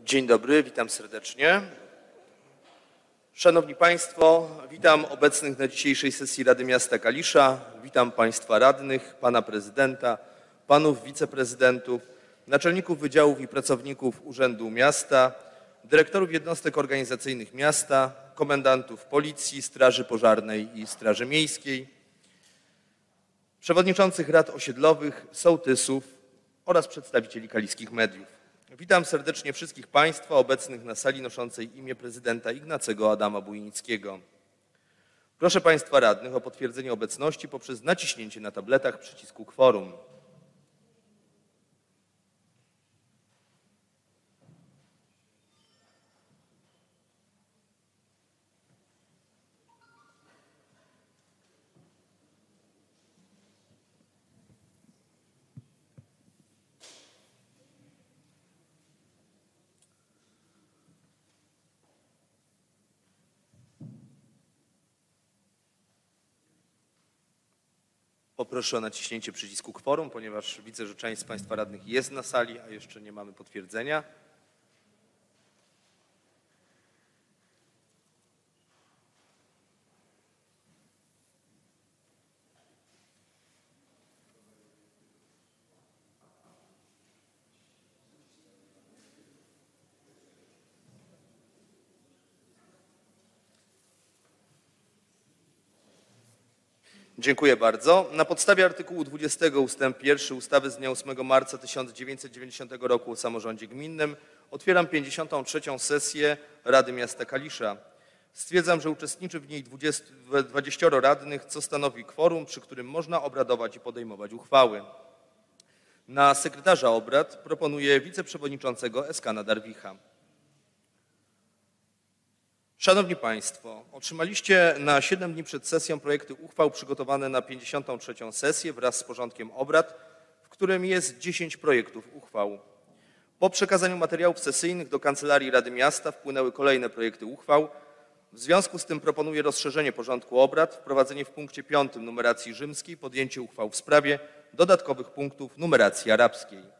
Dzień dobry, witam serdecznie. Szanowni Państwo, witam obecnych na dzisiejszej sesji Rady Miasta Kalisza. Witam Państwa radnych, Pana Prezydenta, Panów Wiceprezydentów, naczelników wydziałów i pracowników Urzędu Miasta, dyrektorów jednostek organizacyjnych miasta, komendantów Policji, Straży Pożarnej i Straży Miejskiej, przewodniczących rad osiedlowych, sołtysów oraz przedstawicieli kaliskich mediów. Witam serdecznie wszystkich Państwa obecnych na sali noszącej imię prezydenta Ignacego Adama Bujnickiego. Proszę Państwa radnych o potwierdzenie obecności poprzez naciśnięcie na tabletach przycisku kworum. Poproszę o naciśnięcie przycisku kworum, ponieważ widzę, że część z Państwa radnych jest na sali, a jeszcze nie mamy potwierdzenia. Dziękuję bardzo. Na podstawie artykułu 20 ust. 1 ustawy z dnia 8 marca 1990 roku o samorządzie gminnym otwieram 53. sesję Rady Miasta Kalisza. Stwierdzam, że uczestniczy w niej 20 radnych, co stanowi kworum, przy którym można obradować i podejmować uchwały. Na sekretarza obrad proponuję wiceprzewodniczącego Eskana Darwicha. Szanowni Państwo, otrzymaliście na 7 dni przed sesją projekty uchwał przygotowane na 53. sesję wraz z porządkiem obrad, w którym jest 10 projektów uchwał. Po przekazaniu materiałów sesyjnych do Kancelarii Rady Miasta wpłynęły kolejne projekty uchwał. W związku z tym proponuję rozszerzenie porządku obrad, wprowadzenie w punkcie 5 numeracji rzymskiej, podjęcie uchwał w sprawie dodatkowych punktów numeracji arabskiej.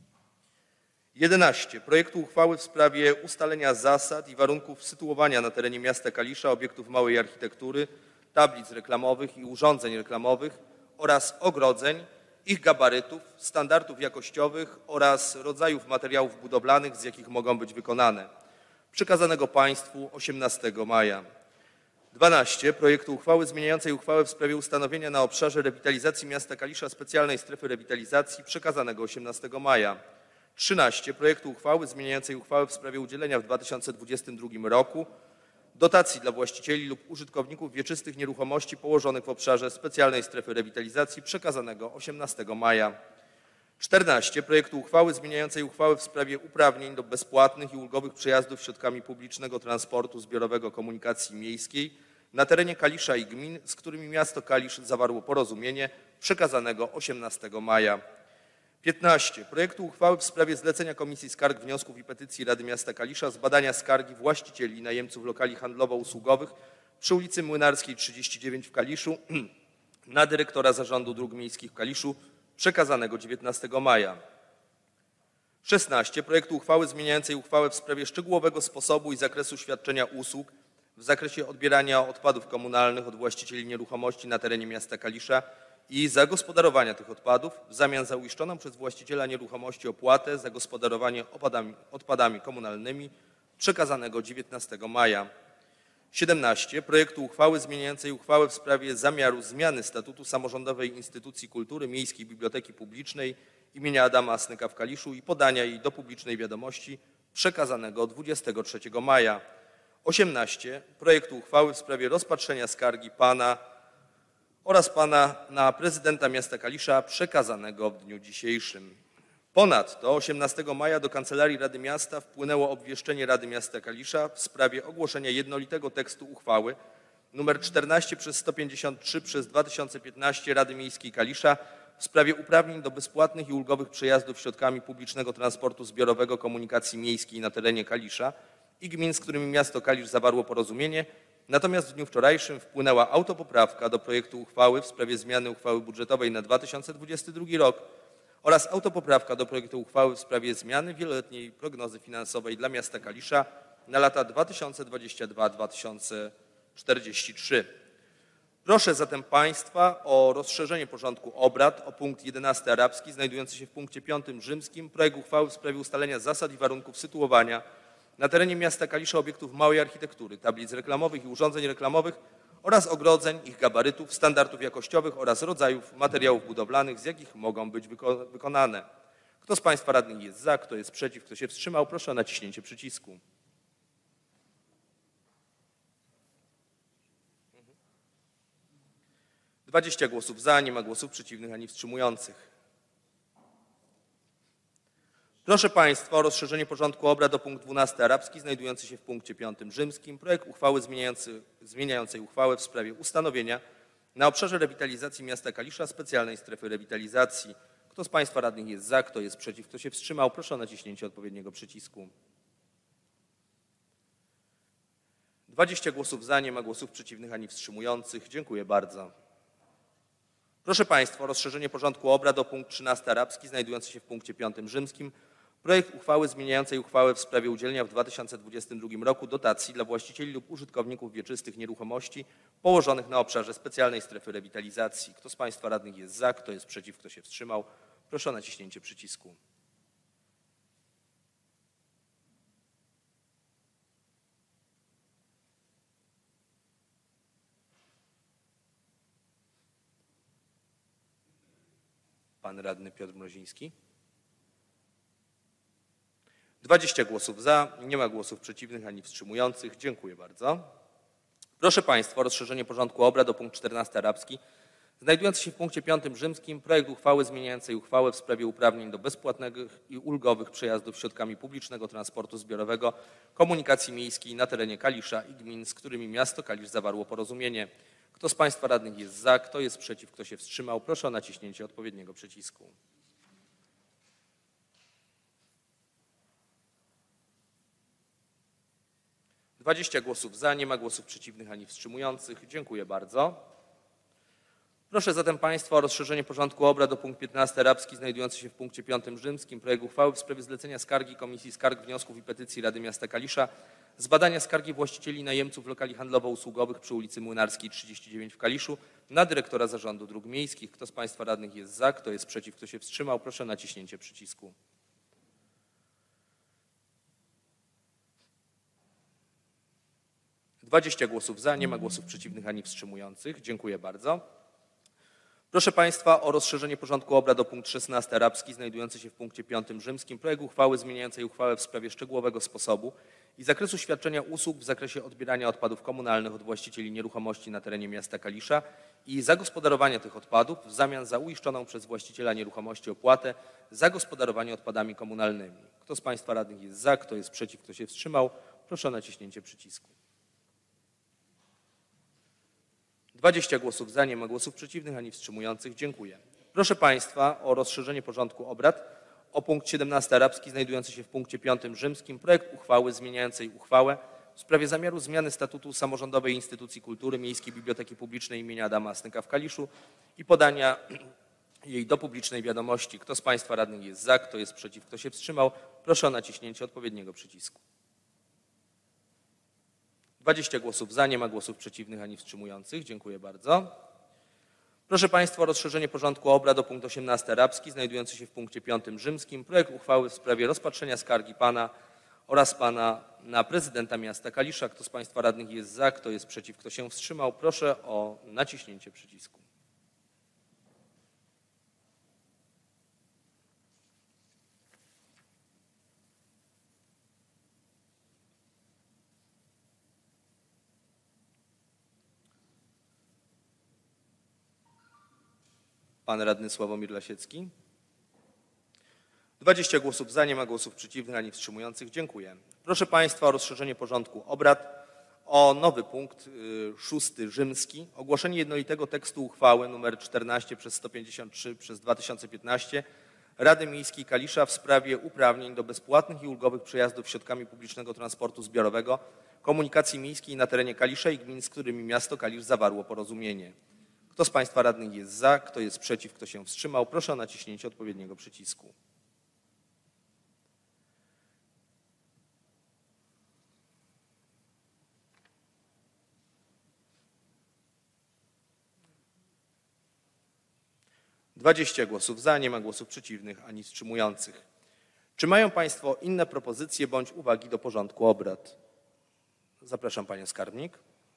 11. Projektu uchwały w sprawie ustalenia zasad i warunków sytuowania na terenie miasta Kalisza obiektów małej architektury, tablic reklamowych i urządzeń reklamowych oraz ogrodzeń, ich gabarytów, standardów jakościowych oraz rodzajów materiałów budowlanych, z jakich mogą być wykonane. Przekazanego Państwu 18 maja. 12. Projektu uchwały zmieniającej uchwałę w sprawie ustanowienia na obszarze rewitalizacji miasta Kalisza specjalnej strefy rewitalizacji, przekazanego 18 maja. 13. Projektu uchwały zmieniającej uchwałę w sprawie udzielenia w 2022 roku dotacji dla właścicieli lub użytkowników wieczystych nieruchomości położonych w obszarze specjalnej strefy rewitalizacji, przekazanego 18 maja. 14. Projektu uchwały zmieniającej uchwałę w sprawie uprawnień do bezpłatnych i ulgowych przejazdów środkami publicznego transportu zbiorowego komunikacji miejskiej na terenie Kalisza i gmin, z którymi miasto Kalisz zawarło porozumienie, przekazanego 18 maja. 15. Projektu uchwały w sprawie zlecenia Komisji Skarg, Wniosków i Petycji Rady Miasta Kalisza zbadania skargi właścicieli i najemców lokali handlowo-usługowych przy ulicy Młynarskiej 39 w Kaliszu na dyrektora Zarządu Dróg Miejskich w Kaliszu, przekazanego 19 maja. 16. Projektu uchwały zmieniającej uchwałę w sprawie szczegółowego sposobu i zakresu świadczenia usług w zakresie odbierania odpadów komunalnych od właścicieli nieruchomości na terenie miasta Kalisza i zagospodarowania tych odpadów w zamian za uiszczoną przez właściciela nieruchomości opłatę za gospodarowanie odpadami komunalnymi, przekazanego 19 maja. 17. Projektu uchwały zmieniającej uchwałę w sprawie zamiaru zmiany statutu samorządowej instytucji kultury Miejskiej Biblioteki Publicznej imienia Adama Asnyka w Kaliszu i podania jej do publicznej wiadomości, przekazanego 23 maja. 18. Projektu uchwały w sprawie rozpatrzenia skargi pana na prezydenta miasta Kalisza, przekazanego w dniu dzisiejszym. Ponadto 18 maja do Kancelarii Rady Miasta wpłynęło obwieszczenie Rady Miasta Kalisza w sprawie ogłoszenia jednolitego tekstu uchwały nr 14/153/2015 Rady Miejskiej Kalisza w sprawie uprawnień do bezpłatnych i ulgowych przejazdów środkami publicznego transportu zbiorowego komunikacji miejskiej na terenie Kalisza i gmin, z którymi miasto Kalisz zawarło porozumienie. Natomiast w dniu wczorajszym wpłynęła autopoprawka do projektu uchwały w sprawie zmiany uchwały budżetowej na 2022 rok oraz autopoprawka do projektu uchwały w sprawie zmiany wieloletniej prognozy finansowej dla miasta Kalisza na lata 2022-2043. Proszę zatem Państwa o rozszerzenie porządku obrad o punkt 11 arabski znajdujący się w punkcie 5 rzymskim, projekt uchwały w sprawie ustalenia zasad i warunków sytuowania na terenie miasta Kalisza obiektów małej architektury, tablic reklamowych i urządzeń reklamowych oraz ogrodzeń, ich gabarytów, standardów jakościowych oraz rodzajów materiałów budowlanych, z jakich mogą być wykonane. Kto z Państwa radnych jest za, kto jest przeciw, kto się wstrzymał, proszę o naciśnięcie przycisku. 20 głosów za, nie ma głosów przeciwnych ani wstrzymujących. Proszę Państwa o rozszerzenie porządku obrad o punkt 12 arabski znajdujący się w punkcie 5 rzymskim, projekt uchwały zmieniającej uchwałę w sprawie ustanowienia na obszarze rewitalizacji miasta Kalisza specjalnej strefy rewitalizacji. Kto z Państwa radnych jest za, kto jest przeciw, kto się wstrzymał, proszę o naciśnięcie odpowiedniego przycisku. 20 głosów za, nie ma głosów przeciwnych ani wstrzymujących. Dziękuję bardzo. Proszę Państwa o rozszerzenie porządku obrad o punkt 13 arabski znajdujący się w punkcie 5 rzymskim, projekt uchwały zmieniającej uchwałę w sprawie udzielenia w 2022 roku dotacji dla właścicieli lub użytkowników wieczystych nieruchomości położonych na obszarze specjalnej strefy rewitalizacji. Kto z Państwa radnych jest za, kto jest przeciw, kto się wstrzymał, proszę o naciśnięcie przycisku. 'Pan radny Piotr Mroziński. 20 głosów za, nie ma głosów przeciwnych ani wstrzymujących. Dziękuję bardzo. Proszę Państwa o rozszerzenie porządku obrad o punkt 14 arabski znajdujący się w punkcie 5 rzymskim, projekt uchwały zmieniającej uchwałę w sprawie uprawnień do bezpłatnych i ulgowych przejazdów środkami publicznego transportu zbiorowego komunikacji miejskiej na terenie Kalisza i gmin, z którymi miasto Kalisz zawarło porozumienie. Kto z Państwa radnych jest za, kto jest przeciw, kto się wstrzymał, proszę o naciśnięcie odpowiedniego przycisku. 20 głosów za, nie ma głosów przeciwnych ani wstrzymujących. Dziękuję bardzo. Proszę zatem Państwa o rozszerzenie porządku obrad o punkt 15 arabski znajdujący się w punkcie 5 rzymskim, projekt uchwały w sprawie zlecenia skargi Komisji Skarg, Wniosków i Petycji Rady Miasta Kalisza z badania skargi właścicieli i najemców lokali handlowo-usługowych przy ulicy Młynarskiej 39 w Kaliszu na dyrektora Zarządu Dróg Miejskich. Kto z Państwa radnych jest za, kto jest przeciw, kto się wstrzymał, proszę o naciśnięcie przycisku. 20 głosów za, nie ma głosów przeciwnych ani wstrzymujących. Dziękuję bardzo. Proszę Państwa o rozszerzenie porządku obrad o punkt 16 arabski znajdujący się w punkcie 5 rzymskim, projekt uchwały zmieniającej uchwałę w sprawie szczegółowego sposobu i zakresu świadczenia usług w zakresie odbierania odpadów komunalnych od właścicieli nieruchomości na terenie miasta Kalisza i zagospodarowania tych odpadów w zamian za uiszczoną przez właściciela nieruchomości opłatę za gospodarowanie odpadami komunalnymi. Kto z Państwa radnych jest za, kto jest przeciw, kto się wstrzymał, proszę o naciśnięcie przycisku. 20 głosów za, nie ma głosów przeciwnych ani wstrzymujących. Dziękuję. Proszę Państwa o rozszerzenie porządku obrad o punkt 17 arabski znajdujący się w punkcie 5 rzymskim, projekt uchwały zmieniającej uchwałę w sprawie zamiaru zmiany statutu samorządowej instytucji kultury Miejskiej Biblioteki Publicznej imienia Adama Asnyka w Kaliszu i podania jej do publicznej wiadomości. Kto z Państwa radnych jest za, kto jest przeciw, kto się wstrzymał, proszę o naciśnięcie odpowiedniego przycisku. 20 głosów za, nie ma głosów przeciwnych ani wstrzymujących. Dziękuję bardzo. Proszę Państwa o rozszerzenie porządku obrad o punkt 18 arabski znajdujący się w punkcie 5 rzymskim, projekt uchwały w sprawie rozpatrzenia skargi Pana oraz Pana na prezydenta miasta Kalisza. Kto z Państwa radnych jest za, kto jest przeciw, kto się wstrzymał, proszę o naciśnięcie przycisku. 'Pan radny Sławomir Lasiecki. 20 głosów za, nie ma głosów przeciwnych ani wstrzymujących. Dziękuję. Proszę Państwa o rozszerzenie porządku obrad o nowy punkt 6 rzymski. Ogłoszenie jednolitego tekstu uchwały nr 14 przez 153 przez 2015 Rady Miejskiej Kalisza w sprawie uprawnień do bezpłatnych i ulgowych przejazdów środkami publicznego transportu zbiorowego, komunikacji miejskiej na terenie Kalisza i gmin, z którymi miasto Kalisz zawarło porozumienie. Kto z Państwa radnych jest za? Kto jest przeciw? Kto się wstrzymał? Proszę o naciśnięcie odpowiedniego przycisku. Dwadzieścia głosów za, nie ma głosów przeciwnych ani wstrzymujących. Czy mają Państwo inne propozycje bądź uwagi do porządku obrad? Zapraszam Panią Skarbnik.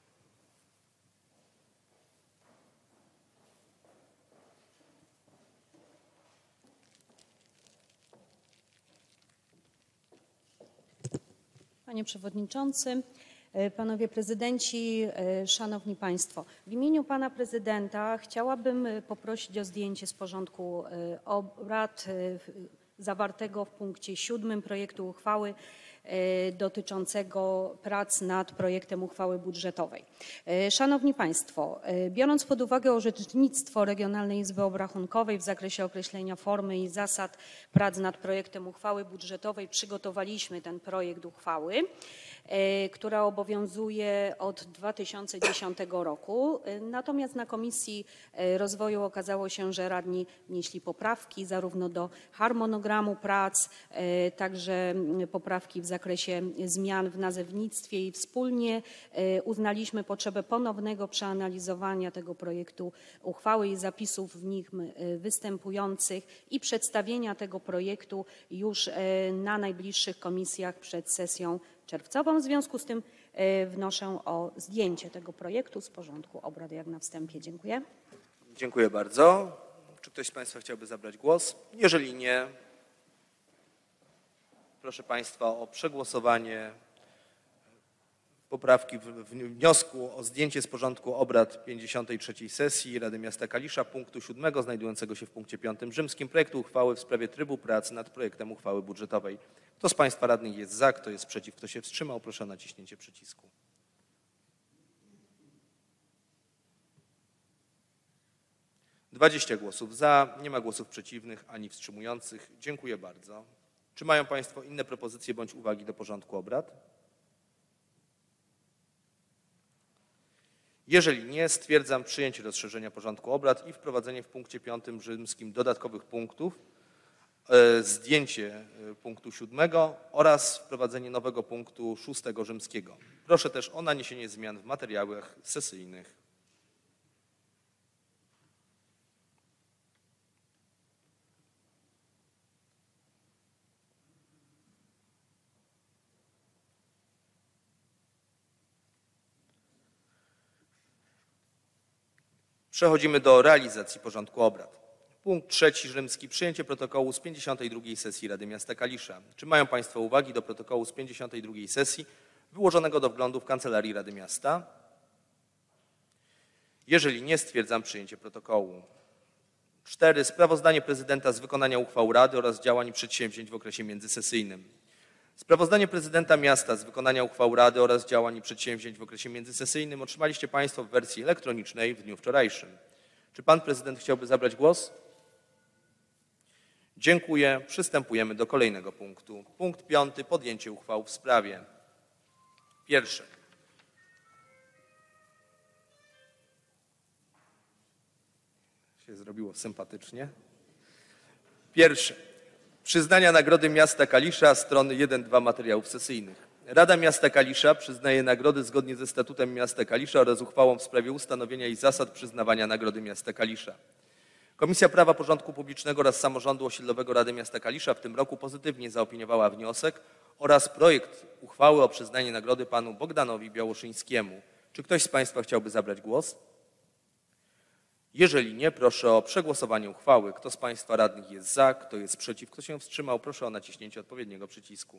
Panie Przewodniczący, Panowie Prezydenci, Szanowni Państwo. W imieniu Pana Prezydenta chciałabym poprosić o zdjęcie z porządku obrad zawartego w punkcie 7 projektu uchwały dotyczącego prac nad projektem uchwały budżetowej. Szanowni Państwo, biorąc pod uwagę orzecznictwo Regionalnej Izby Obrachunkowej w zakresie określenia formy i zasad prac nad projektem uchwały budżetowej, przygotowaliśmy ten projekt uchwały, która obowiązuje od 2010 roku. Natomiast na Komisji Rozwoju okazało się, że radni wnieśli poprawki zarówno do harmonogramu prac, także poprawki w zakresie zmian w nazewnictwie i wspólnie uznaliśmy potrzebę ponownego przeanalizowania tego projektu uchwały i zapisów w nim występujących i przedstawienia tego projektu już na najbliższych komisjach przed sesją czerwcową. W związku z tym wnoszę o zdjęcie tego projektu z porządku obrad jak na wstępie. Dziękuję. Dziękuję bardzo. Czy ktoś z Państwa chciałby zabrać głos? Jeżeli nie, proszę Państwa o przegłosowanie poprawki w wniosku o zdjęcie z porządku obrad 53. sesji Rady Miasta Kalisza punktu 7 znajdującego się w punkcie 5 rzymskim projektu uchwały w sprawie trybu prac nad projektem uchwały budżetowej. Kto z Państwa radnych jest za? Kto jest przeciw? Kto się wstrzymał? Proszę o naciśnięcie przycisku. Dwadzieścia głosów za, nie ma głosów przeciwnych ani wstrzymujących. Dziękuję bardzo. Czy mają Państwo inne propozycje bądź uwagi do porządku obrad? Jeżeli nie, stwierdzam przyjęcie rozszerzenia porządku obrad i wprowadzenie w punkcie 5 rzymskim dodatkowych punktów, zdjęcie punktu 7 oraz wprowadzenie nowego punktu 6 rzymskiego. Proszę też o naniesienie zmian w materiałach sesyjnych. Przechodzimy do realizacji porządku obrad. Punkt 3 rzymski. Przyjęcie protokołu z 52. sesji Rady Miasta Kalisza. Czy mają Państwo uwagi do protokołu z 52. sesji wyłożonego do wglądu w Kancelarii Rady Miasta? Jeżeli nie, stwierdzam przyjęcie protokołu. 4. Sprawozdanie prezydenta z wykonania uchwał Rady oraz działań i przedsięwzięć w okresie międzysesyjnym. Sprawozdanie prezydenta miasta z wykonania uchwał Rady oraz działań i przedsięwzięć w okresie międzysesyjnym otrzymaliście Państwo w wersji elektronicznej w dniu wczorajszym. Czy Pan Prezydent chciałby zabrać głos? Dziękuję. Przystępujemy do kolejnego punktu. Punkt 5. Podjęcie uchwał w sprawie. Pierwsze. Się zrobiło sympatycznie. Pierwsze. Przyznania Nagrody Miasta Kalisza, strony 1-2 materiałów sesyjnych. Rada Miasta Kalisza przyznaje nagrody zgodnie ze Statutem Miasta Kalisza oraz uchwałą w sprawie ustanowienia i zasad przyznawania Nagrody Miasta Kalisza. Komisja Prawa, Porządku Publicznego oraz Samorządu Osiedlowego Rady Miasta Kalisza w tym roku pozytywnie zaopiniowała wniosek oraz projekt uchwały o przyznanie nagrody panu Bogdanowi Białoszyńskiemu. Czy ktoś z Państwa chciałby zabrać głos? Jeżeli nie, proszę o przegłosowanie uchwały. Kto z Państwa radnych jest za, kto jest przeciw, kto się wstrzymał, proszę o naciśnięcie odpowiedniego przycisku.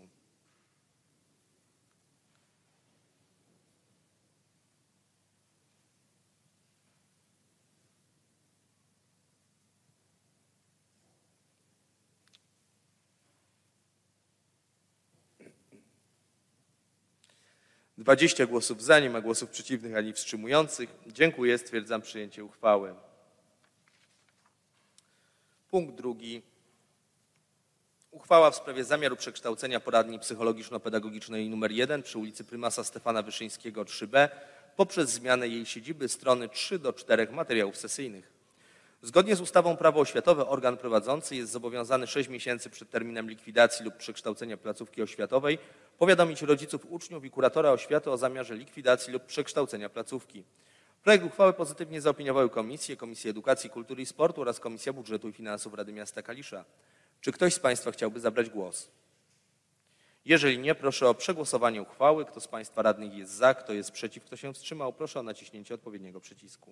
Dwadzieścia głosów za, nie ma głosów przeciwnych ani wstrzymujących. Dziękuję, stwierdzam przyjęcie uchwały. Punkt 2. Uchwała w sprawie zamiaru przekształcenia poradni psychologiczno-pedagogicznej nr 1 przy ulicy Prymasa Stefana Wyszyńskiego 3b poprzez zmianę jej siedziby strony 3 do 4 materiałów sesyjnych. Zgodnie z ustawą Prawo oświatowe organ prowadzący jest zobowiązany 6 miesięcy przed terminem likwidacji lub przekształcenia placówki oświatowej powiadomić rodziców, uczniów i kuratora oświaty o zamiarze likwidacji lub przekształcenia placówki. Projekt uchwały pozytywnie zaopiniowały Komisja Edukacji, Kultury i Sportu oraz Komisja Budżetu i Finansów Rady Miasta Kalisza. Czy ktoś z Państwa chciałby zabrać głos? Jeżeli nie, proszę o przegłosowanie uchwały. Kto z Państwa radnych jest za, kto jest przeciw, kto się wstrzymał, proszę o naciśnięcie odpowiedniego przycisku.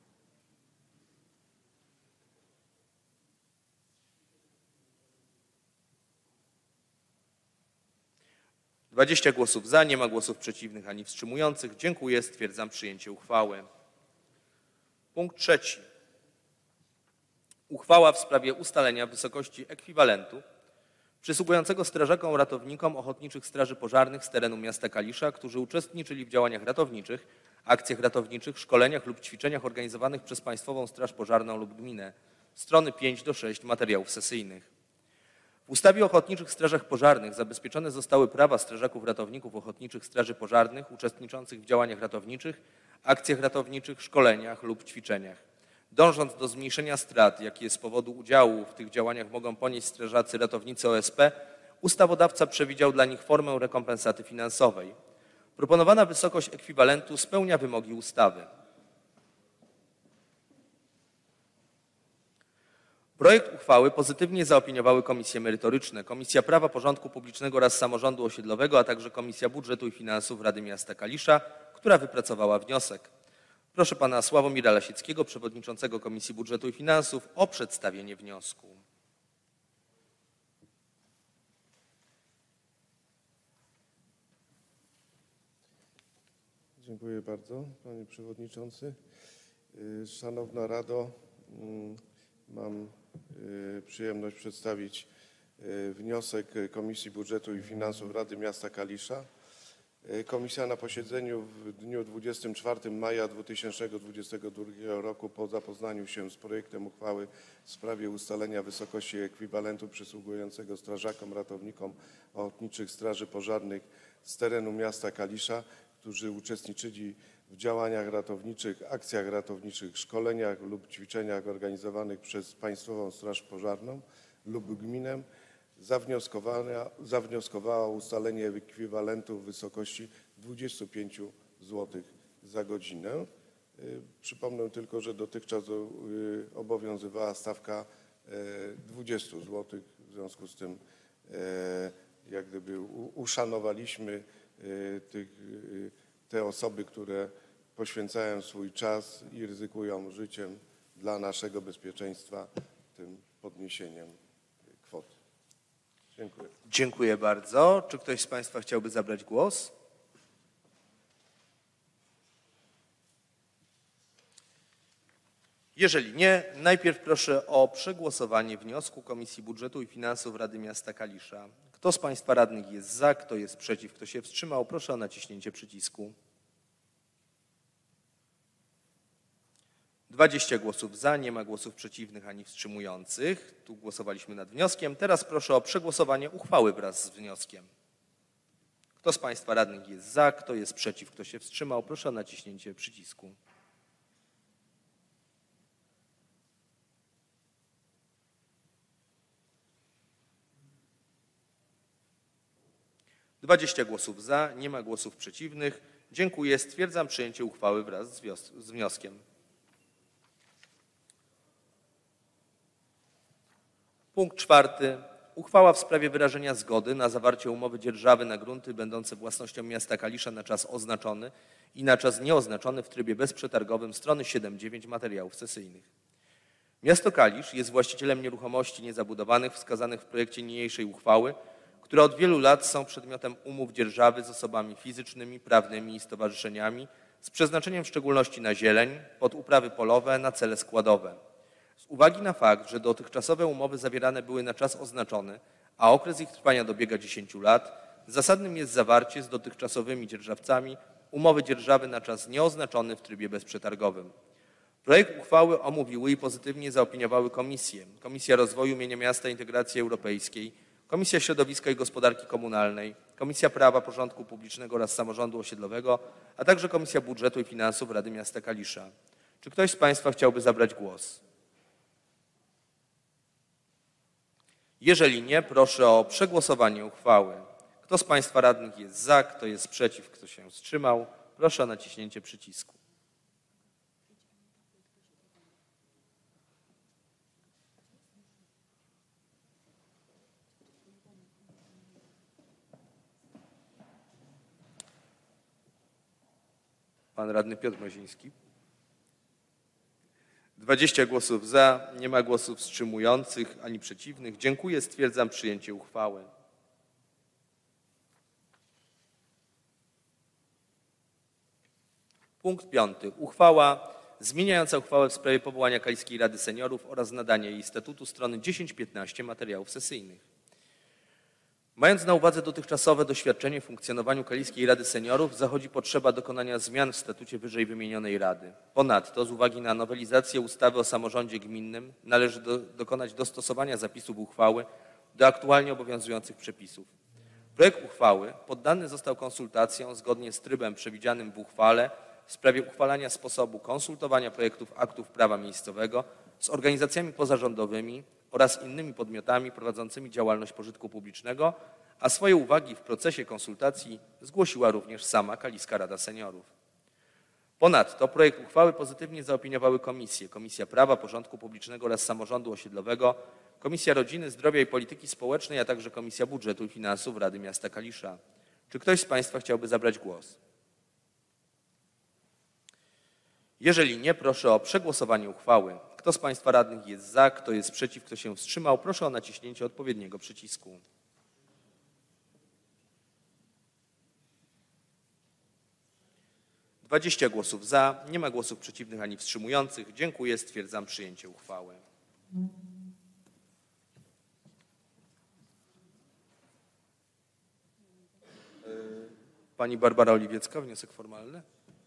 20 głosów za, nie ma głosów przeciwnych ani wstrzymujących. Dziękuję, stwierdzam przyjęcie uchwały. Punkt 3. Uchwała w sprawie ustalenia wysokości ekwiwalentu przysługującego strażakom ratownikom Ochotniczych Straży Pożarnych z terenu miasta Kalisza, którzy uczestniczyli w działaniach ratowniczych, akcjach ratowniczych, szkoleniach lub ćwiczeniach organizowanych przez Państwową Straż Pożarną lub gminę. Strony 5 do 6 materiałów sesyjnych. W ustawie o Ochotniczych Strażach Pożarnych zabezpieczone zostały prawa strażaków ratowników Ochotniczych Straży Pożarnych uczestniczących w działaniach ratowniczych, akcjach ratowniczych, szkoleniach lub ćwiczeniach. Dążąc do zmniejszenia strat, jakie z powodu udziału w tych działaniach mogą ponieść strażacy ratownicy OSP, ustawodawca przewidział dla nich formę rekompensaty finansowej. Proponowana wysokość ekwiwalentu spełnia wymogi ustawy. Projekt uchwały pozytywnie zaopiniowały komisje merytoryczne, Komisja Prawa, Porządku Publicznego oraz Samorządu Osiedlowego, a także Komisja Budżetu i Finansów Rady Miasta Kalisza, która wypracowała wniosek. Proszę pana Sławomira Lasieckiego, przewodniczącego Komisji Budżetu i Finansów, o przedstawienie wniosku. Dziękuję bardzo, panie przewodniczący. Szanowna Rado, mam przyjemność przedstawić wniosek Komisji Budżetu i Finansów Rady Miasta Kalisza. Komisja na posiedzeniu w dniu 24 maja 2022 roku po zapoznaniu się z projektem uchwały w sprawie ustalenia wysokości ekwiwalentu przysługującego strażakom ratownikom Ochotniczych Straży Pożarnych z terenu miasta Kalisza, którzy uczestniczyli w działaniach ratowniczych, akcjach ratowniczych, szkoleniach lub ćwiczeniach organizowanych przez Państwową Straż Pożarną lub gminę, zawnioskowała o ustalenie ekwiwalentu w wysokości 25 zł za godzinę. Przypomnę tylko, że dotychczas obowiązywała stawka 20 zł. W związku z tym jak gdyby uszanowaliśmy te osoby, które poświęcają swój czas i ryzykują życiem dla naszego bezpieczeństwa tym podniesieniem kwoty. Dziękuję. Dziękuję bardzo. Czy ktoś z Państwa chciałby zabrać głos? Jeżeli nie, najpierw proszę o przegłosowanie wniosku Komisji Budżetu i Finansów Rady Miasta Kalisza. Kto z Państwa radnych jest za, kto jest przeciw, kto się wstrzymał, proszę o naciśnięcie przycisku. 20 głosów za, nie ma głosów przeciwnych ani wstrzymujących. Tu głosowaliśmy nad wnioskiem. Teraz proszę o przegłosowanie uchwały wraz z wnioskiem. Kto z Państwa radnych jest za, kto jest przeciw, kto się wstrzymał, proszę o naciśnięcie przycisku. 20 głosów za, nie ma głosów przeciwnych. Dziękuję. Stwierdzam przyjęcie uchwały wraz z wnioskiem. Punkt 4. Uchwała w sprawie wyrażenia zgody na zawarcie umowy dzierżawy na grunty będące własnością miasta Kalisza na czas oznaczony i na czas nieoznaczony w trybie bezprzetargowym, strony 7-9 materiałów sesyjnych. Miasto Kalisz jest właścicielem nieruchomości niezabudowanych wskazanych w projekcie niniejszej uchwały, które od wielu lat są przedmiotem umów dzierżawy z osobami fizycznymi, prawnymi i stowarzyszeniami z przeznaczeniem w szczególności na zieleń, pod uprawy polowe, na cele składowe. Z uwagi na fakt, że dotychczasowe umowy zawierane były na czas oznaczony, a okres ich trwania dobiega 10 lat, zasadnym jest zawarcie z dotychczasowymi dzierżawcami umowy dzierżawy na czas nieoznaczony w trybie bezprzetargowym. Projekt uchwały omówiły i pozytywnie zaopiniowały komisje: Komisja Rozwoju, Mienia Miasta i Integracji Europejskiej, Komisja Środowiska i Gospodarki Komunalnej, Komisja Prawa, Porządku Publicznego oraz Samorządu Osiedlowego, a także Komisja Budżetu i Finansów Rady Miasta Kalisza. Czy ktoś z Państwa chciałby zabrać głos? Jeżeli nie, proszę o przegłosowanie uchwały. Kto z Państwa radnych jest za, kto jest przeciw, kto się wstrzymał? Proszę o naciśnięcie przycisku. Pan radny Piotr Mroziński. 20 głosów za, nie ma głosów wstrzymujących ani przeciwnych. Dziękuję, stwierdzam przyjęcie uchwały. Punkt 5. Uchwała zmieniająca uchwałę w sprawie powołania Kaliskiej Rady Seniorów oraz nadania jej statutu, strony 10-15 materiałów sesyjnych. Mając na uwadze dotychczasowe doświadczenie w funkcjonowaniu Kaliskiej Rady Seniorów, zachodzi potrzeba dokonania zmian w statucie wyżej wymienionej Rady. Ponadto, z uwagi na nowelizację ustawy o samorządzie gminnym, należy dokonać dostosowania zapisów uchwały do aktualnie obowiązujących przepisów. Projekt uchwały poddany został konsultacjom zgodnie z trybem przewidzianym w uchwale w sprawie uchwalania sposobu konsultowania projektów aktów prawa miejscowego z organizacjami pozarządowymi oraz innymi podmiotami prowadzącymi działalność pożytku publicznego, a swoje uwagi w procesie konsultacji zgłosiła również sama Kaliska Rada Seniorów. Ponadto projekt uchwały pozytywnie zaopiniowały komisje: Komisja Prawa, Porządku Publicznego oraz Samorządu Osiedlowego, Komisja Rodziny, Zdrowia i Polityki Społecznej, a także Komisja Budżetu i Finansów Rady Miasta Kalisza. Czy ktoś z Państwa chciałby zabrać głos? Jeżeli nie, proszę o przegłosowanie uchwały. Kto z Państwa radnych jest za, kto jest przeciw, kto się wstrzymał? Proszę o naciśnięcie odpowiedniego przycisku. - 20 głosów za, nie ma głosów przeciwnych ani wstrzymujących. Dziękuję, stwierdzam przyjęcie uchwały. Pani Barbara Oliwiecka, wniosek formalny.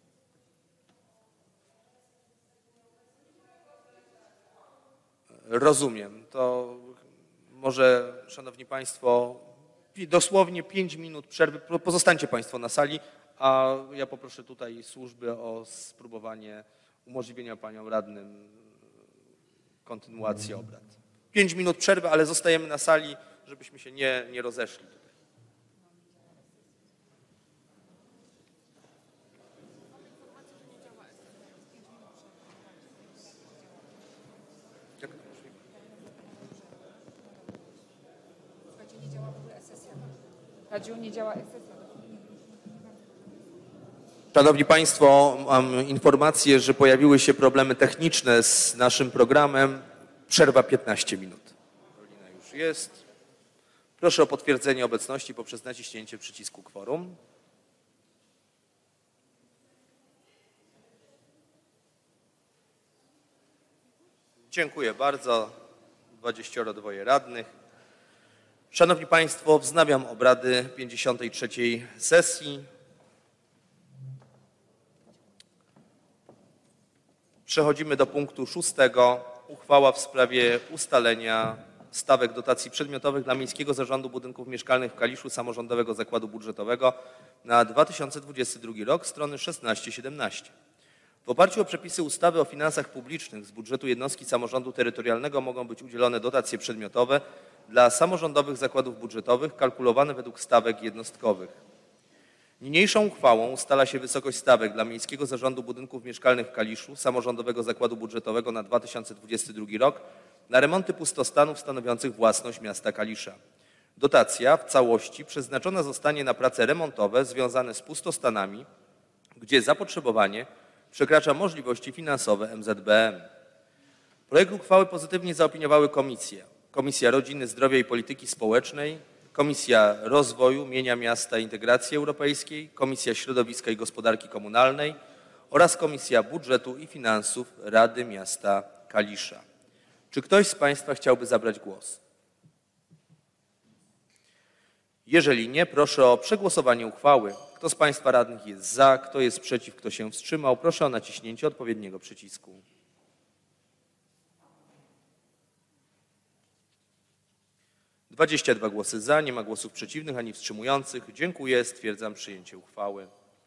Rozumiem. To może, Szanowni Państwo, dosłownie 5 minut przerwy. Pozostańcie Państwo na sali, a ja poproszę tutaj służby o spróbowanie umożliwienia Paniom radnym kontynuacji obrad. 5 minut przerwy, ale zostajemy na sali, żebyśmy się nie rozeszli. Radio nie działa sesja. Szanowni Państwo, mam informację, że pojawiły się problemy techniczne z naszym programem. Przerwa 15 minut. Karolina już jest. Proszę o potwierdzenie obecności poprzez naciśnięcie przycisku kworum. Dziękuję bardzo. 22 radnych. Szanowni Państwo, wznawiam obrady 53. sesji. Przechodzimy do punktu 6. Uchwała w sprawie ustalenia stawek dotacji przedmiotowych dla Miejskiego Zarządu Budynków Mieszkalnych w Kaliszu Samorządowego Zakładu Budżetowego na 2022 rok, strony 16-17. W oparciu o przepisy ustawy o finansach publicznych z budżetu jednostki samorządu terytorialnego mogą być udzielone dotacje przedmiotowe dla samorządowych zakładów budżetowych kalkulowane według stawek jednostkowych. Niniejszą uchwałą ustala się wysokość stawek dla Miejskiego Zarządu Budynków Mieszkalnych w Kaliszu Samorządowego Zakładu Budżetowego na 2022 rok na remonty pustostanów stanowiących własność miasta Kalisza. Dotacja w całości przeznaczona zostanie na prace remontowe związane z pustostanami, gdzie zapotrzebowanie przekracza możliwości finansowe MZBM. Projekt uchwały pozytywnie zaopiniowały komisje: Komisja Rodziny, Zdrowia i Polityki Społecznej, Komisja Rozwoju, Mienia Miasta i Integracji Europejskiej, Komisja Środowiska i Gospodarki Komunalnej oraz Komisja Budżetu i Finansów Rady Miasta Kalisza. Czy ktoś z Państwa chciałby zabrać głos? Jeżeli nie, proszę o przegłosowanie uchwały. Kto z Państwa radnych jest za, kto jest przeciw, kto się wstrzymał? Proszę o naciśnięcie odpowiedniego przycisku. 22 głosy za, nie ma głosów przeciwnych ani wstrzymujących. Dziękuję, stwierdzam przyjęcie uchwały.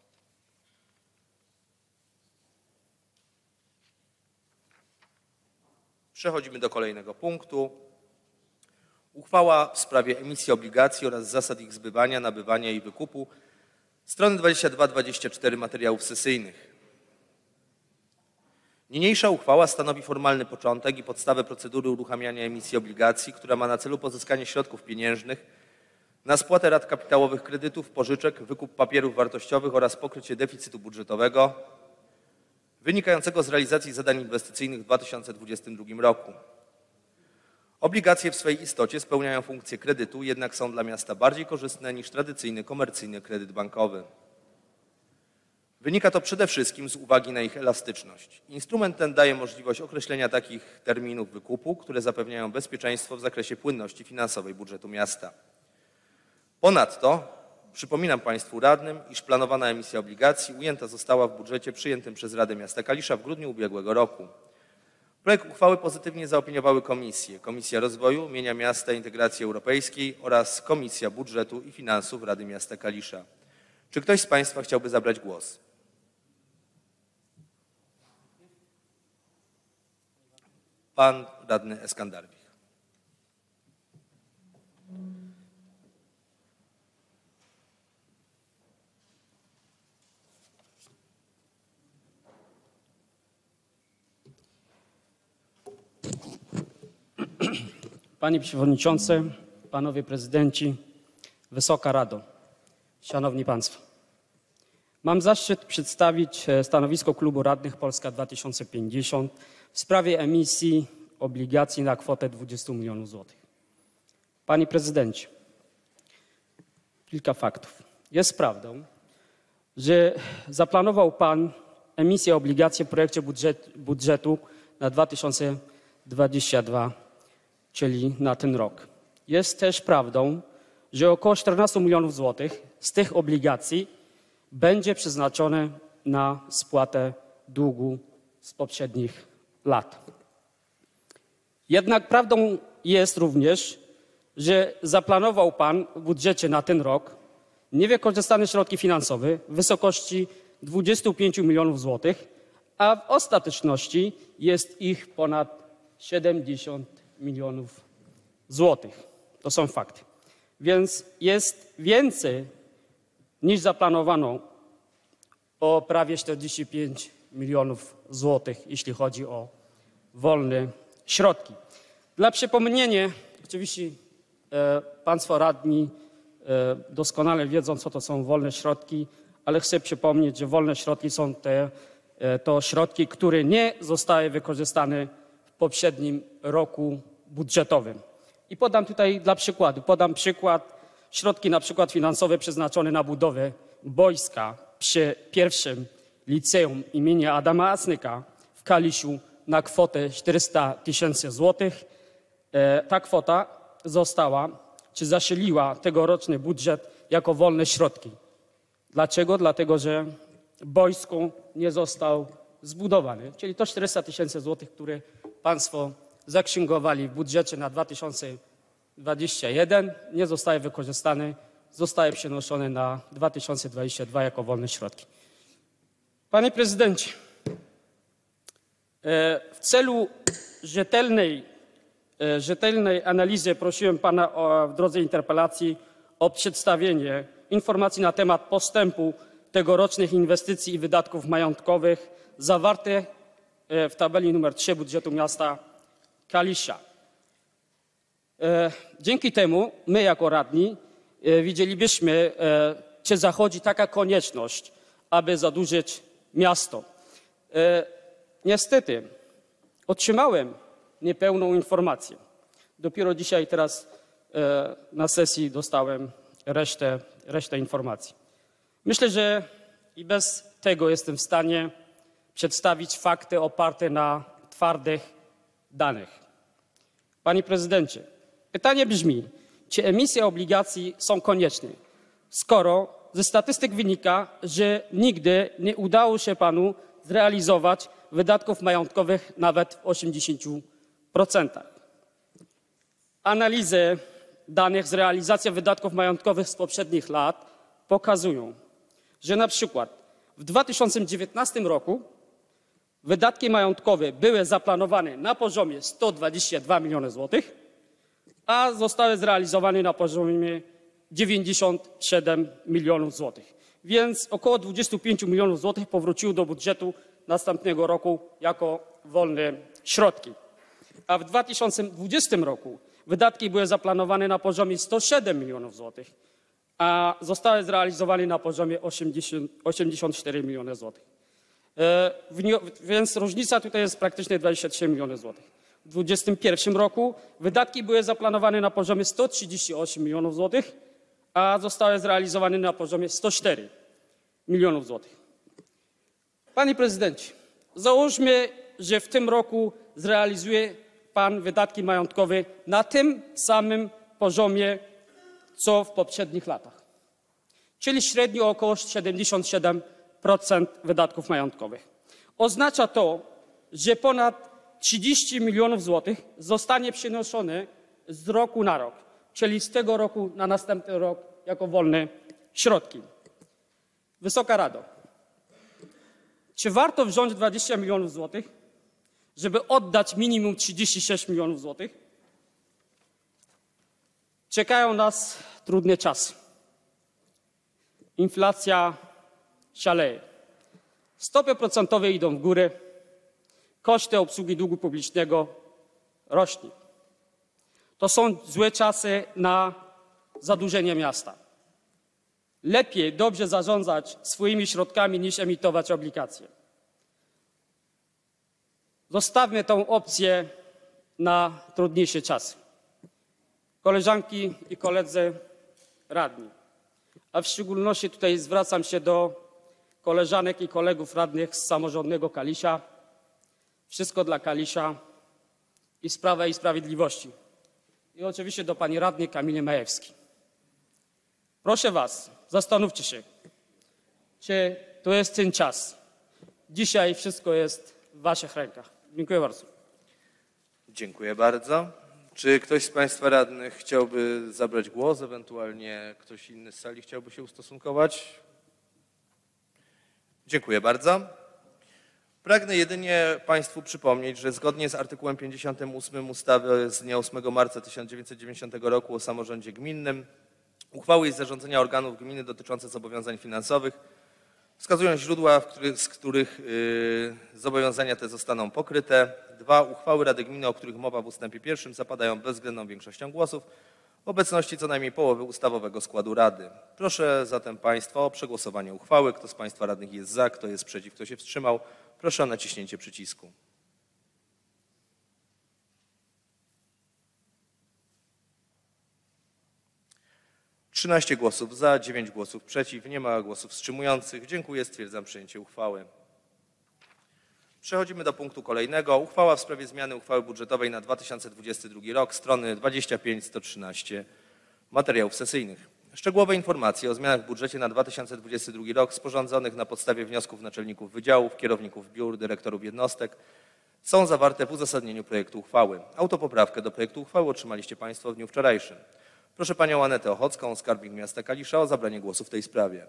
Przechodzimy do kolejnego punktu. Uchwała w sprawie emisji obligacji oraz zasad ich zbywania, nabywania i wykupu. Strony 22-24 materiałów sesyjnych. Niniejsza uchwała stanowi formalny początek i podstawę procedury uruchamiania emisji obligacji, która ma na celu pozyskanie środków pieniężnych na spłatę rat kapitałowych kredytów, pożyczek, wykup papierów wartościowych oraz pokrycie deficytu budżetowego wynikającego z realizacji zadań inwestycyjnych w 2022 roku. Obligacje w swej istocie spełniają funkcję kredytu, jednak są dla miasta bardziej korzystne niż tradycyjny komercyjny kredyt bankowy. Wynika to przede wszystkim z uwagi na ich elastyczność. Instrument ten daje możliwość określenia takich terminów wykupu, które zapewniają bezpieczeństwo w zakresie płynności finansowej budżetu miasta. Ponadto przypominam Państwu radnym, iż planowana emisja obligacji ujęta została w budżecie przyjętym przez Radę Miasta Kalisza w grudniu ubiegłego roku. Projekt uchwały pozytywnie zaopiniowały komisje: Komisja Rozwoju, Mienia Miasta i Integracji Europejskiej oraz Komisja Budżetu i Finansów Rady Miasta Kalisza. Czy ktoś z Państwa chciałby zabrać głos? Pan radny Eskandarwich. Panie Przewodniczący, Panowie Prezydenci, Wysoka Rado, Szanowni Państwo. Mam zaszczyt przedstawić stanowisko Klubu Radnych Polska 2050 w sprawie emisji obligacji na kwotę 20 milionów złotych. Panie Prezydencie, kilka faktów. Jest prawdą, że zaplanował Pan emisję obligacji w projekcie budżetu na 2022, czyli na ten rok. Jest też prawdą, że około 14 milionów złotych z tych obligacji będzie przeznaczone na spłatę długu z poprzednich lat. Jednak prawdą jest również, że zaplanował Pan w budżecie na ten rok niewykorzystane środki finansowe w wysokości 25 milionów złotych, a w ostateczności jest ich ponad 70 milionów złotych. To są fakty. Więc jest więcej niż zaplanowano o prawie 45 milionów złotych, jeśli chodzi o wolne środki. Dla przypomnienia, oczywiście Państwo radni doskonale wiedzą, co to są wolne środki, ale chcę przypomnieć, że wolne środki są to środki, które nie zostały wykorzystane w poprzednim roku budżetowym. I podam tutaj dla przykładu, środki na przykład finansowe przeznaczone na budowę boiska przy pierwszym liceum imienia Adama Asnyka w Kaliszu na kwotę 400 tysięcy złotych. Ta kwota zasiliła tegoroczny budżet jako wolne środki. Dlaczego? Dlatego, że boisko nie został zbudowany. Czyli to 400 tysięcy złotych, które Państwo zaksięgowali w budżecie na 2021, nie zostały wykorzystane, zostały przenoszone na 2022 jako wolne środki. Panie Prezydencie, w celu rzetelnej analizy prosiłem Pana w drodze interpelacji o przedstawienie informacji na temat postępu tegorocznych inwestycji i wydatków majątkowych zawartych w tabeli nr 3 budżetu miasta Kalisza. Dzięki temu my jako radni widzielibyśmy, czy zachodzi taka konieczność, aby zadłużyć miasto. Niestety otrzymałem niepełną informację. Dopiero dzisiaj, teraz na sesji dostałem resztę informacji. Myślę, że i bez tego jestem w stanie przedstawić fakty oparte na twardych danych. Panie Prezydencie, pytanie brzmi, czy emisje obligacji są konieczne, skoro ze statystyk wynika, że nigdy nie udało się Panu zrealizować wydatków majątkowych nawet w 80%. Analizę danych z realizacji wydatków majątkowych z poprzednich lat pokazują, że na przykład w 2019 roku wydatki majątkowe były zaplanowane na poziomie 122 miliony złotych, a zostały zrealizowane na poziomie 97 milionów złotych. Więc około 25 milionów złotych powróciło do budżetu następnego roku jako wolne środki. A w 2020 roku wydatki były zaplanowane na poziomie 107 milionów złotych, a zostały zrealizowane na poziomie 84 miliony złotych. Więc różnica tutaj jest praktycznie 23 miliony złotych. W 2021 roku wydatki były zaplanowane na poziomie 138 milionów złotych, a zostały zrealizowane na poziomie 104 milionów złotych. Panie prezydencie, załóżmy, że w tym roku zrealizuje pan wydatki majątkowe na tym samym poziomie, co w poprzednich latach, czyli średnio około 77% wydatków majątkowych. Oznacza to, że ponad 30 milionów złotych zostanie przenoszone z roku na rok, czyli z tego roku na następny rok jako wolne środki. Wysoka Rado, czy warto wziąć 20 milionów złotych, żeby oddać minimum 36 milionów złotych? Czekają nas trudne czasy. Inflacja szaleje. Stopy procentowe idą w górę. Koszty obsługi długu publicznego rośnie. To są złe czasy na zadłużenie miasta. Lepiej dobrze zarządzać swoimi środkami niż emitować obligacje. Zostawmy tę opcję na trudniejsze czasy. Koleżanki i koledzy radni, a w szczególności tutaj zwracam się do koleżanek i kolegów radnych z samorządnego Kalisza. Wszystko dla Kalisza i z Prawa i Sprawiedliwości. I oczywiście do pani radnej Kamili Majewskiej. Proszę was, zastanówcie się, czy to jest ten czas. Dzisiaj wszystko jest w waszych rękach. Dziękuję bardzo. Dziękuję bardzo. Czy ktoś z państwa radnych chciałby zabrać głos, ewentualnie ktoś inny z sali chciałby się ustosunkować? Dziękuję bardzo. Pragnę jedynie państwu przypomnieć, że zgodnie z artykułem 58 ustawy z dnia 8 marca 1990 roku o samorządzie gminnym uchwały i zarządzenia organów gminy dotyczące zobowiązań finansowych wskazują źródła, z których zobowiązania te zostaną pokryte. 2. Uchwały Rady Gminy, o których mowa w ustępie 1, zapadają bezwzględną większością głosów w obecności co najmniej połowy ustawowego składu Rady. Proszę zatem państwa o przegłosowanie uchwały. Kto z państwa radnych jest za, kto jest przeciw, kto się wstrzymał, proszę o naciśnięcie przycisku. Trzynaście głosów za, 9 głosów przeciw, nie ma głosów wstrzymujących. Dziękuję, stwierdzam przyjęcie uchwały. Przechodzimy do punktu kolejnego. Uchwała w sprawie zmiany uchwały budżetowej na 2022 rok, strony 25-113 materiałów sesyjnych. Szczegółowe informacje o zmianach w budżecie na 2022 rok sporządzonych na podstawie wniosków naczelników wydziałów, kierowników biur, dyrektorów jednostek są zawarte w uzasadnieniu projektu uchwały. Autopoprawkę do projektu uchwały otrzymaliście państwo w dniu wczorajszym. Proszę panią Anetę Ochocką, skarbnik miasta Kalisza, o zabranie głosu w tej sprawie.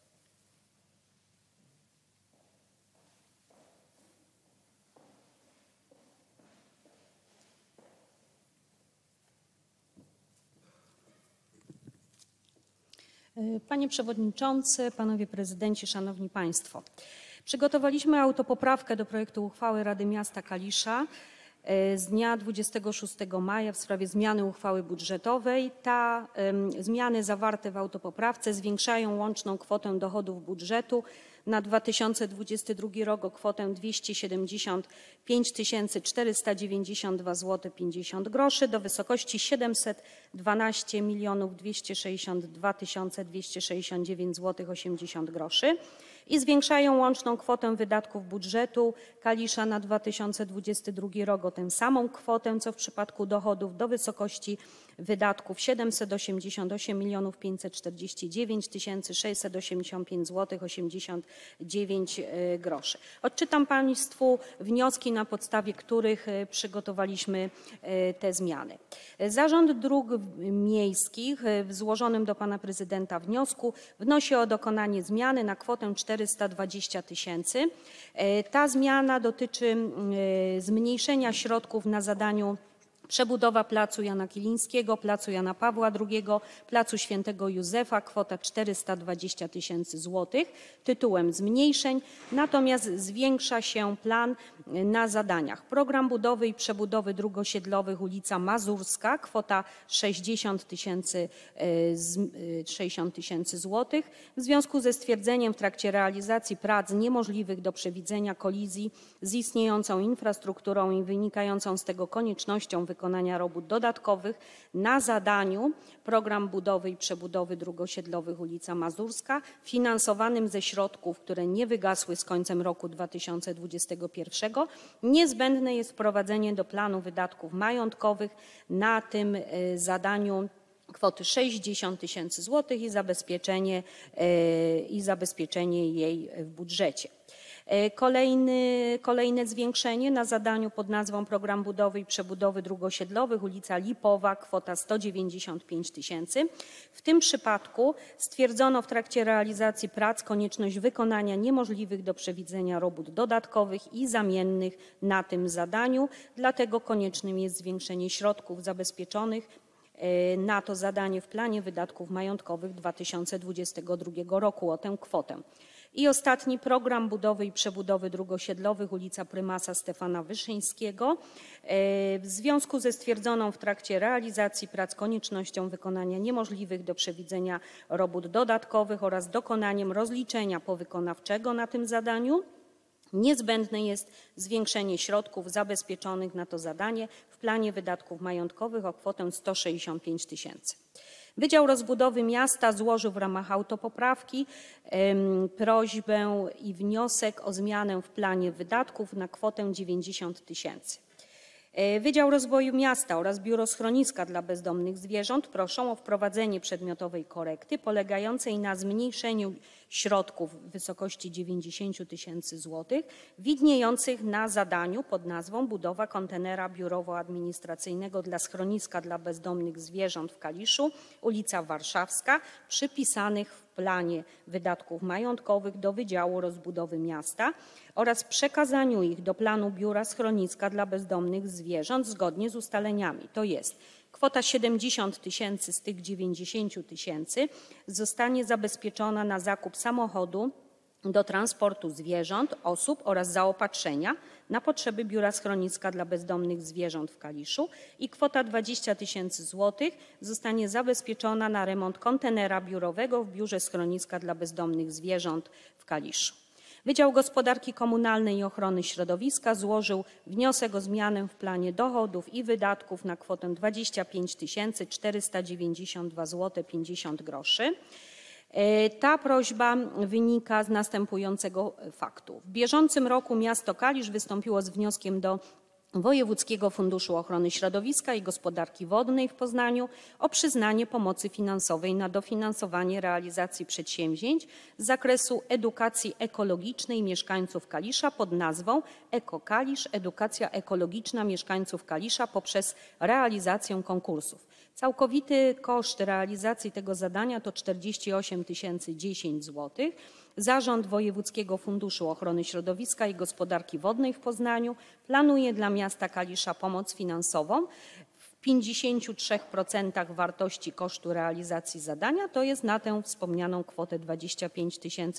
Panie Przewodniczący, Panowie Prezydenci, Szanowni Państwo. Przygotowaliśmy autopoprawkę do projektu uchwały Rady Miasta Kalisza z dnia 26 maja w sprawie zmiany uchwały budżetowej. Zmiany zawarte w autopoprawce zwiększają łączną kwotę dochodów budżetu na 2022 rok o kwotę 275 492 zł 50 groszy do wysokości 712 262 269 zł 80 groszy i zwiększają łączną kwotę wydatków budżetu Kalisza na 2022 rok o tę samą kwotę, co w przypadku dochodów, do wysokości wydatków 788 549 685 zł 89 groszy. Odczytam Państwu wnioski, na podstawie których przygotowaliśmy te zmiany. Zarząd Dróg Miejskich w złożonym do Pana Prezydenta wniosku wnosi o dokonanie zmiany na kwotę 420 000. Ta zmiana dotyczy zmniejszenia środków na zadaniu przebudowa Placu Jana Kilińskiego, Placu Jana Pawła II, Placu Świętego Józefa, kwota 420 000 zł tytułem zmniejszeń, natomiast zwiększa się plan na zadaniach. Program budowy i przebudowy dróg osiedlowych ulica Mazurska, kwota 60 000 zł. W związku ze stwierdzeniem w trakcie realizacji prac niemożliwych do przewidzenia kolizji z istniejącą infrastrukturą i wynikającą z tego koniecznością wykonania robót dodatkowych na zadaniu program budowy i przebudowy dróg osiedlowych ulica Mazurska finansowanym ze środków, które nie wygasły z końcem roku 2021, niezbędne jest wprowadzenie do planu wydatków majątkowych na tym zadaniu kwoty 60 000 zł i zabezpieczenie jej w budżecie. Kolejne zwiększenie na zadaniu pod nazwą Program budowy i przebudowy dróg osiedlowych ulica Lipowa, kwota 195 000. W tym przypadku stwierdzono w trakcie realizacji prac konieczność wykonania niemożliwych do przewidzenia robót dodatkowych i zamiennych na tym zadaniu, dlatego koniecznym jest zwiększenie środków zabezpieczonych na to zadanie w planie wydatków majątkowych 2022 roku o tę kwotę. I ostatni program budowy i przebudowy dróg osiedlowych ulica Prymasa Stefana Wyszyńskiego. W związku ze stwierdzoną w trakcie realizacji prac koniecznością wykonania niemożliwych do przewidzenia robót dodatkowych oraz dokonaniem rozliczenia powykonawczego na tym zadaniu, niezbędne jest zwiększenie środków zabezpieczonych na to zadanie w planie wydatków majątkowych o kwotę 165 000. Wydział Rozbudowy Miasta złożył w ramach autopoprawki prośbę i wniosek o zmianę w planie wydatków na kwotę 90 000. Wydział Rozwoju Miasta oraz Biuro Schroniska dla Bezdomnych Zwierząt proszą o wprowadzenie przedmiotowej korekty polegającej na zmniejszeniu środków w wysokości 90 000 zł widniejących na zadaniu pod nazwą budowa kontenera biurowo-administracyjnego dla Schroniska dla Bezdomnych Zwierząt w Kaliszu, ulica Warszawska, przypisanych w planie wydatków majątkowych do Wydziału Rozbudowy Miasta oraz przekazaniu ich do planu Biura Schroniska dla Bezdomnych Zwierząt zgodnie z ustaleniami, to jest kwota 70 000 z tych 90 000 zostanie zabezpieczona na zakup samochodu do transportu zwierząt, osób oraz zaopatrzenia na potrzeby Biura Schroniska dla Bezdomnych Zwierząt w Kaliszu i kwota 20 000 zł zostanie zabezpieczona na remont kontenera biurowego w Biurze Schroniska dla Bezdomnych Zwierząt w Kaliszu. Wydział Gospodarki Komunalnej i Ochrony Środowiska złożył wniosek o zmianę w planie dochodów i wydatków na kwotę 25 492 zł 50 groszy. Ta prośba wynika z następującego faktu. W bieżącym roku miasto Kalisz wystąpiło z wnioskiem do Wojewódzkiego Funduszu Ochrony Środowiska i Gospodarki Wodnej w Poznaniu o przyznanie pomocy finansowej na dofinansowanie realizacji przedsięwzięć z zakresu edukacji ekologicznej mieszkańców Kalisza pod nazwą Eko-Kalisz – Edukacja ekologiczna mieszkańców Kalisza poprzez realizację konkursów. Całkowity koszt realizacji tego zadania to 48 010 zł. Zarząd Wojewódzkiego Funduszu Ochrony Środowiska i Gospodarki Wodnej w Poznaniu planuje dla miasta Kalisza pomoc finansową w 53% wartości kosztu realizacji zadania, to jest na tę wspomnianą kwotę 25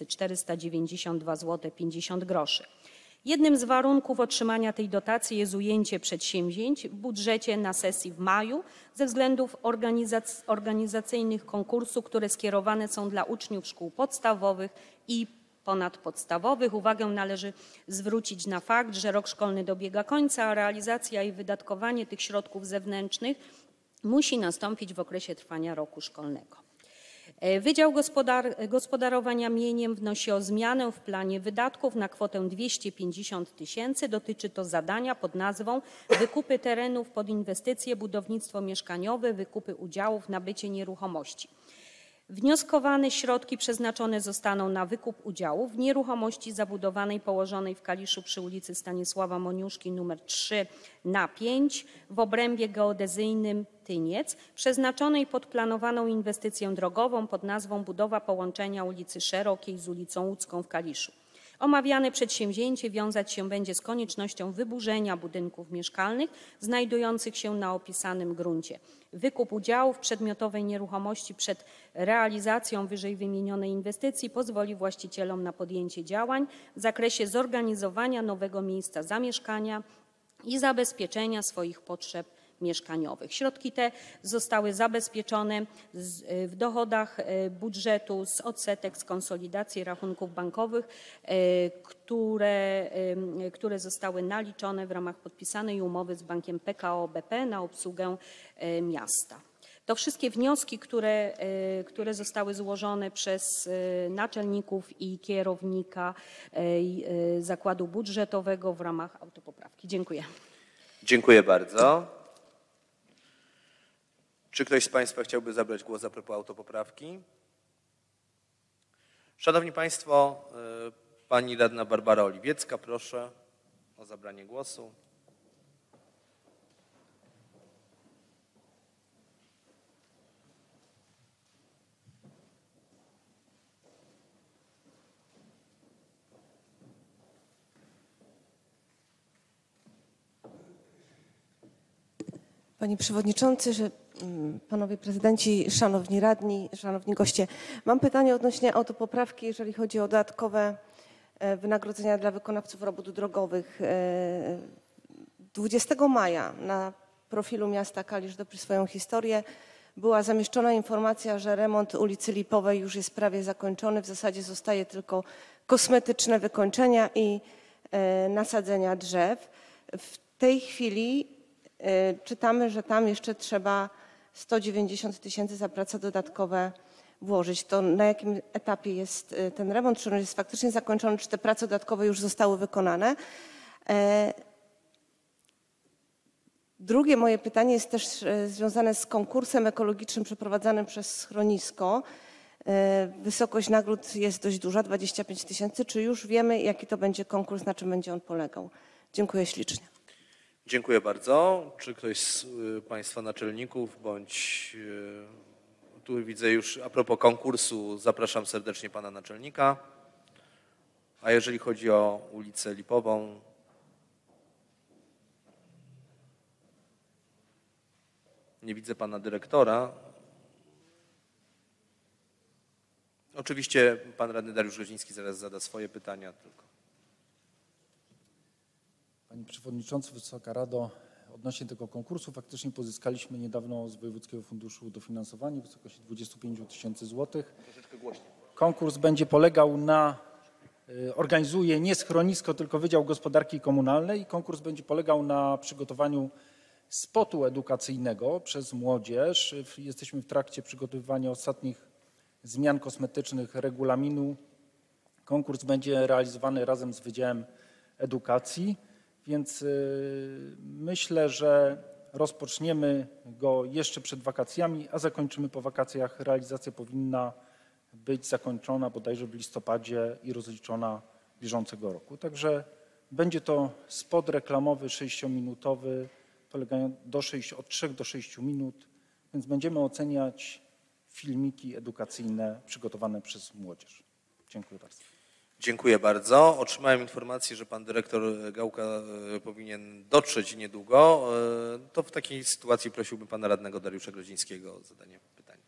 492 zł 50 groszy. Jednym z warunków otrzymania tej dotacji jest ujęcie przedsięwzięć w budżecie na sesji w maju ze względów organizacyjnych konkursu, które skierowane są dla uczniów szkół podstawowych i ponadpodstawowych. Uwagę należy zwrócić na fakt, że rok szkolny dobiega końca, a realizacja i wydatkowanie tych środków zewnętrznych musi nastąpić w okresie trwania roku szkolnego. Wydział Gospodarowania Mieniem wnosi o zmianę w planie wydatków na kwotę 250 000. Dotyczy to zadania pod nazwą wykupy terenów pod inwestycje, budownictwo mieszkaniowe, wykupy udziałów, nabycie nieruchomości. Wnioskowane środki przeznaczone zostaną na wykup udziałów w nieruchomości zabudowanej położonej w Kaliszu przy ulicy Stanisława Moniuszki nr 3/5 w obrębie geodezyjnym Tyniec, przeznaczonej pod planowaną inwestycję drogową pod nazwą budowa połączenia ulicy Szerokiej z ulicą Łódzką w Kaliszu. Omawiane przedsięwzięcie wiązać się będzie z koniecznością wyburzenia budynków mieszkalnych znajdujących się na opisanym gruncie. Wykup udziałów w przedmiotowej nieruchomości przed realizacją wyżej wymienionej inwestycji pozwoli właścicielom na podjęcie działań w zakresie zorganizowania nowego miejsca zamieszkania i zabezpieczenia swoich potrzeb mieszkaniowych. Środki te zostały zabezpieczone w dochodach budżetu z odsetek z konsolidacji rachunków bankowych, które zostały naliczone w ramach podpisanej umowy z bankiem PKO BP na obsługę miasta. To wszystkie wnioski, które zostały złożone przez naczelników i kierownika zakładu budżetowego w ramach autopoprawki. Dziękuję. Dziękuję bardzo. Czy ktoś z Państwa chciałby zabrać głos a propos autopoprawki? Szanowni Państwo, Pani radna Barbara Oliwiecka, proszę o zabranie głosu. Panie Przewodniczący, Panowie Prezydenci, Szanowni Radni, Szanowni Goście. Mam pytanie odnośnie autopoprawki, jeżeli chodzi o dodatkowe wynagrodzenia dla wykonawców robót drogowych. 20 maja na profilu miasta Kalisz Dobry swoją historię była zamieszczona informacja, że remont ulicy Lipowej już jest prawie zakończony. W zasadzie zostaje tylko kosmetyczne wykończenia i nasadzenia drzew. W tej chwili czytamy, że tam jeszcze trzeba 190 000 za prace dodatkowe włożyć. To na jakim etapie jest ten remont? Czy on jest faktycznie zakończony? Czy te prace dodatkowe już zostały wykonane? Drugie moje pytanie jest też związane z konkursem ekologicznym przeprowadzanym przez schronisko. Wysokość nagród jest dość duża, 25 000. Czy już wiemy, jaki to będzie konkurs, na czym będzie on polegał? Dziękuję ślicznie. Dziękuję bardzo. Czy ktoś z Państwa naczelników bądź tu widzę już a propos konkursu, zapraszam serdecznie Pana naczelnika. A jeżeli chodzi o ulicę Lipową, nie widzę Pana dyrektora. Oczywiście Pan radny Dariusz Goziński zaraz zada swoje pytania. Panie Przewodniczący, Wysoka Rado, odnośnie tego konkursu faktycznie pozyskaliśmy niedawno z Wojewódzkiego Funduszu dofinansowanie w wysokości 25 000 złotych. Konkurs będzie polegał na, organizuje nie schronisko, tylko Wydział Gospodarki Komunalnej. Konkurs będzie polegał na przygotowaniu spotu edukacyjnego przez młodzież. Jesteśmy w trakcie przygotowywania ostatnich zmian kosmetycznych regulaminu. Konkurs będzie realizowany razem z Wydziałem Edukacji. Więc myślę, że rozpoczniemy go jeszcze przed wakacjami, a zakończymy po wakacjach. Realizacja powinna być zakończona bodajże w listopadzie i rozliczona bieżącego roku. Także będzie to spot reklamowy 6-minutowy, polegający od 3 do 6 minut, więc będziemy oceniać filmiki edukacyjne przygotowane przez młodzież. Dziękuję bardzo. Dziękuję bardzo. Otrzymałem informację, że Pan Dyrektor Gałka powinien dotrzeć niedługo. To w takiej sytuacji prosiłbym Pana Radnego Dariusza Grodzińskiego o zadanie pytania.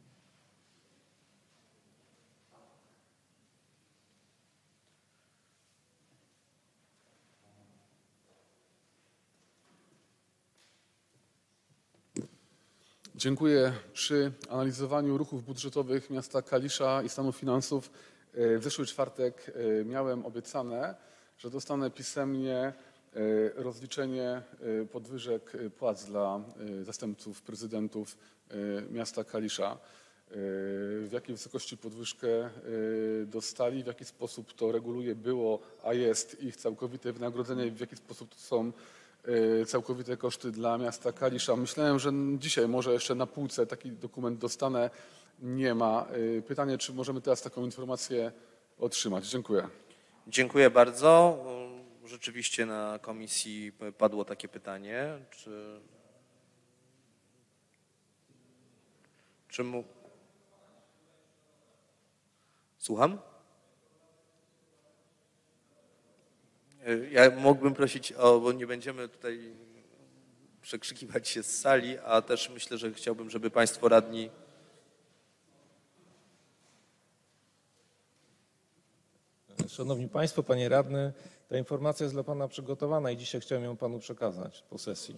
Dziękuję. Przy analizowaniu ruchów budżetowych miasta Kalisza i stanu finansów w zeszły czwartek miałem obiecane, że dostanę pisemnie rozliczenie podwyżek płac dla zastępców prezydentów miasta Kalisza. w jakiej wysokości podwyżkę dostali, w jaki sposób to reguluje było, a jest ich całkowite wynagrodzenie i w jaki sposób to są całkowite koszty dla miasta Kalisza. Myślałem, że dzisiaj może jeszcze na półce taki dokument dostanę. Nie ma. Pytanie, czy możemy teraz taką informację otrzymać? Dziękuję. Dziękuję bardzo. Rzeczywiście na komisji padło takie pytanie, czy Słucham? Ja mógłbym prosić bo nie będziemy tutaj przekrzykiwać się z sali, a też myślę, że chciałbym, żeby Państwo radni... Szanowni Państwo, Panie Radny, ta informacja jest dla Pana przygotowana i dzisiaj chciałem ją Panu przekazać po sesji.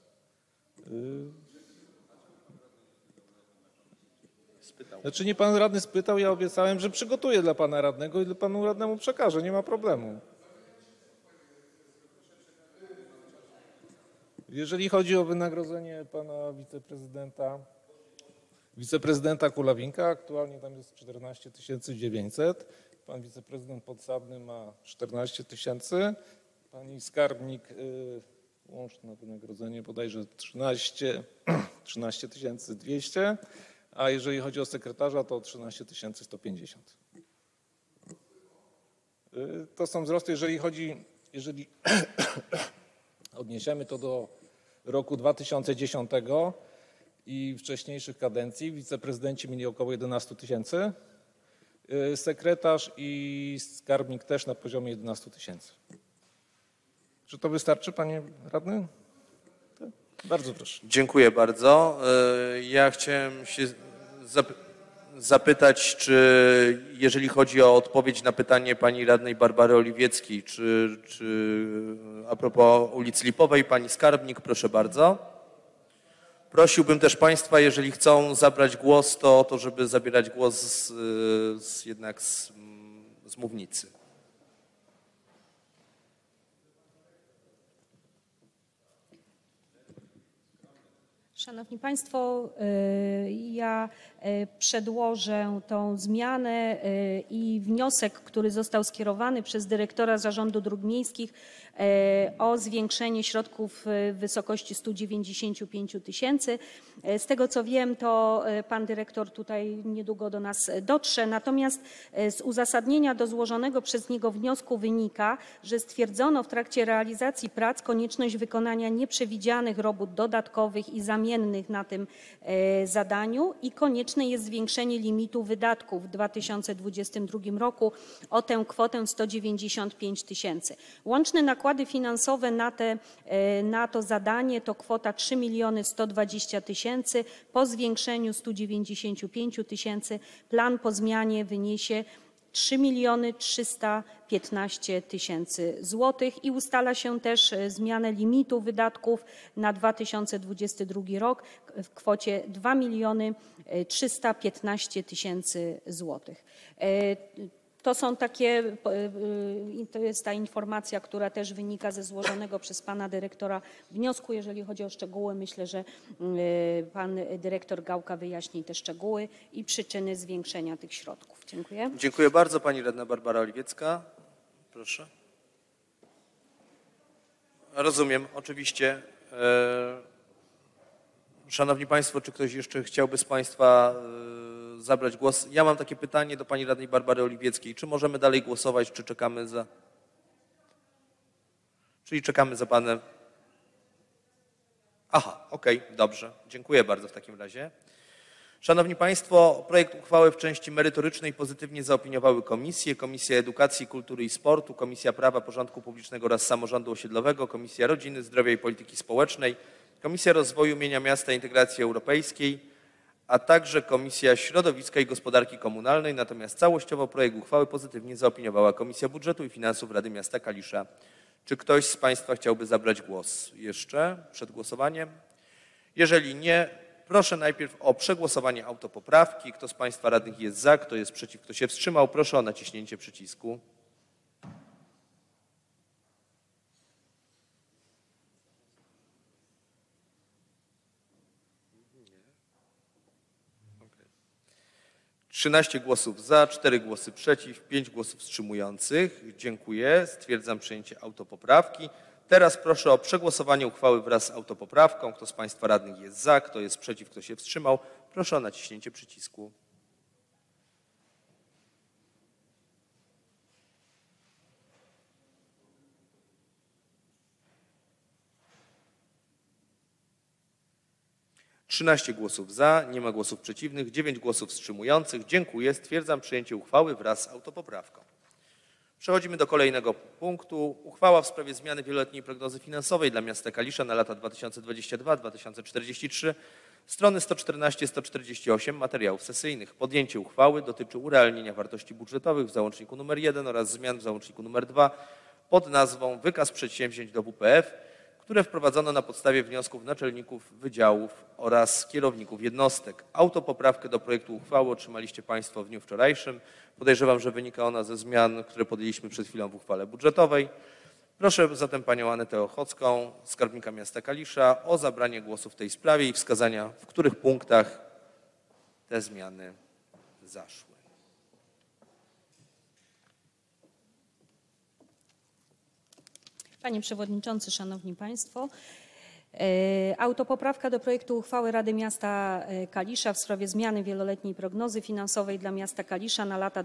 Znaczy nie Pan Radny spytał, ja obiecałem, że przygotuję dla Pana Radnego i Panu Radnemu przekażę, nie ma problemu. Jeżeli chodzi o wynagrodzenie Pana wiceprezydenta Kulawinka, aktualnie tam jest 14 900. Pan wiceprezydent Podsadny ma 14 000. Pani skarbnik łączne wynagrodzenie bodajże 13 200. A jeżeli chodzi o sekretarza, to 13 150. To są wzrosty, jeżeli odniesiemy to do roku 2010 i wcześniejszych kadencji, wiceprezydenci mieli około 11 000, sekretarz i skarbnik też na poziomie 11 000. Czy to wystarczy, panie radny? Tak? Bardzo proszę. Dziękuję bardzo. Ja chciałem się zapytać, czy jeżeli chodzi o odpowiedź na pytanie pani radnej Barbary Oliwieckiej, czy a propos ulicy Lipowej, pani skarbnik, proszę bardzo. Prosiłbym też Państwa, jeżeli chcą zabrać głos, to żeby zabierać głos jednak z mównicy. Szanowni Państwo, ja przedłożę tą zmianę i wniosek, który został skierowany przez dyrektora Zarządu Dróg Miejskich o zwiększenie środków w wysokości 195 000. Z tego co wiem, to pan dyrektor tutaj niedługo do nas dotrze, natomiast z uzasadnienia do złożonego przez niego wniosku wynika, że stwierdzono w trakcie realizacji prac konieczność wykonania nieprzewidzianych robót dodatkowych i zamiennych na tym zadaniu i konieczne jest zwiększenie limitu wydatków w 2022 roku o tę kwotę 195 000. Łączne nakłady finansowe na to zadanie to kwota 3 120 000. Po zwiększeniu 195 000 plan po zmianie wyniesie 3 315 000 złotych i ustala się też zmianę limitu wydatków na 2022 rok w kwocie 2 315 000 złotych. To jest ta informacja, która też wynika ze złożonego przez pana dyrektora wniosku. Jeżeli chodzi o szczegóły, myślę, że pan dyrektor Gałka wyjaśni te szczegóły i przyczyny zwiększenia tych środków. Dziękuję. Dziękuję bardzo. Pani radna Barbara Oliwiecka. Proszę. Rozumiem, oczywiście. Szanowni Państwo, czy ktoś jeszcze chciałby z Państwa zabrać głos? Ja mam takie pytanie do pani radnej Barbary Oliwieckiej. Czy możemy dalej głosować, czy czekamy za... Czyli czekamy za panem... Aha, okej, dobrze. Dziękuję bardzo w takim razie. Szanowni Państwo, projekt uchwały w części merytorycznej pozytywnie zaopiniowały komisje. Komisja Edukacji, Kultury i Sportu, Komisja Prawa, Porządku Publicznego oraz Samorządu Osiedlowego, Komisja Rodziny, Zdrowia i Polityki Społecznej, Komisja Rozwoju Mienia Miasta i Integracji Europejskiej, a także Komisja Środowiska i Gospodarki Komunalnej. Natomiast całościowo projekt uchwały pozytywnie zaopiniowała Komisja Budżetu i Finansów Rady Miasta Kalisza. Czy ktoś z Państwa chciałby zabrać głos jeszcze przed głosowaniem? Jeżeli nie, proszę najpierw o przegłosowanie autopoprawki. Kto z Państwa radnych jest za, kto jest przeciw, kto się wstrzymał, proszę o naciśnięcie przycisku. 13 głosów za, 4 głosy przeciw, 5 głosów wstrzymujących. Dziękuję. Stwierdzam przyjęcie autopoprawki. Teraz proszę o przegłosowanie uchwały wraz z autopoprawką. Kto z Państwa radnych jest za, kto jest przeciw, kto się wstrzymał, proszę o naciśnięcie przycisku. Trzynaście głosów za, nie ma głosów przeciwnych, 9 głosów wstrzymujących. Dziękuję. Stwierdzam przyjęcie uchwały wraz z autopoprawką. Przechodzimy do kolejnego punktu. Uchwała w sprawie zmiany wieloletniej prognozy finansowej dla miasta Kalisza na lata 2022-2043, strony 114-148 materiałów sesyjnych. Podjęcie uchwały dotyczy urealnienia wartości budżetowych w załączniku nr 1 oraz zmian w załączniku nr 2 pod nazwą Wykaz przedsięwzięć do WPF, które wprowadzono na podstawie wniosków naczelników wydziałów oraz kierowników jednostek. Autopoprawkę do projektu uchwały otrzymaliście Państwo w dniu wczorajszym. Podejrzewam, że wynika ona ze zmian, które podjęliśmy przed chwilą w uchwale budżetowej. Proszę zatem Panią Anetę Ochocką, skarbnika miasta Kalisza, o zabranie głosu w tej sprawie i wskazania, w których punktach te zmiany zaszły. Panie Przewodniczący, Szanowni Państwo, autopoprawka do projektu uchwały Rady Miasta Kalisza w sprawie zmiany wieloletniej prognozy finansowej dla miasta Kalisza na lata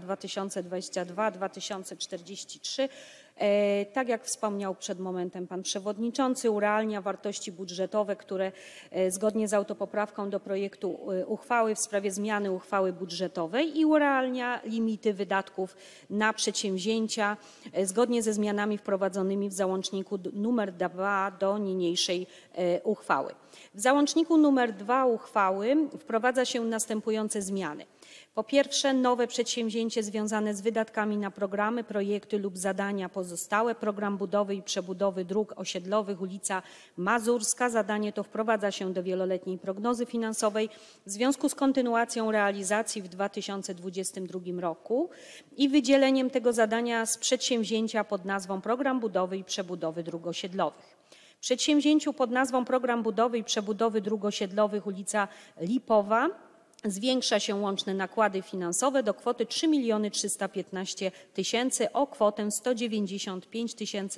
2022-2043. Tak jak wspomniał przed momentem Pan Przewodniczący, urealnia wartości budżetowe, które zgodnie z autopoprawką do projektu uchwały w sprawie zmiany uchwały budżetowej i urealnia limity wydatków na przedsięwzięcia zgodnie ze zmianami wprowadzonymi w załączniku nr 2 do niniejszej uchwały. W załączniku nr 2 uchwały wprowadza się następujące zmiany. Po pierwsze, nowe przedsięwzięcie związane z wydatkami na programy, projekty lub zadania pozostałe. Program budowy i przebudowy dróg osiedlowych, ulica Mazurska. Zadanie to wprowadza się do wieloletniej prognozy finansowej w związku z kontynuacją realizacji w 2022 roku i wydzieleniem tego zadania z przedsięwzięcia pod nazwą Program budowy i przebudowy dróg osiedlowych. W przedsięwzięciu pod nazwą Program budowy i przebudowy dróg osiedlowych ulica Lipowa zwiększa się łączne nakłady finansowe do kwoty 3 315 000 o kwotę 195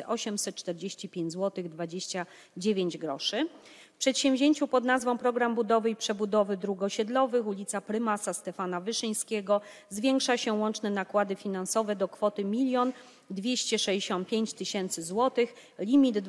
845 zł 29 groszy. W przedsięwzięciu pod nazwą Program budowy i przebudowy dróg osiedlowych ulica Prymasa Stefana Wyszyńskiego zwiększa się łączne nakłady finansowe do kwoty 1 265 000 zł. Limit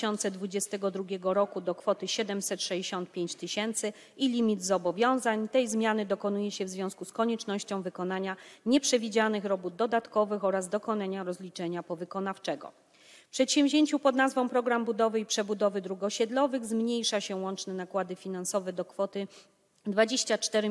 2022 roku do kwoty 765 000 i limit zobowiązań. Tej zmiany dokonuje się w związku z koniecznością wykonania nieprzewidzianych robót dodatkowych oraz dokonania rozliczenia powykonawczego. W przedsięwzięciu pod nazwą Program budowy i przebudowy dróg osiedlowych zmniejsza się łączne nakłady finansowe do kwoty 24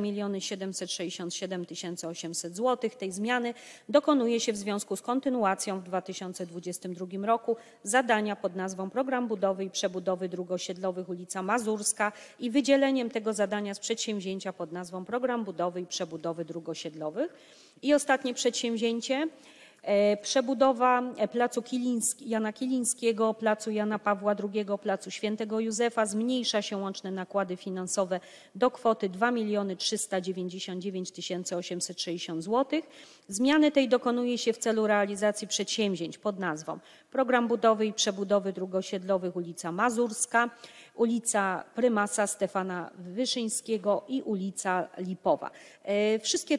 767 800 zł. Tej zmiany dokonuje się w związku z kontynuacją w 2022 roku zadania pod nazwą Program budowy i przebudowy dróg osiedlowych ulica Mazurska i wydzieleniem tego zadania z przedsięwzięcia pod nazwą Program budowy i przebudowy dróg osiedlowych. I ostatnie przedsięwzięcie. Przebudowa placu Jana Kilińskiego, placu Jana Pawła II, placu Świętego Józefa zmniejsza się łączne nakłady finansowe do kwoty 2 399 860 zł. Zmiany tej dokonuje się w celu realizacji przedsięwzięć pod nazwą Program budowy i przebudowy dróg osiedlowych ulica Mazurska, ulica Prymasa Stefana Wyszyńskiego i ulica Lipowa. Wszystkie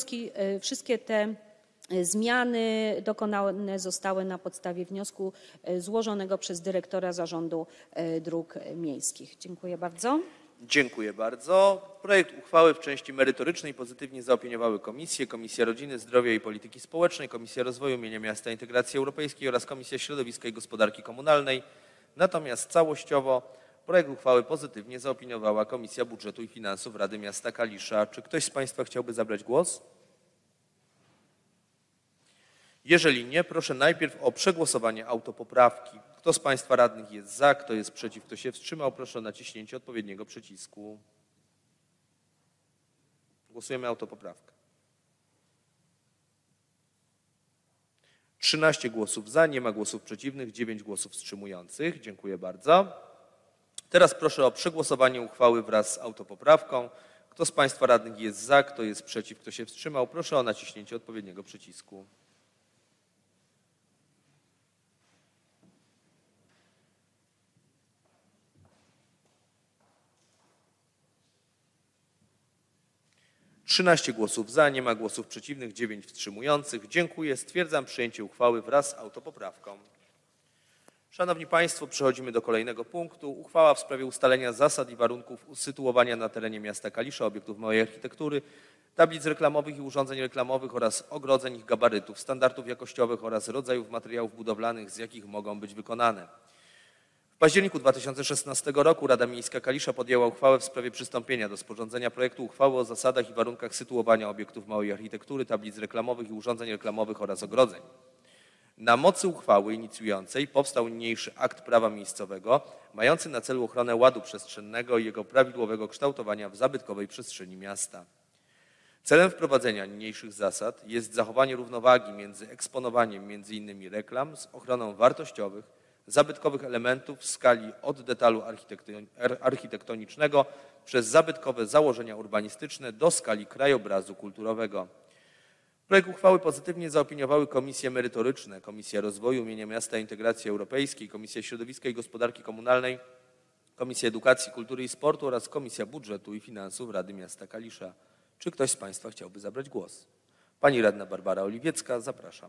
te zmiany dokonane zostały na podstawie wniosku złożonego przez dyrektora Zarządu Dróg Miejskich. Dziękuję bardzo. Dziękuję bardzo. Projekt uchwały w części merytorycznej pozytywnie zaopiniowały komisje: Komisja Rodziny, Zdrowia i Polityki Społecznej, Komisja Rozwoju Mienia Miasta i Integracji Europejskiej oraz Komisja Środowiska i Gospodarki Komunalnej. Natomiast całościowo projekt uchwały pozytywnie zaopiniowała Komisja Budżetu i Finansów Rady Miasta Kalisza. Czy ktoś z Państwa chciałby zabrać głos? Jeżeli nie, proszę najpierw o przegłosowanie autopoprawki. Kto z Państwa radnych jest za, kto jest przeciw, kto się wstrzymał, proszę o naciśnięcie odpowiedniego przycisku. Głosujemy autopoprawkę. 13 głosów za, nie ma głosów przeciwnych, 9 głosów wstrzymujących. Dziękuję bardzo. Teraz proszę o przegłosowanie uchwały wraz z autopoprawką. Kto z Państwa radnych jest za, kto jest przeciw, kto się wstrzymał, proszę o naciśnięcie odpowiedniego przycisku. Trzynaście głosów za, nie ma głosów przeciwnych, 9 wstrzymujących. Dziękuję. Stwierdzam przyjęcie uchwały wraz z autopoprawką. Szanowni Państwo, przechodzimy do kolejnego punktu. Uchwała w sprawie ustalenia zasad i warunków usytuowania na terenie miasta Kalisza obiektów małej architektury, tablic reklamowych i urządzeń reklamowych oraz ogrodzeń ich gabarytów, standardów jakościowych oraz rodzajów materiałów budowlanych, z jakich mogą być wykonane. W październiku 2016 roku Rada Miejska Kalisza podjęła uchwałę w sprawie przystąpienia do sporządzenia projektu uchwały o zasadach i warunkach sytuowania obiektów małej architektury, tablic reklamowych i urządzeń reklamowych oraz ogrodzeń. Na mocy uchwały inicjującej powstał niniejszy akt prawa miejscowego mający na celu ochronę ładu przestrzennego i jego prawidłowego kształtowania w zabytkowej przestrzeni miasta. Celem wprowadzenia niniejszych zasad jest zachowanie równowagi między eksponowaniem m.in. reklam z ochroną wartościowych, zabytkowych elementów w skali od detalu architektonicznego przez zabytkowe założenia urbanistyczne do skali krajobrazu kulturowego. Projekt uchwały pozytywnie zaopiniowały komisje merytoryczne, Komisja Rozwoju Mienia Miasta i Integracji Europejskiej, Komisja Środowiska i Gospodarki Komunalnej, Komisja Edukacji, Kultury i Sportu oraz Komisja Budżetu i Finansów Rady Miasta Kalisza. Czy ktoś z Państwa chciałby zabrać głos? Pani radna Barbara Oliwiecka, zapraszam.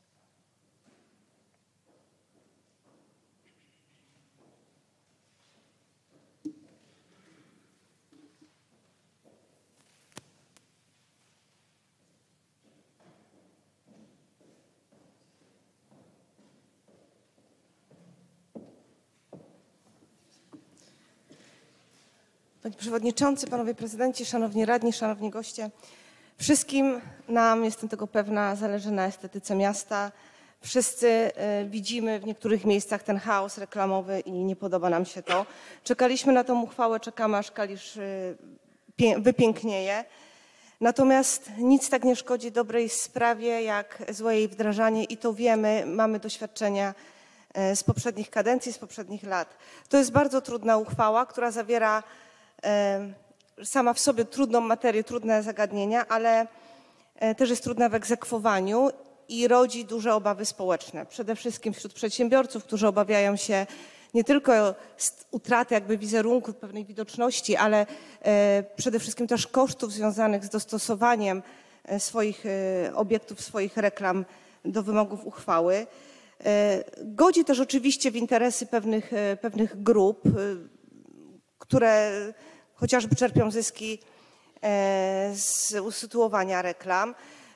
Panie Przewodniczący, Panowie Prezydenci, Szanowni Radni, Szanowni Goście. Wszystkim nam, jestem tego pewna, zależy na estetyce miasta. Wszyscy widzimy w niektórych miejscach ten chaos reklamowy i nie podoba nam się to. Czekaliśmy na tę uchwałę, czekamy aż Kalisz wypięknieje. Natomiast nic tak nie szkodzi dobrej sprawie jak złe jej wdrażanie i to wiemy, mamy doświadczenia z poprzednich kadencji, z poprzednich lat. To jest bardzo trudna uchwała, która zawiera sama w sobie trudną materię, trudne zagadnienia, ale też jest trudna w egzekwowaniu i rodzi duże obawy społeczne. Przede wszystkim wśród przedsiębiorców, którzy obawiają się nie tylko utraty jakby wizerunku, pewnej widoczności, ale przede wszystkim też kosztów związanych z dostosowaniem swoich obiektów, swoich reklam do wymogów uchwały. Godzi też oczywiście w interesy pewnych grup, które chociażby czerpią zyski z usytuowania reklam.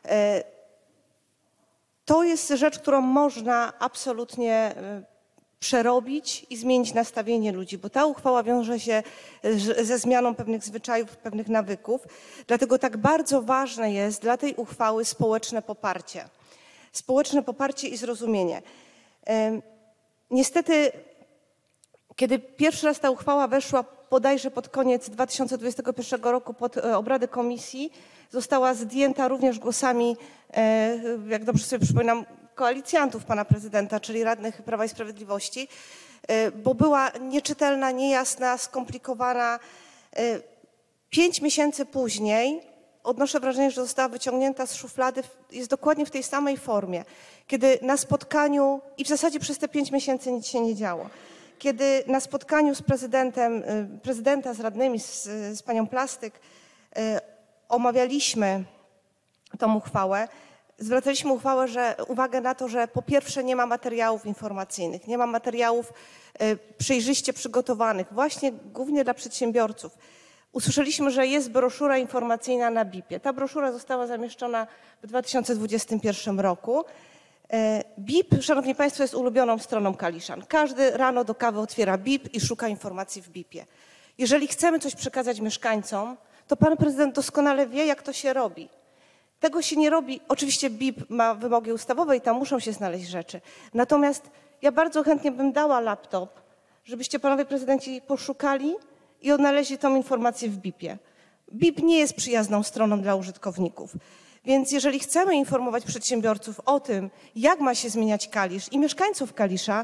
To jest rzecz, którą można absolutnie przerobić i zmienić nastawienie ludzi, bo ta uchwała wiąże się ze zmianą pewnych zwyczajów, pewnych nawyków. Dlatego tak bardzo ważne jest dla tej uchwały społeczne poparcie. Społeczne poparcie i zrozumienie. Niestety, kiedy pierwszy raz ta uchwała weszła bodajże pod koniec 2021 roku pod obrady komisji, została zdjęta również głosami, jak dobrze sobie przypominam, koalicjantów pana prezydenta, czyli radnych Prawa i Sprawiedliwości, bo była nieczytelna, niejasna, skomplikowana. 5 miesięcy później odnoszę wrażenie, że została wyciągnięta z szuflady, jest dokładnie w tej samej formie. Kiedy na spotkaniu, i w zasadzie przez te 5 miesięcy nic się nie działo, kiedy na spotkaniu z prezydenta z radnymi, z panią Plastyk omawialiśmy tą uchwałę, zwracaliśmy uwagę na to, że po pierwsze nie ma materiałów informacyjnych, nie ma materiałów przejrzyście przygotowanych, właśnie głównie dla przedsiębiorców. Usłyszeliśmy, że jest broszura informacyjna na BIP-ie. Ta broszura została zamieszczona w 2021 roku. BIP, szanowni państwo, jest ulubioną stroną Kaliszan. Każdy rano do kawy otwiera BIP i szuka informacji w BIP-ie. Jeżeli chcemy coś przekazać mieszkańcom, to pan prezydent doskonale wie, jak to się robi. Tego się nie robi. Oczywiście BIP ma wymogi ustawowe i tam muszą się znaleźć rzeczy. Natomiast ja bardzo chętnie bym dała laptop, żebyście panowie prezydenci poszukali i odnaleźli tą informację w BIP-ie. BIP nie jest przyjazną stroną dla użytkowników. Więc jeżeli chcemy informować przedsiębiorców o tym, jak ma się zmieniać Kalisz i mieszkańców Kalisza,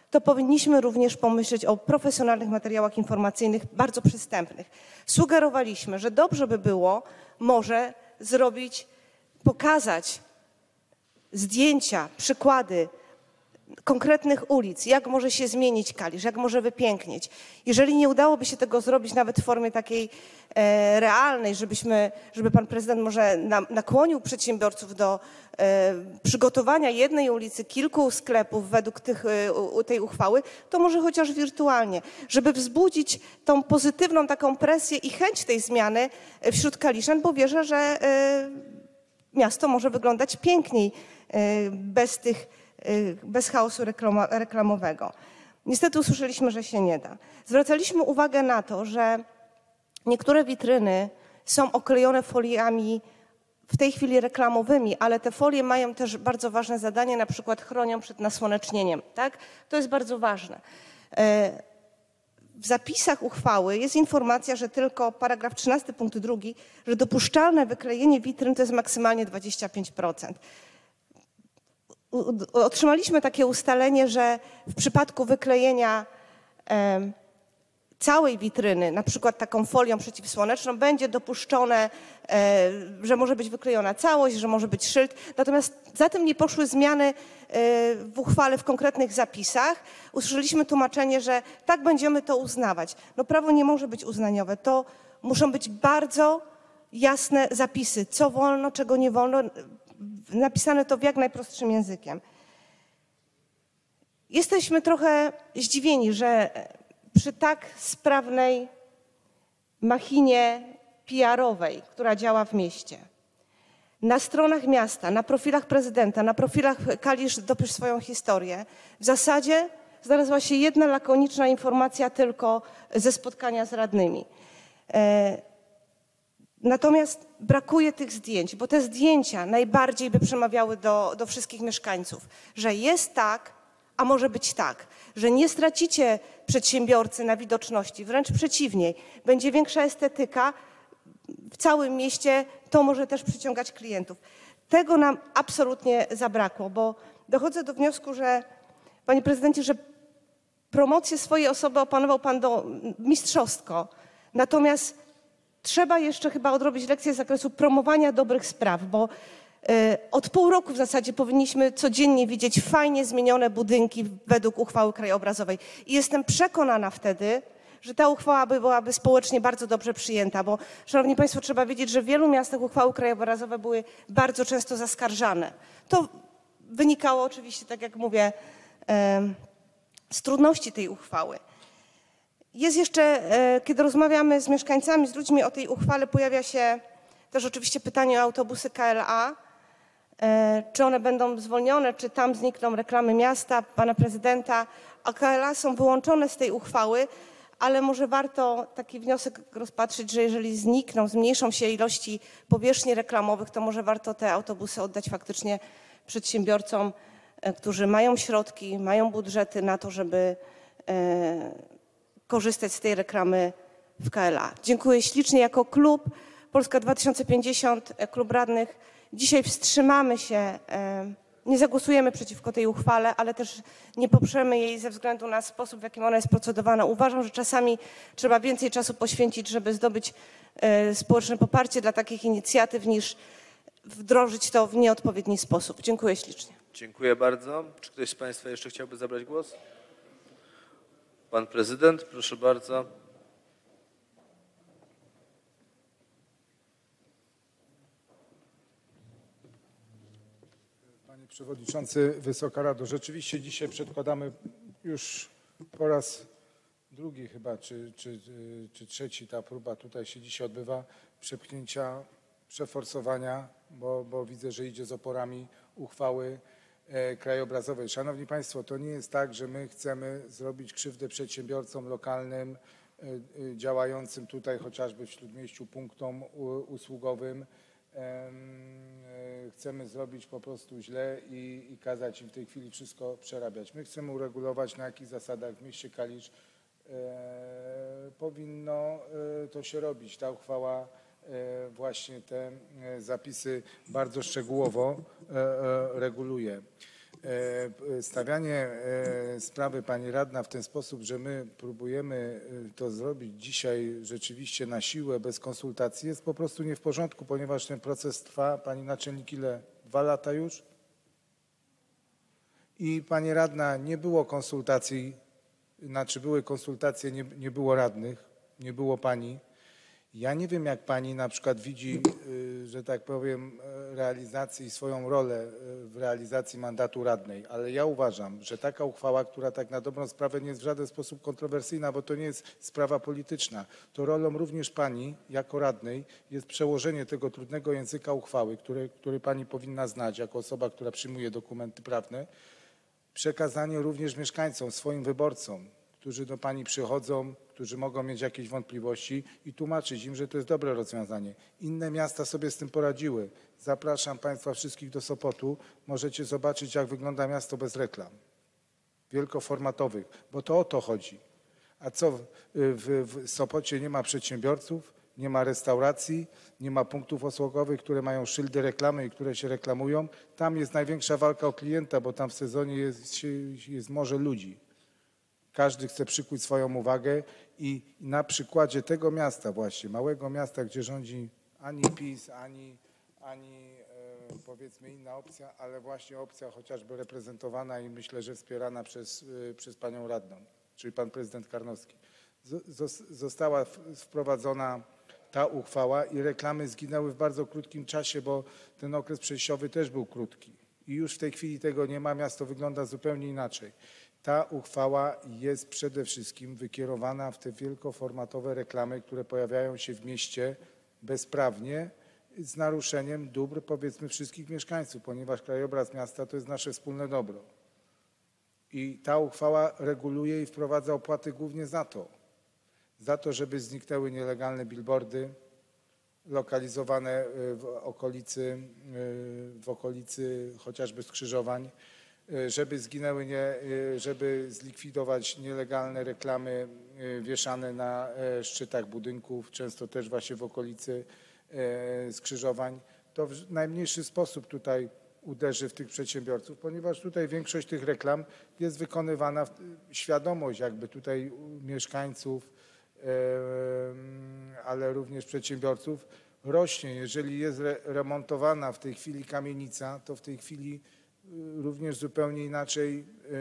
to powinniśmy również pomyśleć o profesjonalnych materiałach informacyjnych, bardzo przystępnych. Sugerowaliśmy, że dobrze by było może pokazać zdjęcia, przykłady konkretnych ulic, jak może się zmienić Kalisz, jak może wypięknieć. Jeżeli nie udałoby się tego zrobić nawet w formie takiej realnej, żeby pan prezydent może nakłonił przedsiębiorców do przygotowania jednej ulicy, kilku sklepów według tej uchwały, to może chociaż wirtualnie, żeby wzbudzić tą pozytywną taką presję i chęć tej zmiany wśród kaliszan, bo wierzę, że miasto może wyglądać piękniej bez chaosu reklamowego. Niestety usłyszeliśmy, że się nie da. Zwracaliśmy uwagę na to, że niektóre witryny są oklejone foliami w tej chwili reklamowymi, ale te folie mają też bardzo ważne zadanie, na przykład chronią przed nasłonecznieniem. Tak? To jest bardzo ważne. W zapisach uchwały jest informacja, że tylko paragraf 13 punkt 2, że dopuszczalne wyklejenie witryn to jest maksymalnie 25%. Otrzymaliśmy takie ustalenie, że w przypadku wyklejenia całej witryny, na przykład taką folią przeciwsłoneczną, będzie dopuszczone, że może być wyklejona całość, że może być szyld. Natomiast za tym nie poszły zmiany w uchwale w konkretnych zapisach. Usłyszeliśmy tłumaczenie, że tak będziemy to uznawać. No prawo nie może być uznaniowe. To muszą być bardzo jasne zapisy, co wolno, czego nie wolno. Napisane to w jak najprostszym językiem. Jesteśmy trochę zdziwieni, że przy tak sprawnej machinie PR-owej, która działa w mieście, na stronach miasta, na profilach prezydenta, na profilach Kalisz dopisz swoją historię, w zasadzie znalazła się jedna lakoniczna informacja tylko ze spotkania z radnymi. Natomiast brakuje tych zdjęć, bo te zdjęcia najbardziej by przemawiały do wszystkich mieszkańców, że jest tak, a może być tak, że nie stracicie przedsiębiorcy na widoczności, wręcz przeciwnie, będzie większa estetyka w całym mieście, to może też przyciągać klientów. Tego nam absolutnie zabrakło, bo dochodzę do wniosku, że panie prezydencie, że promocję swojej osoby opanował pan mistrzowsko, natomiast trzeba jeszcze chyba odrobić lekcję z zakresu promowania dobrych spraw, bo od pół roku w zasadzie powinniśmy codziennie widzieć fajnie zmienione budynki według uchwały krajobrazowej. I jestem przekonana wtedy, że ta uchwała byłaby społecznie bardzo dobrze przyjęta, bo szanowni państwo, trzeba wiedzieć, że w wielu miastach uchwały krajobrazowe były bardzo często zaskarżane. To wynikało oczywiście, tak jak mówię, z trudności tej uchwały. Jest jeszcze, kiedy rozmawiamy z mieszkańcami, z ludźmi o tej uchwale, pojawia się też oczywiście pytanie o autobusy KLA. Czy one będą zwolnione, czy tam znikną reklamy miasta, pana prezydenta. A KLA są wyłączone z tej uchwały, ale może warto taki wniosek rozpatrzyć, że jeżeli znikną, zmniejszą się ilości powierzchni reklamowych, to może warto te autobusy oddać faktycznie przedsiębiorcom, którzy mają środki, mają budżety na to, żeby korzystać z tej reklamy w KLA. Dziękuję ślicznie. Jako klub Polska 2050, klub radnych, dzisiaj wstrzymamy się, nie zagłosujemy przeciwko tej uchwale, ale też nie poprzemy jej ze względu na sposób, w jakim ona jest procedowana. Uważam, że czasami trzeba więcej czasu poświęcić, żeby zdobyć społeczne poparcie dla takich inicjatyw, niż wdrożyć to w nieodpowiedni sposób. Dziękuję ślicznie. Dziękuję bardzo. Czy ktoś z państwa jeszcze chciałby zabrać głos? Pan prezydent, proszę bardzo. Panie Przewodniczący, Wysoka Rado, rzeczywiście dzisiaj przedkładamy już po raz drugi chyba, czy trzeci, ta próba tutaj się dzisiaj odbywa, przepchnięcia, przeforsowania, bo widzę, że idzie z oporami uchwały krajobrazowej. Szanowni Państwo, to nie jest tak, że my chcemy zrobić krzywdę przedsiębiorcom lokalnym, działającym tutaj chociażby w Śródmieściu punktom usługowym. Chcemy zrobić po prostu źle i kazać im w tej chwili wszystko przerabiać. My chcemy uregulować, na jakich zasadach w mieście Kalisz powinno to się robić. Ta uchwała właśnie te zapisy bardzo szczegółowo reguluje. Stawianie sprawy pani radna w ten sposób, że my próbujemy to zrobić dzisiaj rzeczywiście na siłę, bez konsultacji, jest po prostu nie w porządku, ponieważ ten proces trwa, pani naczelnik, ile? 2 lata już? I pani radna, nie było konsultacji, znaczy były konsultacje, nie było radnych, nie było pani. Ja nie wiem, jak pani na przykład widzi, że tak powiem, realizację i swoją rolę w realizacji mandatu radnej, ale ja uważam, że taka uchwała, która tak na dobrą sprawę nie jest w żaden sposób kontrowersyjna, bo to nie jest sprawa polityczna, to rolą również pani jako radnej jest przełożenie tego trudnego języka uchwały, który pani powinna znać jako osoba, która przyjmuje dokumenty prawne, przekazanie również mieszkańcom, swoim wyborcom, którzy do pani przychodzą, którzy mogą mieć jakieś wątpliwości i tłumaczyć im, że to jest dobre rozwiązanie. Inne miasta sobie z tym poradziły. Zapraszam państwa wszystkich do Sopotu. Możecie zobaczyć, jak wygląda miasto bez reklam wielkoformatowych, bo to o to chodzi. A co, w Sopocie nie ma przedsiębiorców, nie ma restauracji, nie ma punktów usługowych, które mają szyldy reklamy i które się reklamują. Tam jest największa walka o klienta, bo tam w sezonie jest morze ludzi. Każdy chce przykuć swoją uwagę i na przykładzie tego miasta właśnie, małego miasta, gdzie rządzi ani PiS, ani powiedzmy inna opcja, ale właśnie opcja chociażby reprezentowana i myślę, że wspierana przez panią radną, czyli pan prezydent Karnowski. Została wprowadzona ta uchwała i reklamy zginęły w bardzo krótkim czasie, bo ten okres przejściowy też był krótki. I już w tej chwili tego nie ma, miasto wygląda zupełnie inaczej. Ta uchwała jest przede wszystkim wykierowana w te wielkoformatowe reklamy, które pojawiają się w mieście bezprawnie, z naruszeniem dóbr, powiedzmy, wszystkich mieszkańców, ponieważ krajobraz miasta to jest nasze wspólne dobro. I ta uchwała reguluje i wprowadza opłaty głównie za to, żeby zniknęły nielegalne billboardy lokalizowane w okolicy chociażby skrzyżowań, żeby zlikwidować nielegalne reklamy wieszane na szczytach budynków, często też właśnie w okolicy skrzyżowań. To w najmniejszy sposób tutaj uderzy w tych przedsiębiorców, ponieważ tutaj większość tych reklam jest wykonywana świadomość jakby tutaj mieszkańców, ale również przedsiębiorców rośnie. Jeżeli jest remontowana w tej chwili kamienica, to w tej chwili również zupełnie inaczej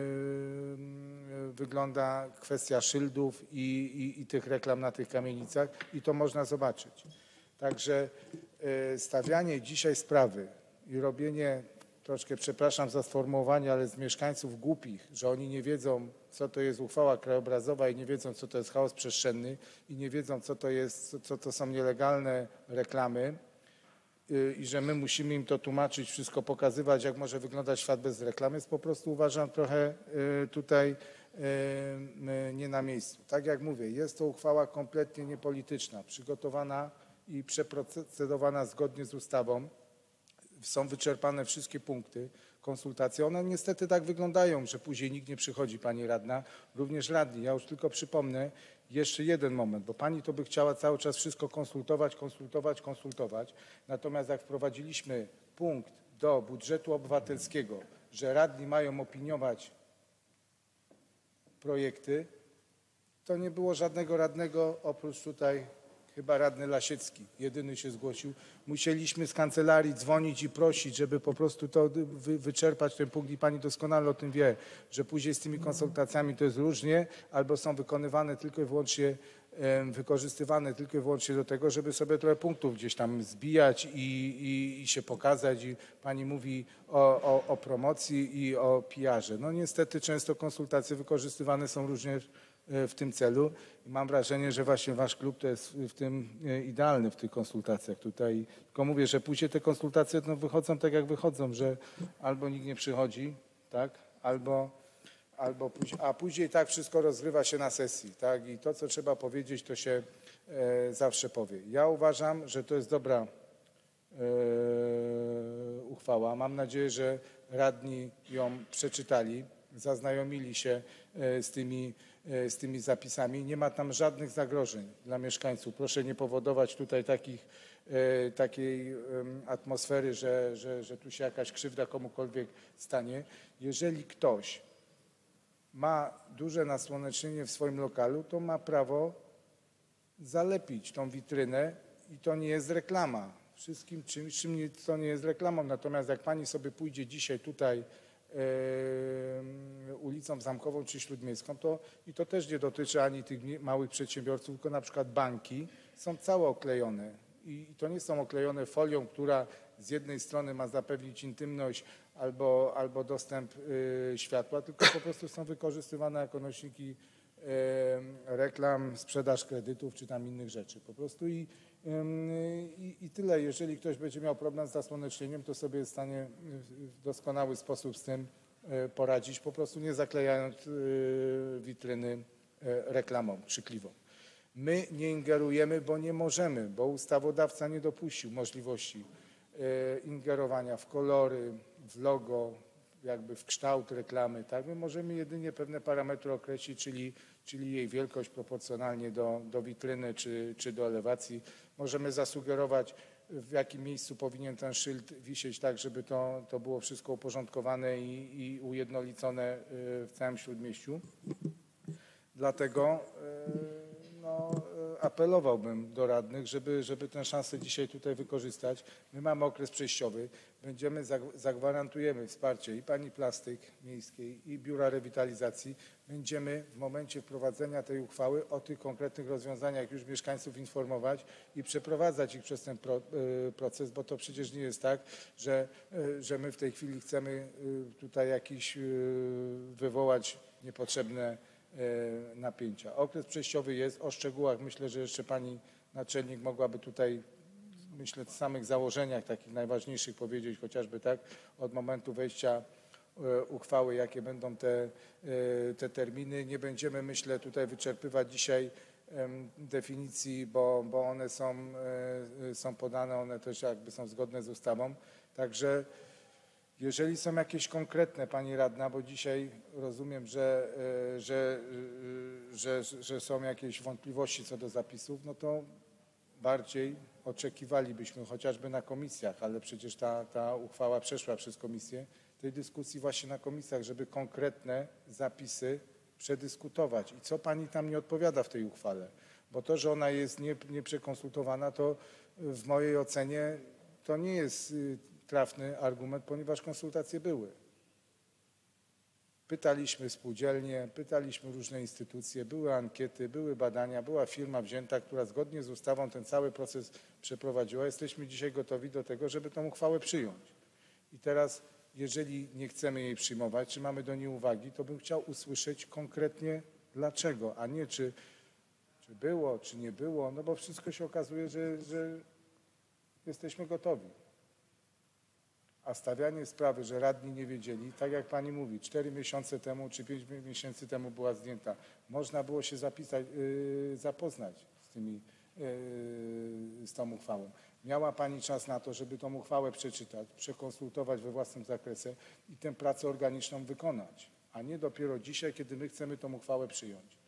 wygląda kwestia szyldów i tych reklam na tych kamienicach i to można zobaczyć. Także stawianie dzisiaj sprawy i robienie, troszkę przepraszam za sformułowanie, ale z mieszkańców głupich, że oni nie wiedzą, co to jest uchwała krajobrazowa i nie wiedzą, co to jest chaos przestrzenny i nie wiedzą, co to są nielegalne reklamy, i że my musimy im to tłumaczyć, wszystko pokazywać, jak może wyglądać świat bez reklamy, jest po prostu, uważam, trochę tutaj nie na miejscu. Tak jak mówię, jest to uchwała kompletnie niepolityczna, przygotowana i przeprocedowana zgodnie z ustawą. Są wyczerpane wszystkie punkty, konsultacje. One niestety tak wyglądają, że później nikt nie przychodzi, pani radna, również radni. Ja już tylko przypomnę jeszcze jeden moment, bo pani to by chciała cały czas wszystko konsultować. Natomiast jak wprowadziliśmy punkt do budżetu obywatelskiego, że radni mają opiniować projekty, to nie było żadnego radnego oprócz tutaj chyba radny Lasiecki, jedyny się zgłosił. Musieliśmy z kancelarii dzwonić i prosić, żeby po prostu to wyczerpać ten punkt i pani doskonale o tym wie, że później z tymi konsultacjami to jest różnie, albo są wykonywane tylko i wyłącznie, wykorzystywane tylko i wyłącznie do tego, żeby sobie trochę punktów gdzieś tam zbijać i się pokazać. I pani mówi o promocji i o PR-ze. No niestety często konsultacje wykorzystywane są również w tym celu. I mam wrażenie, że właśnie wasz klub to jest w tym idealny, w tych konsultacjach tutaj. Tylko mówię, że później te konsultacje wychodzą tak, jak wychodzą, że albo nikt nie przychodzi, tak, a później tak wszystko rozgrywa się na sesji, tak, i to, co trzeba powiedzieć, to się zawsze powie. Ja uważam, że to jest dobra uchwała. Mam nadzieję, że radni ją przeczytali, zaznajomili się z tymi zapisami. Nie ma tam żadnych zagrożeń dla mieszkańców. Proszę nie powodować tutaj takich takiej atmosfery, że tu się jakaś krzywda komukolwiek stanie. Jeżeli ktoś ma duże nasłonecznienie w swoim lokalu, to ma prawo zalepić tą witrynę i to nie jest reklama. Wszystkim czym to nie jest reklamą. Natomiast jak pani sobie pójdzie dzisiaj tutaj ulicą Zamkową czy Śródmiejską, to też nie dotyczy ani tych małych przedsiębiorców, tylko na przykład banki są całe oklejone i to nie są oklejone folią, która z jednej strony ma zapewnić intymność albo dostęp światła, tylko po prostu są wykorzystywane jako nośniki reklam, sprzedaż kredytów czy tam innych rzeczy. Po prostu i tyle. Jeżeli ktoś będzie miał problem z zasłonecznieniem, to sobie jest w stanie w doskonały sposób z tym poradzić, po prostu nie zaklejając witryny reklamą krzykliwą. My nie ingerujemy, bo nie możemy, bo ustawodawca nie dopuścił możliwości ingerowania w kolory, w logo, jakby w kształt reklamy. Tak? My możemy jedynie pewne parametry określić, czyli jej wielkość proporcjonalnie do witryny czy do elewacji. Możemy zasugerować, w jakim miejscu powinien ten szyld wisieć, tak żeby to było wszystko uporządkowane i ujednolicone w całym Śródmieściu. Dlatego apelowałbym do radnych, żeby tę szansę dzisiaj tutaj wykorzystać. My mamy okres przejściowy, zagwarantujemy wsparcie i pani Plastyk Miejskiej, i Biura Rewitalizacji. Będziemy w momencie wprowadzenia tej uchwały o tych konkretnych rozwiązaniach już mieszkańców informować i przeprowadzać ich przez ten proces, bo to przecież nie jest tak, że my w tej chwili chcemy tutaj wywołać niepotrzebne napięcia. Okres przejściowy jest, o szczegółach myślę, że jeszcze pani naczelnik mogłaby tutaj, myślę, w samych założeniach takich najważniejszych powiedzieć, chociażby tak, od momentu wejścia uchwały, jakie będą te terminy. Nie będziemy, myślę, tutaj wyczerpywać dzisiaj definicji, bo one są podane, one też jakby są zgodne z ustawą. Także jeżeli są jakieś konkretne, pani radna, bo dzisiaj rozumiem, że są jakieś wątpliwości co do zapisów, no to bardziej oczekiwalibyśmy chociażby na komisjach, ale przecież ta uchwała przeszła przez komisję, tej dyskusji właśnie na komisjach, żeby konkretne zapisy przedyskutować. I co pani tam nie odpowiada w tej uchwale? Bo to, że ona jest nieprzekonsultowana, to w mojej ocenie to nie jest trafny argument, ponieważ konsultacje były. Pytaliśmy spółdzielnie, pytaliśmy różne instytucje, były ankiety, były badania, była firma wzięta, która zgodnie z ustawą ten cały proces przeprowadziła. Jesteśmy dzisiaj gotowi do tego, żeby tę uchwałę przyjąć. I teraz, jeżeli nie chcemy jej przyjmować, czy mamy do niej uwagi, to bym chciał usłyszeć konkretnie dlaczego, a nie czy było, czy nie było, no bo wszystko się okazuje, że jesteśmy gotowi. A stawianie sprawy, że radni nie wiedzieli, tak jak pani mówi, 4 miesiące temu czy 5 miesięcy temu była zdjęta. Można było się zapoznać z tą uchwałą. Miała pani czas na to, żeby tą uchwałę przeczytać, przekonsultować we własnym zakresie i tę pracę organiczną wykonać, a nie dopiero dzisiaj, kiedy my chcemy tą uchwałę przyjąć.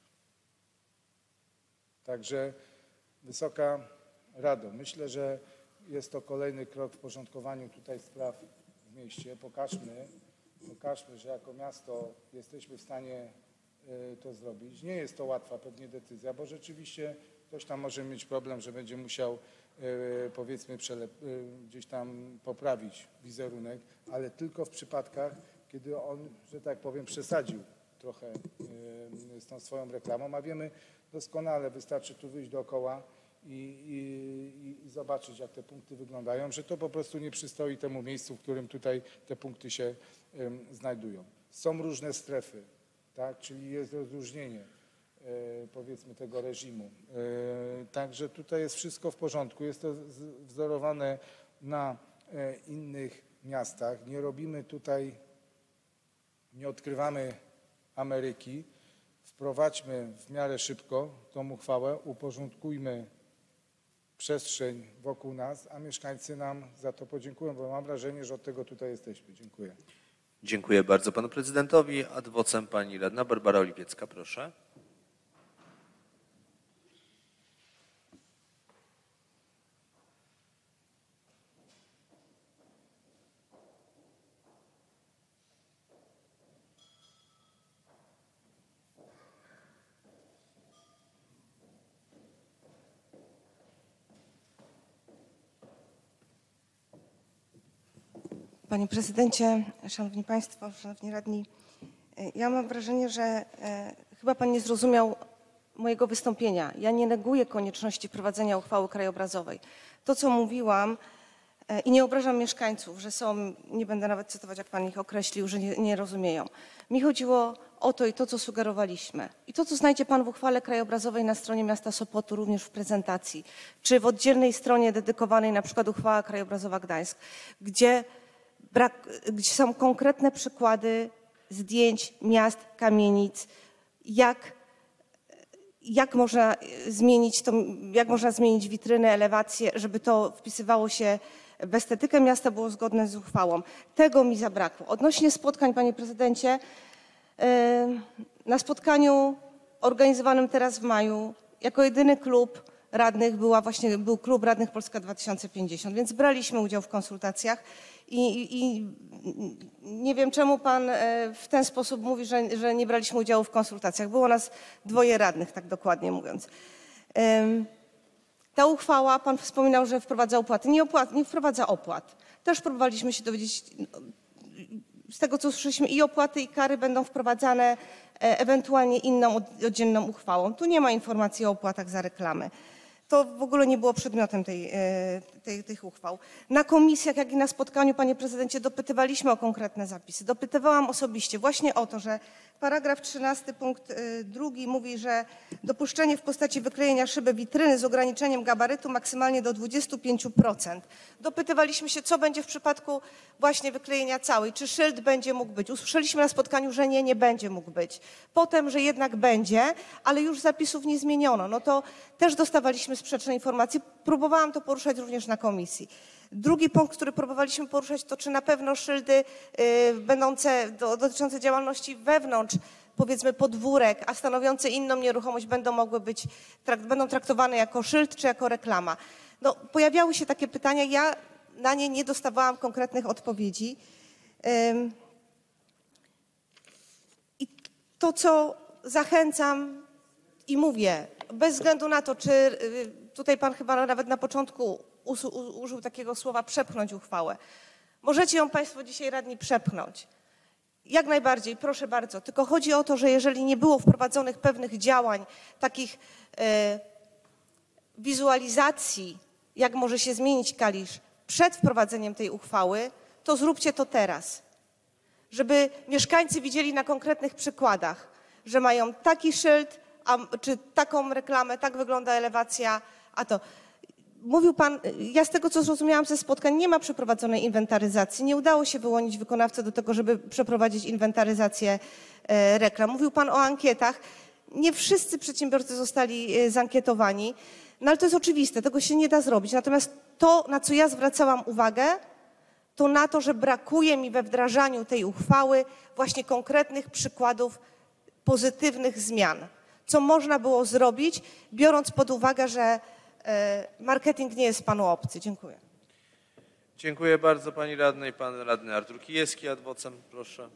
Także Wysoka Rado, myślę, że jest to kolejny krok w porządkowaniu tutaj spraw w mieście. Pokażmy, że jako miasto jesteśmy w stanie to zrobić. Nie jest to łatwa pewnie decyzja, bo rzeczywiście ktoś tam może mieć problem, że będzie musiał powiedzmy gdzieś tam poprawić wizerunek, ale tylko w przypadkach, kiedy on, że tak powiem, przesadził trochę z tą swoją reklamą, a wiemy doskonale, wystarczy tu wyjść dookoła i zobaczyć, jak te punkty wyglądają, że to po prostu nie przystoi temu miejscu, w którym tutaj te punkty się znajdują. Są różne strefy, tak? Czyli jest rozróżnienie powiedzmy tego reżimu. Także tutaj jest wszystko w porządku. Jest to wzorowane na innych miastach. Nie robimy tutaj, nie odkrywamy Ameryki. Wprowadźmy w miarę szybko tą uchwałę, uporządkujmy przestrzeń wokół nas, a mieszkańcy nam za to podziękują, bo mam wrażenie, że od tego tutaj jesteśmy. Dziękuję. Dziękuję bardzo panu prezydentowi. Ad vocem pani radna Barbara Oliwiecka, proszę. Panie Prezydencie, Szanowni Państwo, Szanowni Radni, ja mam wrażenie, że chyba Pan nie zrozumiał mojego wystąpienia. Ja nie neguję konieczności prowadzenia uchwały krajobrazowej. To, co mówiłam, i nie obrażam mieszkańców, że są, nie będę nawet cytować, jak Pan ich określił, że nie rozumieją. Mi chodziło o to i to, co sugerowaliśmy. I to, co znajdzie Pan w uchwale krajobrazowej na stronie miasta Sopotu, również w prezentacji, czy w oddzielnej stronie dedykowanej na przykład uchwała krajobrazowa Gdańsk, gdzie są konkretne przykłady zdjęć miast, kamienic, jak można zmienić witrynę, elewację, żeby to wpisywało się w estetykę miasta, było zgodne z uchwałą. Tego mi zabrakło. Odnośnie spotkań, Panie Prezydencie, na spotkaniu organizowanym teraz w maju, jako jedyny klub radnych był klub radnych Polska 2050, więc braliśmy udział w konsultacjach i nie wiem, czemu Pan w ten sposób mówi, że nie braliśmy udziału w konsultacjach. Było nas 2 radnych, tak dokładnie mówiąc. Ta uchwała, Pan wspominał, że wprowadza opłaty. Nie wprowadza opłat. Też próbowaliśmy się dowiedzieć, z tego co usłyszeliśmy, i opłaty, i kary będą wprowadzane ewentualnie inną, oddzielną uchwałą. Tu nie ma informacji o opłatach za reklamy. To w ogóle nie było przedmiotem tych uchwał. Na komisjach, jak i na spotkaniu, Panie Prezydencie, dopytywaliśmy o konkretne zapisy. Dopytywałam osobiście właśnie o to, że paragraf 13 punkt 2 mówi, że dopuszczenie w postaci wyklejenia szyby witryny z ograniczeniem gabarytu maksymalnie do 25%. Dopytywaliśmy się, co będzie w przypadku właśnie wyklejenia całej. Czy szyld będzie mógł być? Usłyszeliśmy na spotkaniu, że nie będzie mógł być. Potem, że jednak będzie, ale już zapisów nie zmieniono. No to też dostawaliśmy sprzeczne informacje. Próbowałam to poruszać również na komisji. Drugi punkt, który próbowaliśmy poruszać, to czy na pewno szyldy dotyczące działalności wewnątrz, powiedzmy podwórek, a stanowiące inną nieruchomość będą traktowane jako szyld czy jako reklama. No, pojawiały się takie pytania, ja na nie nie dostawałam konkretnych odpowiedzi. I to, co zachęcam i mówię, bez względu na to, czy tutaj Pan chyba nawet na początku użył takiego słowa przepchnąć uchwałę. Możecie ją Państwo dzisiaj radni przepchnąć. Jak najbardziej, proszę bardzo. Tylko chodzi o to, że jeżeli nie było wprowadzonych pewnych działań, takich wizualizacji, jak może się zmienić Kalisz przed wprowadzeniem tej uchwały, to zróbcie to teraz. Żeby mieszkańcy widzieli na konkretnych przykładach, że mają taki szyld, czy taką reklamę, tak wygląda elewacja, a to. Mówił Pan, ja z tego co zrozumiałam ze spotkań, nie ma przeprowadzonej inwentaryzacji. Nie udało się wyłonić wykonawcy do tego, żeby przeprowadzić inwentaryzację reklam. Mówił Pan o ankietach. Nie wszyscy przedsiębiorcy zostali zankietowani, no ale to jest oczywiste, tego się nie da zrobić. Natomiast to, na co ja zwracałam uwagę, to na to, że brakuje mi we wdrażaniu tej uchwały właśnie konkretnych przykładów pozytywnych zmian. Co można było zrobić, biorąc pod uwagę, że marketing nie jest Panu obcy. Dziękuję. Dziękuję bardzo Pani Radnej. Pan Radny Artur Kijewski, ad vocem, proszę.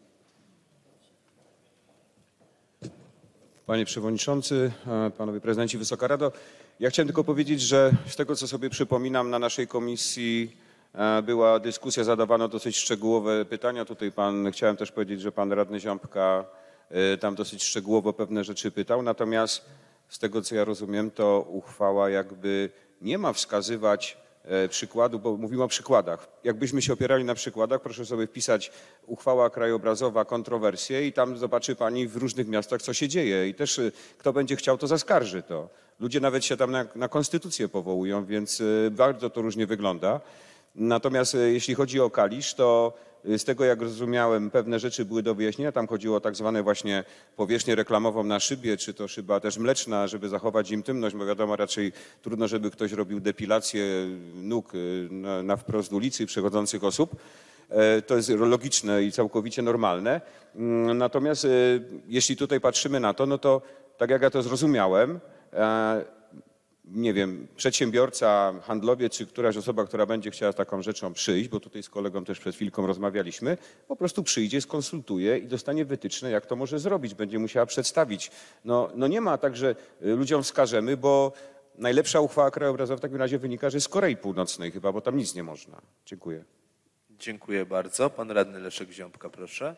Panie Przewodniczący, Panowie Prezydenci, Wysoka Rado. Ja chciałem tylko powiedzieć, że z tego co sobie przypominam, na naszej komisji była dyskusja, zadawano dosyć szczegółowe pytania. Tutaj chciałem też powiedzieć, że Pan Radny Ząbka tam dosyć szczegółowo pewne rzeczy pytał. Natomiast z tego co ja rozumiem, to uchwała jakby nie ma wskazywać przykładu, bo mówimy o przykładach. Jakbyśmy się opierali na przykładach, proszę sobie wpisać uchwała krajobrazowa, kontrowersje i tam zobaczy Pani w różnych miastach, co się dzieje. I też kto będzie chciał, to zaskarży to. Ludzie nawet się tam na konstytucję powołują, więc bardzo to różnie wygląda. Natomiast jeśli chodzi o Kalisz, to z tego jak rozumiałem, pewne rzeczy były do wyjaśnienia. Tam chodziło o tak zwane właśnie powierzchnię reklamową na szybie, czy to szyba też mleczna, żeby zachować intymność, bo wiadomo, raczej trudno, żeby ktoś robił depilację nóg na wprost ulicy przechodzących osób. To jest logiczne i całkowicie normalne. Natomiast jeśli tutaj patrzymy na to, no to tak jak ja to zrozumiałem, nie wiem, przedsiębiorca, handlowiec czy któraś osoba, która będzie chciała z taką rzeczą przyjść, bo tutaj z kolegą też przed chwilką rozmawialiśmy, po prostu przyjdzie, skonsultuje i dostanie wytyczne, jak to może zrobić. Będzie musiała przedstawić. No nie ma tak, że ludziom wskażemy, bo najlepsza uchwała krajobrazowa w takim razie wynika, że z Korei Północnej chyba, bo tam nic nie można. Dziękuję. Dziękuję bardzo. Pan radny Leszek Ziąbka, proszę.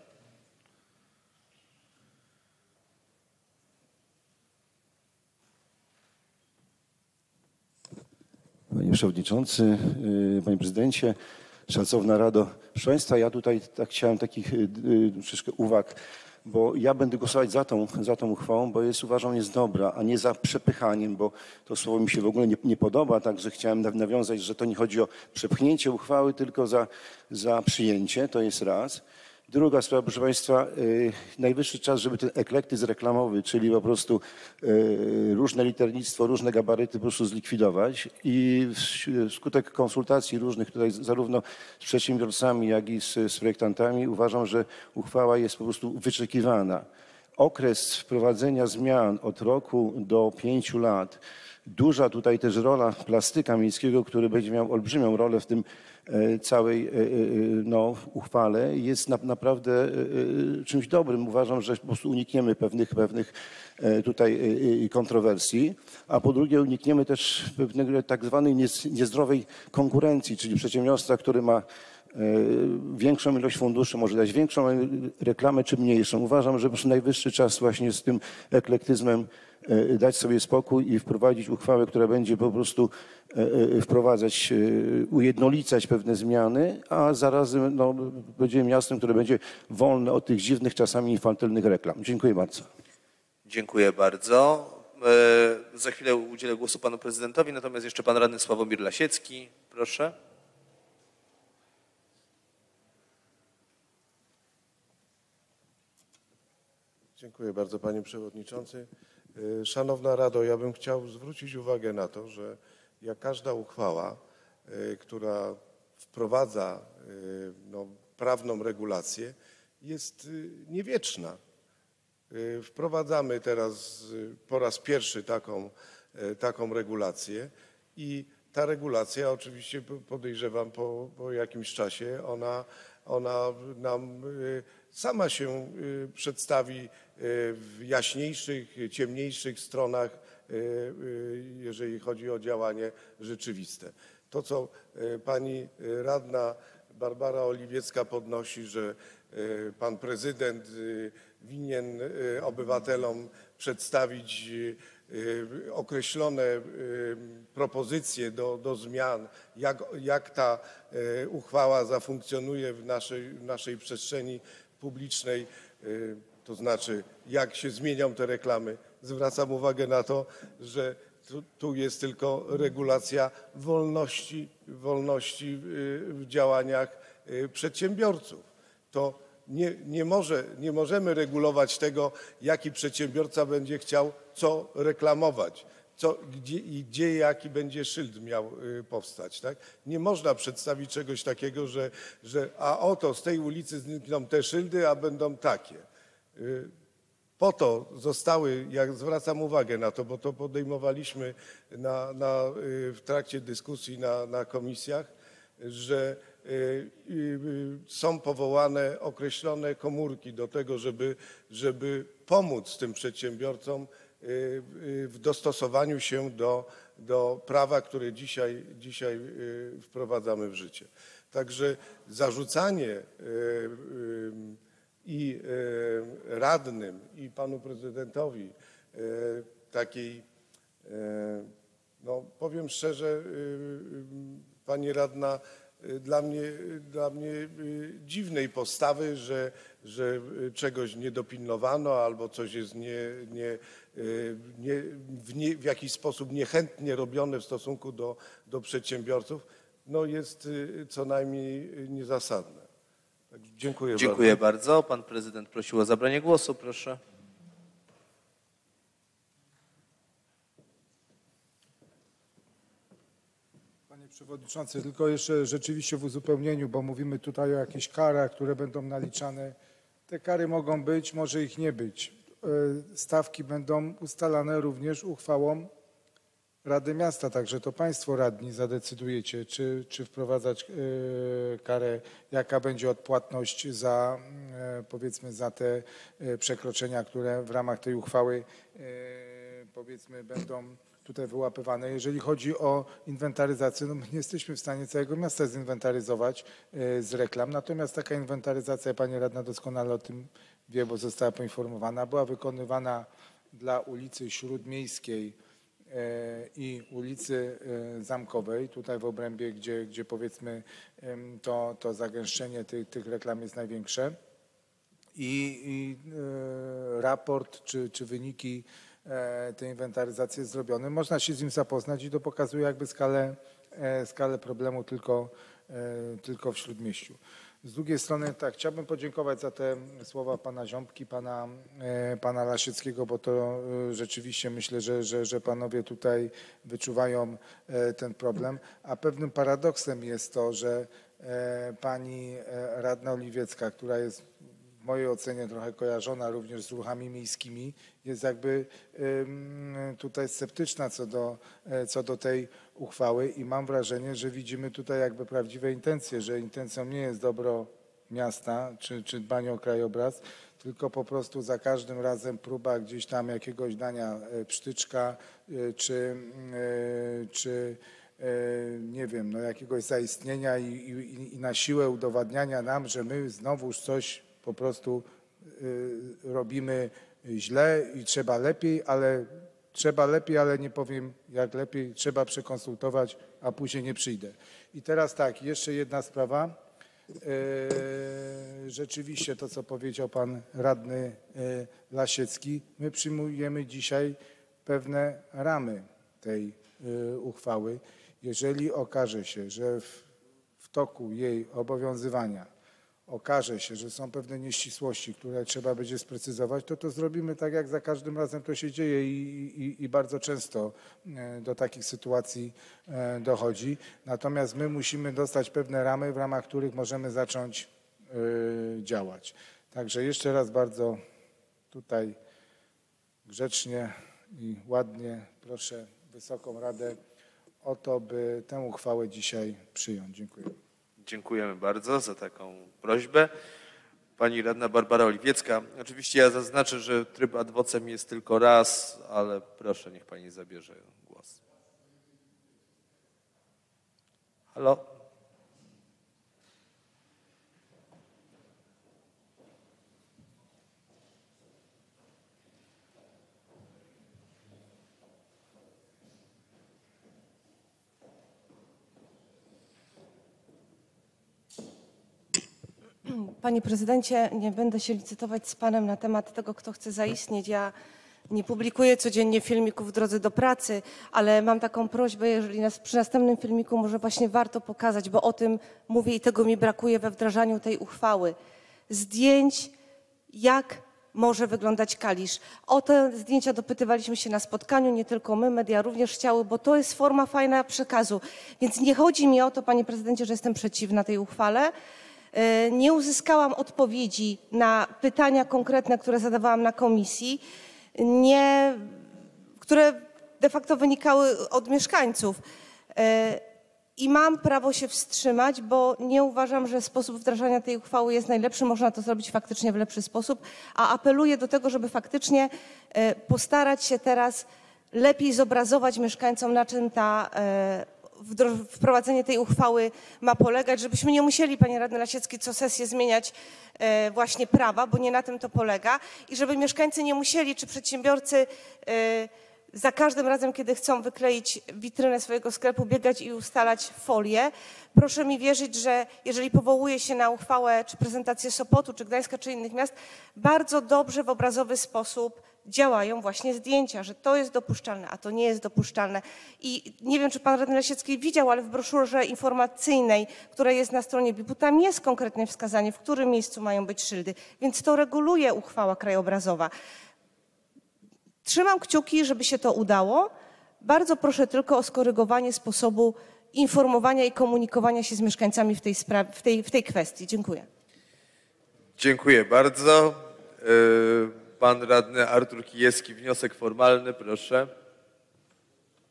Panie Przewodniczący, Panie Prezydencie, Szacowna Rado. Proszę Państwa, ja tutaj chciałem takich troszeczkę uwag, bo ja będę głosować za tą uchwałą, bo uważam, jest dobra, a nie za przepychaniem, bo to słowo mi się w ogóle nie podoba, także chciałem nawiązać, że to nie chodzi o przepchnięcie uchwały, tylko za przyjęcie, to jest raz. Druga sprawa, proszę Państwa, najwyższy czas, żeby ten eklektyzm reklamowy, czyli po prostu różne liternictwo, różne gabaryty po prostu zlikwidować i wskutek konsultacji różnych tutaj zarówno z przedsiębiorcami, jak i z projektantami uważam, że uchwała jest po prostu wyczekiwana. Okres wprowadzenia zmian od roku do 5 lat, duża tutaj też rola plastyka miejskiego, który będzie miał olbrzymią rolę w tym całej uchwale, jest naprawdę czymś dobrym. Uważam, że po prostu unikniemy pewnych tutaj kontrowersji, a po drugie unikniemy też pewnej tak zwanej niezdrowej konkurencji, czyli przedsiębiorstwa, który ma większą ilość funduszy, może dać większą reklamę czy mniejszą. Uważam, że po prostu najwyższy czas właśnie z tym eklektyzmem dać sobie spokój i wprowadzić uchwałę, która będzie po prostu wprowadzać, ujednolicać pewne zmiany, a zarazem będzie miastem, które będzie wolne od tych dziwnych, czasami infantylnych reklam. Dziękuję bardzo. Dziękuję bardzo. Za chwilę udzielę głosu panu prezydentowi, natomiast jeszcze pan radny Sławomir Lasiecki. Proszę. Dziękuję bardzo, panie przewodniczący. Szanowna Rado, ja bym chciał zwrócić uwagę na to, że jak każda uchwała, która wprowadza prawną regulację, jest niewieczna. Wprowadzamy teraz po raz pierwszy taką regulację i ta regulacja oczywiście podejrzewam po jakimś czasie, ona nam sama się przedstawi w jaśniejszych, ciemniejszych stronach, jeżeli chodzi o działanie rzeczywiste. To, co pani radna Barbara Oliwiecka podnosi, że pan prezydent winien obywatelom przedstawić określone propozycje do zmian, jak ta uchwała zafunkcjonuje w naszej przestrzeni publicznej, to znaczy jak się zmienią te reklamy. Zwracam uwagę na to, że tu jest tylko regulacja wolności w działaniach przedsiębiorców. To nie możemy regulować tego, jaki przedsiębiorca będzie chciał co reklamować, gdzie jaki będzie szyld miał powstać. Tak? Nie można przedstawić czegoś takiego, że a oto z tej ulicy znikną te szyldy, a będą takie. Po to zostały, jak zwracam uwagę na to, bo to podejmowaliśmy w trakcie dyskusji na komisjach, że są powołane określone komórki do tego, żeby pomóc tym przedsiębiorcom w dostosowaniu się do prawa, które dzisiaj wprowadzamy w życie. Także zarzucanie i radnym, i panu prezydentowi takiej, powiem szczerze, pani radna, dla mnie dziwnej postawy, że czegoś nie dopilnowano albo coś jest w jakiś sposób niechętnie robione w stosunku do przedsiębiorców, jest co najmniej niezasadne. Także dziękuję bardzo. Pan prezydent prosił o zabranie głosu, proszę. Panie Przewodniczący, tylko jeszcze rzeczywiście w uzupełnieniu, bo mówimy tutaj o jakichś karach, które będą naliczane. Te kary mogą być, może ich nie być. Stawki będą ustalane również uchwałą Rady Miasta, także to państwo radni zadecydujecie, czy wprowadzać karę, jaka będzie odpłatność za, powiedzmy, za te przekroczenia, które w ramach tej uchwały, powiedzmy, będą tutaj wyłapywane. Jeżeli chodzi o inwentaryzację, no my nie jesteśmy w stanie całego miasta zinwentaryzować z reklam, natomiast taka inwentaryzacja, pani radna doskonale o tym wie, bo została poinformowana, była wykonywana dla ulicy Śródmiejskiej i ulicy Zamkowej, tutaj w obrębie, gdzie powiedzmy to zagęszczenie tych reklam jest największe. I raport czy wyniki tej inwentaryzacji jest zrobiony. Można się z nim zapoznać i to pokazuje jakby skalę problemu tylko w Śródmieściu. Z drugiej strony tak, chciałbym podziękować za te słowa pana Ziąbki, pana Lasieckiego, bo to rzeczywiście myślę, że panowie tutaj wyczuwają ten problem, a pewnym paradoksem jest to, że pani radna Oliwiecka, która jest w mojej ocenie trochę kojarzona również z ruchami miejskimi, jest jakby tutaj sceptyczna co do tej uchwały i mam wrażenie, że widzimy tutaj jakby prawdziwe intencje, że intencją nie jest dobro miasta czy dbanie o krajobraz, tylko po prostu za każdym razem próba gdzieś tam jakiegoś dania psztyczka czy nie wiem, no jakiegoś zaistnienia i na siłę udowadniania nam, że my znowuż coś po prostu robimy źle i trzeba lepiej, ale nie powiem jak lepiej, trzeba przekonsultować, a później nie przyjdę. I teraz tak, jeszcze jedna sprawa. Rzeczywiście to, co powiedział pan radny Lasiecki, my przyjmujemy dzisiaj pewne ramy tej uchwały. Jeżeli okaże się, że w toku jej obowiązywania okaże się, że są pewne nieścisłości, które trzeba będzie sprecyzować, to zrobimy tak, jak za każdym razem to się dzieje i bardzo często do takich sytuacji dochodzi. Natomiast my musimy dostać pewne ramy, w ramach których możemy zacząć działać. Także jeszcze raz bardzo tutaj grzecznie i ładnie proszę Wysoką Radę o to, by tę uchwałę dzisiaj przyjąć. Dziękuję. Dziękujemy bardzo za taką prośbę. Pani radna Barbara Oliwiecka. Oczywiście ja zaznaczę, że tryb ad vocem jest tylko raz, ale proszę, niech pani zabierze głos. Halo? Panie prezydencie, nie będę się licytować z panem na temat tego, kto chce zaistnieć. Ja nie publikuję codziennie filmików w drodze do pracy, ale mam taką prośbę, jeżeli przy następnym filmiku może właśnie warto pokazać, bo o tym mówię i tego mi brakuje we wdrażaniu tej uchwały. Zdjęć, jak może wyglądać Kalisz. O te zdjęcia dopytywaliśmy się na spotkaniu, nie tylko my, media również chciały, bo to jest forma fajna przekazu. Więc nie chodzi mi o to, panie prezydencie, że jestem przeciwna tej uchwale. Nie uzyskałam odpowiedzi na pytania konkretne, które zadawałam na komisji, które de facto wynikały od mieszkańców. I mam prawo się wstrzymać, bo nie uważam, że sposób wdrażania tej uchwały jest najlepszy. Można to zrobić faktycznie w lepszy sposób, a apeluję do tego, żeby faktycznie postarać się teraz lepiej zobrazować mieszkańcom, na czym wprowadzenie tej uchwały ma polegać, żebyśmy nie musieli, panie radny Lasiecki, co sesję zmieniać właśnie prawa, bo nie na tym to polega i żeby mieszkańcy nie musieli, czy przedsiębiorcy za każdym razem, kiedy chcą wykleić witrynę swojego sklepu, biegać i ustalać folię. Proszę mi wierzyć, że jeżeli powołuje się na uchwałę, czy prezentację Sopotu, czy Gdańska, czy innych miast, bardzo dobrze w obrazowy sposób działają właśnie zdjęcia, że to jest dopuszczalne, a to nie jest dopuszczalne. I nie wiem, czy pan radny Lasiecki widział, ale w broszurze informacyjnej, która jest na stronie BIP-u, tam jest konkretne wskazanie, w którym miejscu mają być szyldy, więc to reguluje uchwała krajobrazowa. Trzymam kciuki, żeby się to udało. Bardzo proszę tylko o skorygowanie sposobu informowania i komunikowania się z mieszkańcami w tej kwestii. Dziękuję. Dziękuję bardzo. Pan radny Artur Kijewski, wniosek formalny, proszę.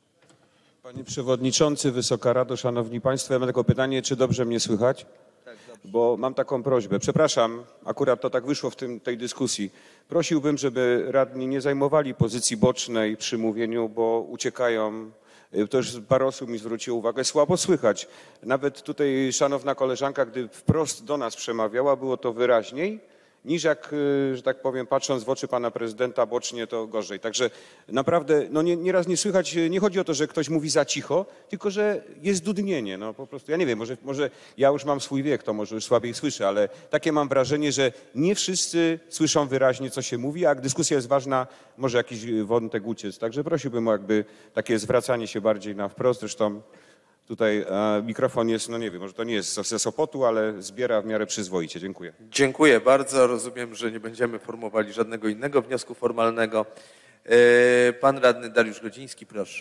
Panie Przewodniczący, Wysoka Rado, Szanowni Państwo, ja mam tylko pytanie, czy dobrze mnie słychać? bo mam taką prośbę. Przepraszam, akurat to tak wyszło w tej dyskusji. Prosiłbym, żeby radni nie zajmowali pozycji bocznej przy mówieniu, bo uciekają. To już parę osób mi zwróciło uwagę, słabo słychać. Nawet tutaj szanowna koleżanka, gdy wprost do nas przemawiała, było to wyraźniej, niż jak, że tak powiem, patrząc w oczy pana prezydenta bocznie, to gorzej. Także naprawdę, no nieraz nie słychać, nie chodzi o to, że ktoś mówi za cicho, tylko że jest dudnienie. No po prostu, ja nie wiem, może ja już mam swój wiek, to może już słabiej słyszę, ale takie mam wrażenie, że nie wszyscy słyszą wyraźnie, co się mówi, a jak dyskusja jest ważna, może jakiś wątek uciec. Także prosiłbym o jakby takie zwracanie się bardziej na wprost. Zresztą tutaj mikrofon jest, no nie wiem, może to nie jest ze Sopotu, ale zbiera w miarę przyzwoicie. Dziękuję. Dziękuję bardzo. Rozumiem, że nie będziemy formowali żadnego innego wniosku formalnego. Pan radny Dariusz Godziński, proszę.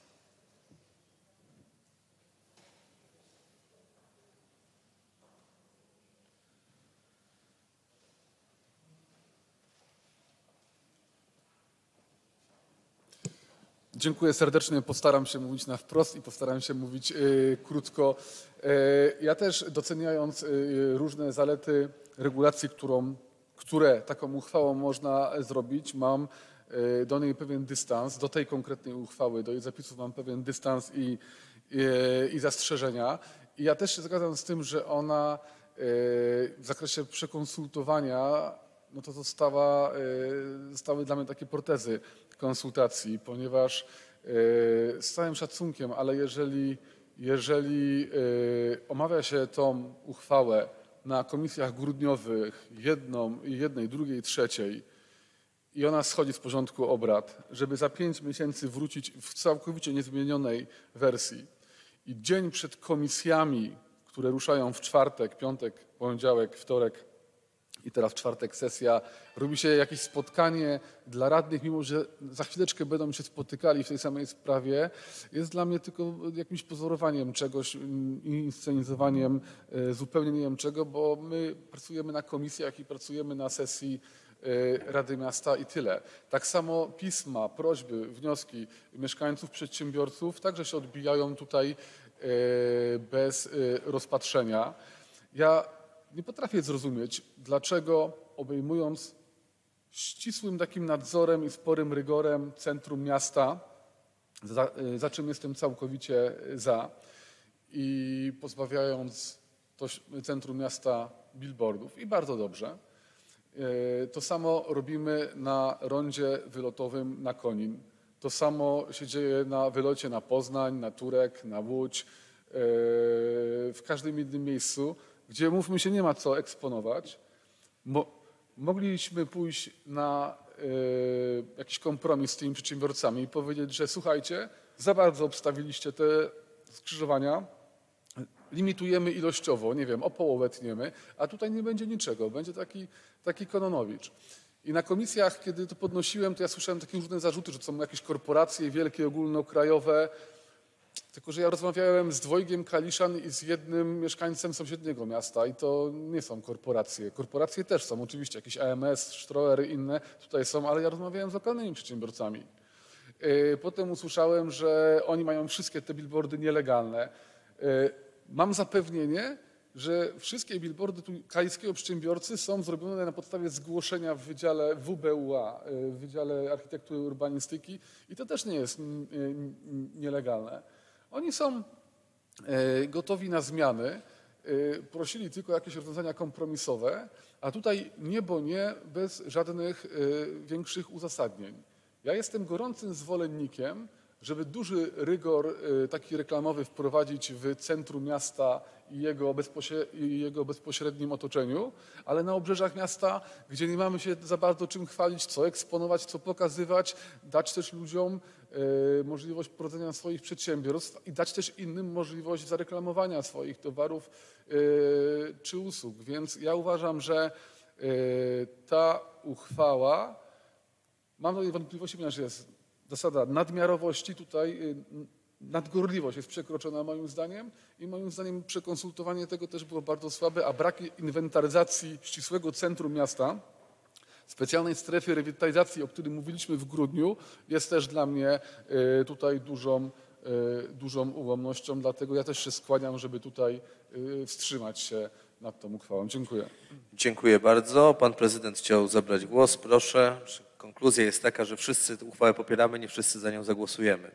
Dziękuję serdecznie. Postaram się mówić na wprost i postaram się mówić krótko. Ja też doceniając różne zalety regulacji, które taką uchwałą można zrobić, mam do niej pewien dystans, do tej konkretnej uchwały, do jej zapisów mam pewien dystans i zastrzeżenia. I ja też się zgadzam z tym, że ona w zakresie przekonsultowania, no to zostały dla mnie takie protezy konsultacji, ponieważ z całym szacunkiem, ale jeżeli omawia się tą uchwałę na komisjach grudniowych, jednej, drugiej, trzeciej i ona schodzi z porządku obrad, żeby za 5 miesięcy wrócić w całkowicie niezmienionej wersji i dzień przed komisjami, które ruszają w czwartek, piątek, poniedziałek, wtorek i teraz w czwartek sesja, robi się jakieś spotkanie dla radnych, mimo że za chwileczkę będą się spotykali w tej samej sprawie, jest dla mnie tylko jakimś pozorowaniem czegoś, inscenizowaniem zupełnie nie wiem czego, bo my pracujemy na komisjach i pracujemy na sesji Rady Miasta i tyle. Tak samo pisma, prośby, wnioski mieszkańców, przedsiębiorców także się odbijają tutaj bez rozpatrzenia. Ja nie potrafię zrozumieć, dlaczego obejmując ścisłym takim nadzorem i sporym rygorem centrum miasta, za czym jestem całkowicie za, i pozbawiając to centrum miasta billboardów, i bardzo dobrze, to samo robimy na rondzie wylotowym na Konin. To samo się dzieje na wylocie na Poznań, na Turek, na Łódź, w każdym innym miejscu, gdzie, mówmy się, nie ma co eksponować. Mogliśmy pójść na jakiś kompromis z tymi przedsiębiorcami i powiedzieć, że słuchajcie, za bardzo obstawiliście te skrzyżowania, limitujemy ilościowo, nie wiem, o połowę tniemy, a tutaj nie będzie niczego, będzie taki Kononowicz. I na komisjach, kiedy to podnosiłem, to ja słyszałem takie różne zarzuty, że są jakieś korporacje wielkie, ogólnokrajowe, tylko że ja rozmawiałem z dwojgiem Kaliszan i z jednym mieszkańcem sąsiedniego miasta i to nie są korporacje. Korporacje też są, oczywiście, jakieś AMS, Stroer i inne tutaj są, ale ja rozmawiałem z lokalnymi przedsiębiorcami. Potem usłyszałem, że oni mają wszystkie te billboardy nielegalne. Mam zapewnienie, że wszystkie billboardy kaliskiego przedsiębiorcy są zrobione na podstawie zgłoszenia w Wydziale WBUA, w Wydziale Architektury i Urbanistyki, i to też nie jest nielegalne. Oni są gotowi na zmiany, prosili tylko jakieś rozwiązania kompromisowe, a tutaj nie, bo nie, bez żadnych większych uzasadnień. Ja jestem gorącym zwolennikiem, żeby duży rygor taki reklamowy wprowadzić w centrum miasta i jego bezpośrednim otoczeniu, ale na obrzeżach miasta, gdzie nie mamy się za bardzo czym chwalić, co eksponować, co pokazywać, dać też ludziom możliwość prowadzenia swoich przedsiębiorstw i dać też innym możliwość zareklamowania swoich towarów czy usług. Więc ja uważam, że ta uchwała, mam do niej wątpliwości, ponieważ jest zasada nadmiarowości, tutaj nadgorliwość jest przekroczona moim zdaniem i moim zdaniem przekonsultowanie tego też było bardzo słabe, a brak inwentaryzacji ścisłego centrum miasta, specjalnej strefy rewitalizacji, o którym mówiliśmy w grudniu, jest też dla mnie tutaj dużą ułomnością, dlatego ja też się skłaniam, żeby tutaj wstrzymać się nad tą uchwałą. Dziękuję. Dziękuję bardzo. Pan prezydent chciał zabrać głos. Proszę. Konkluzja jest taka, że wszyscy tę uchwałę popieramy, nie wszyscy za nią zagłosujemy.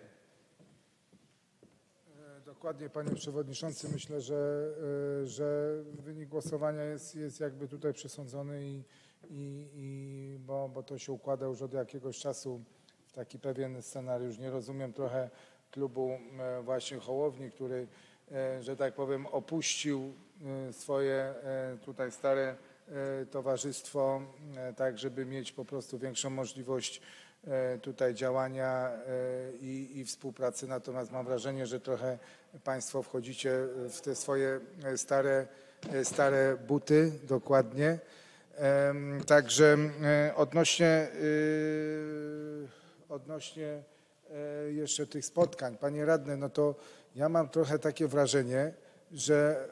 Dokładnie, panie przewodniczący. Myślę, że wynik głosowania jest jakby tutaj przesądzony bo to się układa już od jakiegoś czasu w taki pewien scenariusz. Nie rozumiem trochę klubu właśnie Hołowni, który, że tak powiem, opuścił swoje tutaj stare towarzystwo, tak żeby mieć po prostu większą możliwość tutaj działania i współpracy. Natomiast mam wrażenie, że trochę państwo wchodzicie w te swoje stare buty, dokładnie. Także odnośnie jeszcze tych spotkań, panie radny, no to ja mam trochę takie wrażenie, że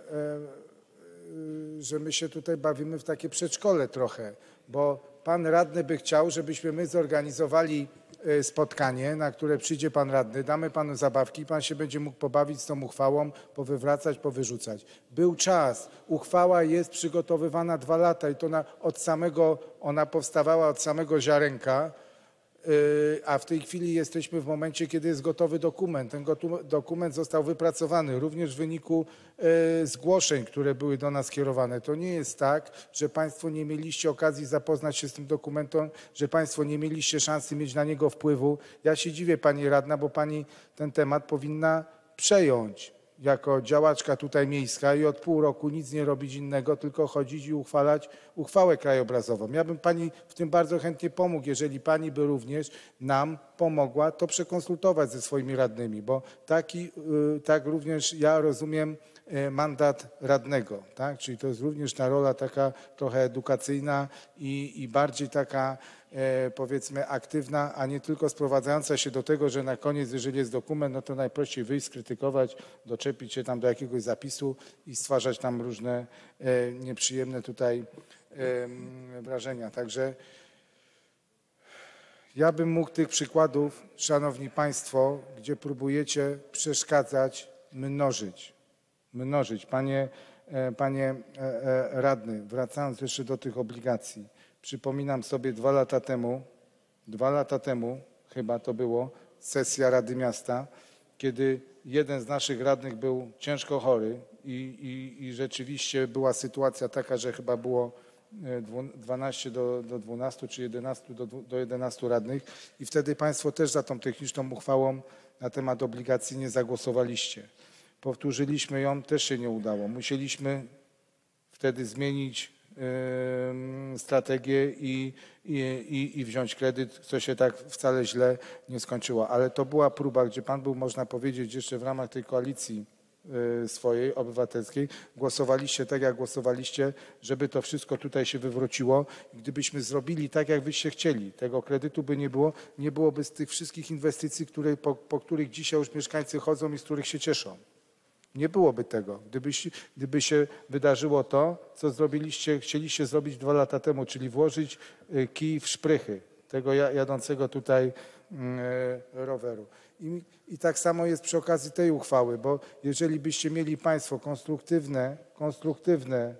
my się tutaj bawimy w takie przedszkole trochę, bo pan radny by chciał, żebyśmy my zorganizowali spotkanie, na które przyjdzie pan radny, damy panu zabawki, pan się będzie mógł pobawić z tą uchwałą, powywracać, powyrzucać. Był czas, uchwała jest przygotowywana 2 lata i to ona powstawała od samego ziarenka, a w tej chwili jesteśmy w momencie, kiedy jest gotowy dokument. Ten dokument został wypracowany również w wyniku zgłoszeń, które były do nas kierowane. To nie jest tak, że państwo nie mieliście okazji zapoznać się z tym dokumentem, że państwo nie mieliście szansy mieć na niego wpływu. Ja się dziwię, pani radna, bo pani ten temat powinna przejąć jako działaczka tutaj miejska i od pół roku nic nie robić innego, tylko chodzić i uchwalać uchwałę krajobrazową. Ja bym pani w tym bardzo chętnie pomógł, jeżeli pani by również nam pomogła to przekonsultować ze swoimi radnymi, bo tak również ja rozumiem mandat radnego, tak? Czyli to jest również ta rola taka trochę edukacyjna i bardziej taka powiedzmy aktywna, a nie tylko sprowadzająca się do tego, że na koniec, jeżeli jest dokument, no to najprościej wyjść, skrytykować, doczepić się tam do jakiegoś zapisu i stwarzać tam różne nieprzyjemne tutaj wrażenia. Także ja bym mógł tych przykładów, szanowni państwo, gdzie próbujecie przeszkadzać, mnożyć. Panie radny, wracając jeszcze do tych obligacji, przypominam sobie 2 lata temu chyba to było, sesja Rady Miasta, kiedy jeden z naszych radnych był ciężko chory i rzeczywiście była sytuacja taka, że chyba było 12 do 12 czy 11 do 11 radnych i wtedy państwo też za tą techniczną uchwałą na temat obligacji nie zagłosowaliście. Powtórzyliśmy ją, też się nie udało. Musieliśmy wtedy zmienić strategię i wziąć kredyt, co się tak wcale źle nie skończyło. Ale to była próba, gdzie pan był, można powiedzieć, jeszcze w ramach tej koalicji swojej obywatelskiej. Głosowaliście tak, jak głosowaliście, żeby to wszystko tutaj się wywróciło. Gdybyśmy zrobili tak, jak byście chcieli, tego kredytu by nie byłoby z tych wszystkich inwestycji, po których dzisiaj już mieszkańcy chodzą i z których się cieszą. Nie byłoby tego, gdyby się wydarzyło to, co chcieliście zrobić 2 lata temu, czyli włożyć kij w szprychy tego jadącego tutaj roweru. I tak samo jest przy okazji tej uchwały, bo jeżeli byście mieli państwo konstruktywne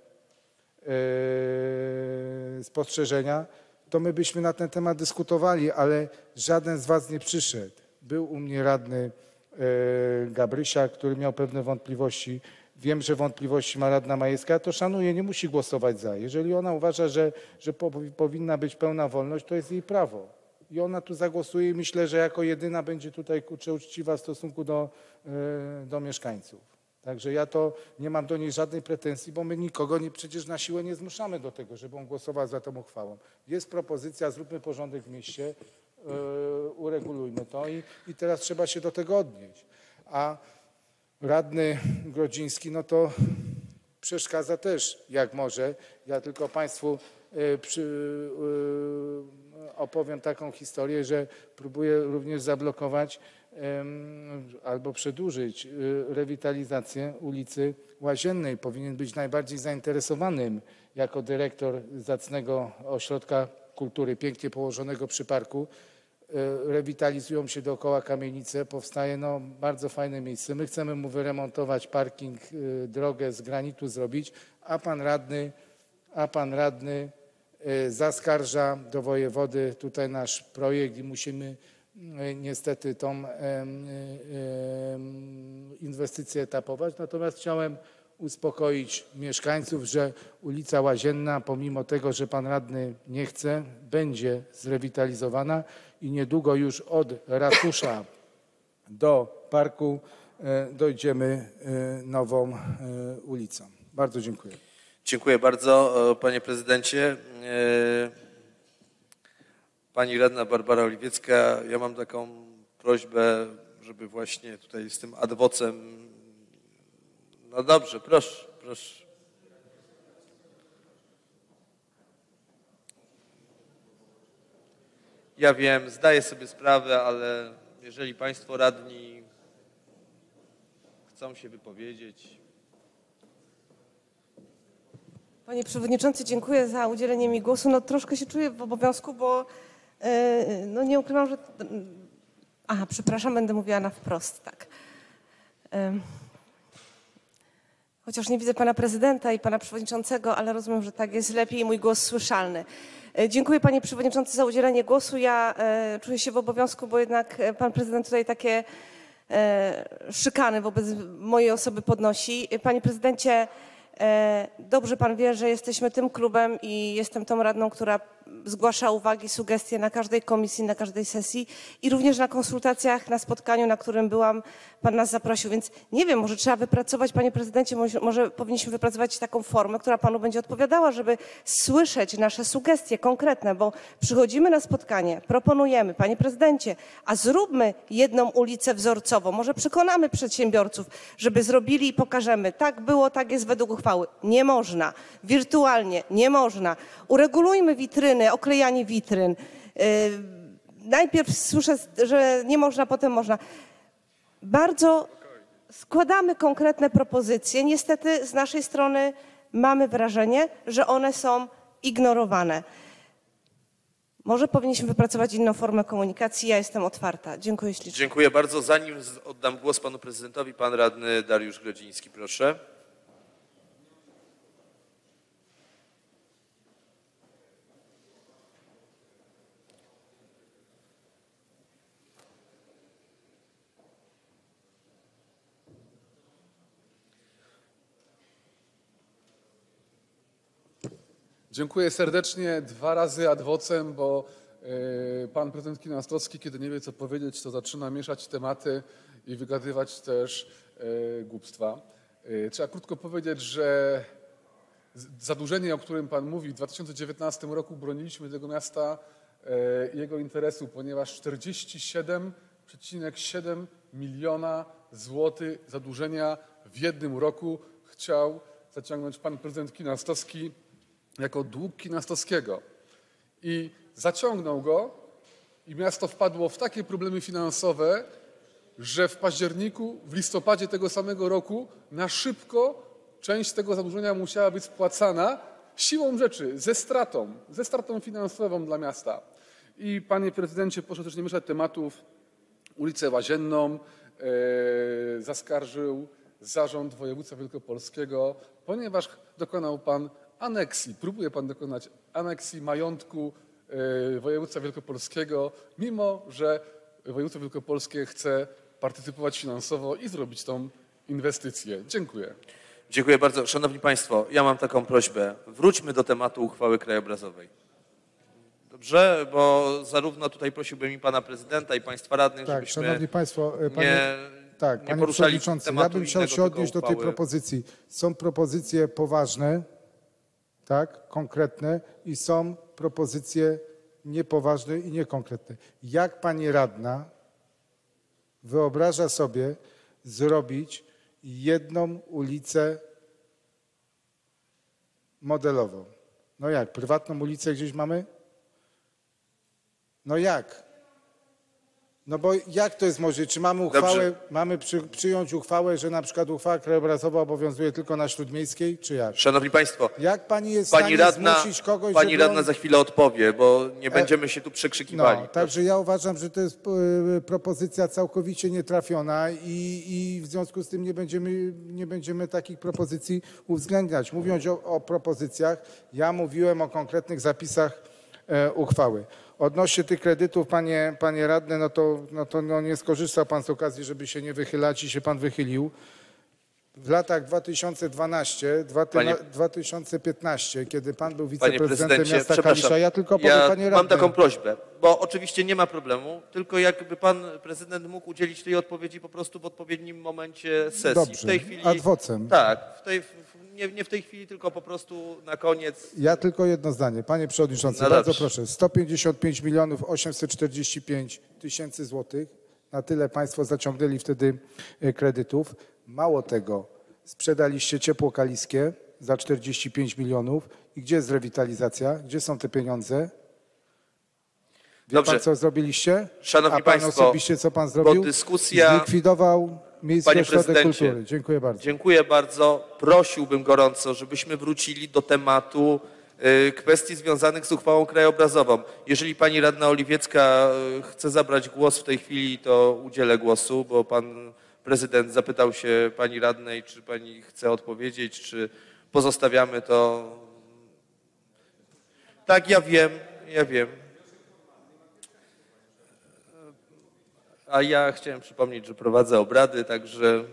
spostrzeżenia, to my byśmy na ten temat dyskutowali, ale żaden z was nie przyszedł. Był u mnie radny Gabrysia, który miał pewne wątpliwości. Wiem, że wątpliwości ma radna Majewska, to szanuję, nie musi głosować za. Jeżeli ona uważa, że powinna być pełna wolność, to jest jej prawo. I ona tu zagłosuje i myślę, że jako jedyna będzie tutaj uczciwa w stosunku do mieszkańców. Także ja to nie mam do niej żadnej pretensji, bo my nikogo przecież na siłę nie zmuszamy do tego, żeby on głosował za tą uchwałą. Jest propozycja, zróbmy porządek w mieście, uregulujmy to i teraz trzeba się do tego odnieść. A radny Grodziński, no to przeszkadza też jak może. Ja tylko państwu opowiem taką historię, że próbuję również zablokować albo przedłużyć rewitalizację ulicy Łaziennej. Powinien być najbardziej zainteresowanym jako dyrektor zacnego ośrodka kultury, pięknie położonego przy parku. Rewitalizują się dookoła kamienice, powstaje bardzo fajne miejsce. My chcemy mu wyremontować parking, drogę z granitu zrobić, a pan radny zaskarża do wojewody tutaj nasz projekt i musimy niestety tą inwestycję etapować. Natomiast chciałem uspokoić mieszkańców, że ulica Łazienna, pomimo tego, że pan radny nie chce, będzie zrewitalizowana i niedługo już od ratusza do parku dojdziemy nową ulicą. Bardzo dziękuję. Dziękuję bardzo, panie prezydencie. Pani radna Barbara Oliwiecka, ja mam taką prośbę, żeby właśnie tutaj z tym ad vocem. No dobrze, proszę, proszę. Ja wiem, zdaję sobie sprawę, ale jeżeli państwo radni chcą się wypowiedzieć. Panie Przewodniczący, dziękuję za udzielenie mi głosu. No, troszkę się czuję w obowiązku, bo no, nie ukrywam, że... Aha, przepraszam, będę mówiła na wprost, tak. Chociaż nie widzę pana prezydenta i pana przewodniczącego, ale rozumiem, że tak jest lepiej i mój głos słyszalny. Dziękuję panie przewodniczący za udzielenie głosu. Ja czuję się w obowiązku, bo jednak pan prezydent tutaj takie szykany wobec mojej osoby podnosi. Panie prezydencie, dobrze pan wie, że jesteśmy tym klubem i jestem tą radną, która zgłasza uwagi, sugestie na każdej komisji, na każdej sesji i również na konsultacjach, na spotkaniu, na którym byłam, pan nas zaprosił. Więc nie wiem, może trzeba wypracować, panie prezydencie, może powinniśmy wypracować taką formę, która panu będzie odpowiadała, żeby słyszeć nasze sugestie konkretne, bo przychodzimy na spotkanie, proponujemy, panie prezydencie, a zróbmy jedną ulicę wzorcową, może przekonamy przedsiębiorców, żeby zrobili i pokażemy, tak było, tak jest według uchwały. Nie można. Wirtualnie nie można. Uregulujmy witryny, oklejanie witryn. Najpierw słyszę, że nie można, potem można. Bardzo składamy konkretne propozycje. Niestety z naszej strony mamy wrażenie, że one są ignorowane. Może powinniśmy wypracować inną formę komunikacji. Ja jestem otwarta. Dziękuję ślicznie. Dziękuję bardzo. Zanim oddam głos panu prezydentowi, pan radny Dariusz Grodziński, proszę. Dziękuję serdecznie. 2 razy ad vocem, bo pan prezydent Kinastowski, kiedy nie wie co powiedzieć, to zaczyna mieszać tematy i wygadywać też głupstwa. Trzeba krótko powiedzieć, że zadłużenie, o którym pan mówi, w 2019 roku broniliśmy tego miasta i jego interesu, ponieważ 47,7 miliona złotych zadłużenia w jednym roku chciał zaciągnąć pan prezydent Kinastowski jako dług Kinastowskiego. I zaciągnął go i miasto wpadło w takie problemy finansowe, że w październiku, w listopadzie tego samego roku na szybko część tego zadłużenia musiała być spłacana siłą rzeczy, ze stratą finansową dla miasta. I panie prezydencie, proszę też nie mieszać tematów. Ulicę Łazienną zaskarżył Zarząd Województwa Wielkopolskiego, ponieważ dokonał pan aneksji, próbuje pan dokonać aneksji majątku województwa wielkopolskiego, mimo że województwo wielkopolskie chce partycypować finansowo i zrobić tą inwestycję. Dziękuję. Dziękuję bardzo. Szanowni państwo, ja mam taką prośbę. Wróćmy do tematu uchwały krajobrazowej. Dobrze? Bo zarówno tutaj prosiłbym i pana prezydenta, i państwa radnych, tak, żebyśmy szanowni państwo, nie panie poruszali przewodniczący, tematu ja bym chciał innego, się odnieść do tylko tej uchwały. propozycji. Są propozycje poważne, tak, konkretne i są propozycje niepoważne i niekonkretne. Jak pani radna wyobraża sobie zrobić jedną ulicę modelową? No jak, prywatną ulicę gdzieś mamy? No jak? No bo jak to jest możliwe? Czy mamy uchwałę, mamy przyjąć uchwałę, że na przykład uchwała krajobrazowa obowiązuje tylko na Śródmiejskiej, czy jak? Szanowni Państwo, Jak pani jest w stanie zmusić kogoś, pani żeby radna on... za chwilę odpowie, bo nie będziemy się tu przekrzykiwali. No, także ja uważam, że to jest propozycja całkowicie nietrafiona i w związku z tym nie będziemy takich propozycji uwzględniać. Mówiąc o propozycjach, ja mówiłem o konkretnych zapisach uchwały. Odnośnie tych kredytów, panie radny, no nie skorzystał pan z okazji, żeby się nie wychylać i się pan wychylił. W latach 2012-2015, kiedy pan był wiceprezydentem miasta Kalisza, ja tylko powiem, panie radny. Mam taką prośbę, bo oczywiście nie ma problemu, tylko jakby pan prezydent mógł udzielić tej odpowiedzi po prostu w odpowiednim momencie sesji. Dobrze, w tej chwili, ad vocem. Tak, nie w tej chwili, tylko po prostu na koniec. Ja tylko jedno zdanie. Panie przewodniczący, No bardzo dobrze. proszę. 155 845 000 złotych. Na tyle państwo zaciągnęli wtedy kredytów. Mało tego, sprzedaliście ciepło kaliskie za 45 milionów. I gdzie jest rewitalizacja? Gdzie są te pieniądze? Wie Dobrze. pan, co zrobiliście? Szanowni A pan państwo, osobiście co pan zrobił? bo dyskusja... Zlikwidował Miejski Panie Ośrodek prezydencie, Kultury. Dziękuję bardzo. Dziękuję bardzo. Prosiłbym gorąco, żebyśmy wrócili do tematu kwestii związanych z uchwałą krajobrazową. Jeżeli pani radna Oliwiecka chce zabrać głos w tej chwili, to udzielę głosu, bo pan prezydent zapytał się pani radnej, czy pani chce odpowiedzieć, czy pozostawiamy to. Tak, ja wiem. A ja chciałem przypomnieć, że prowadzę obrady, także...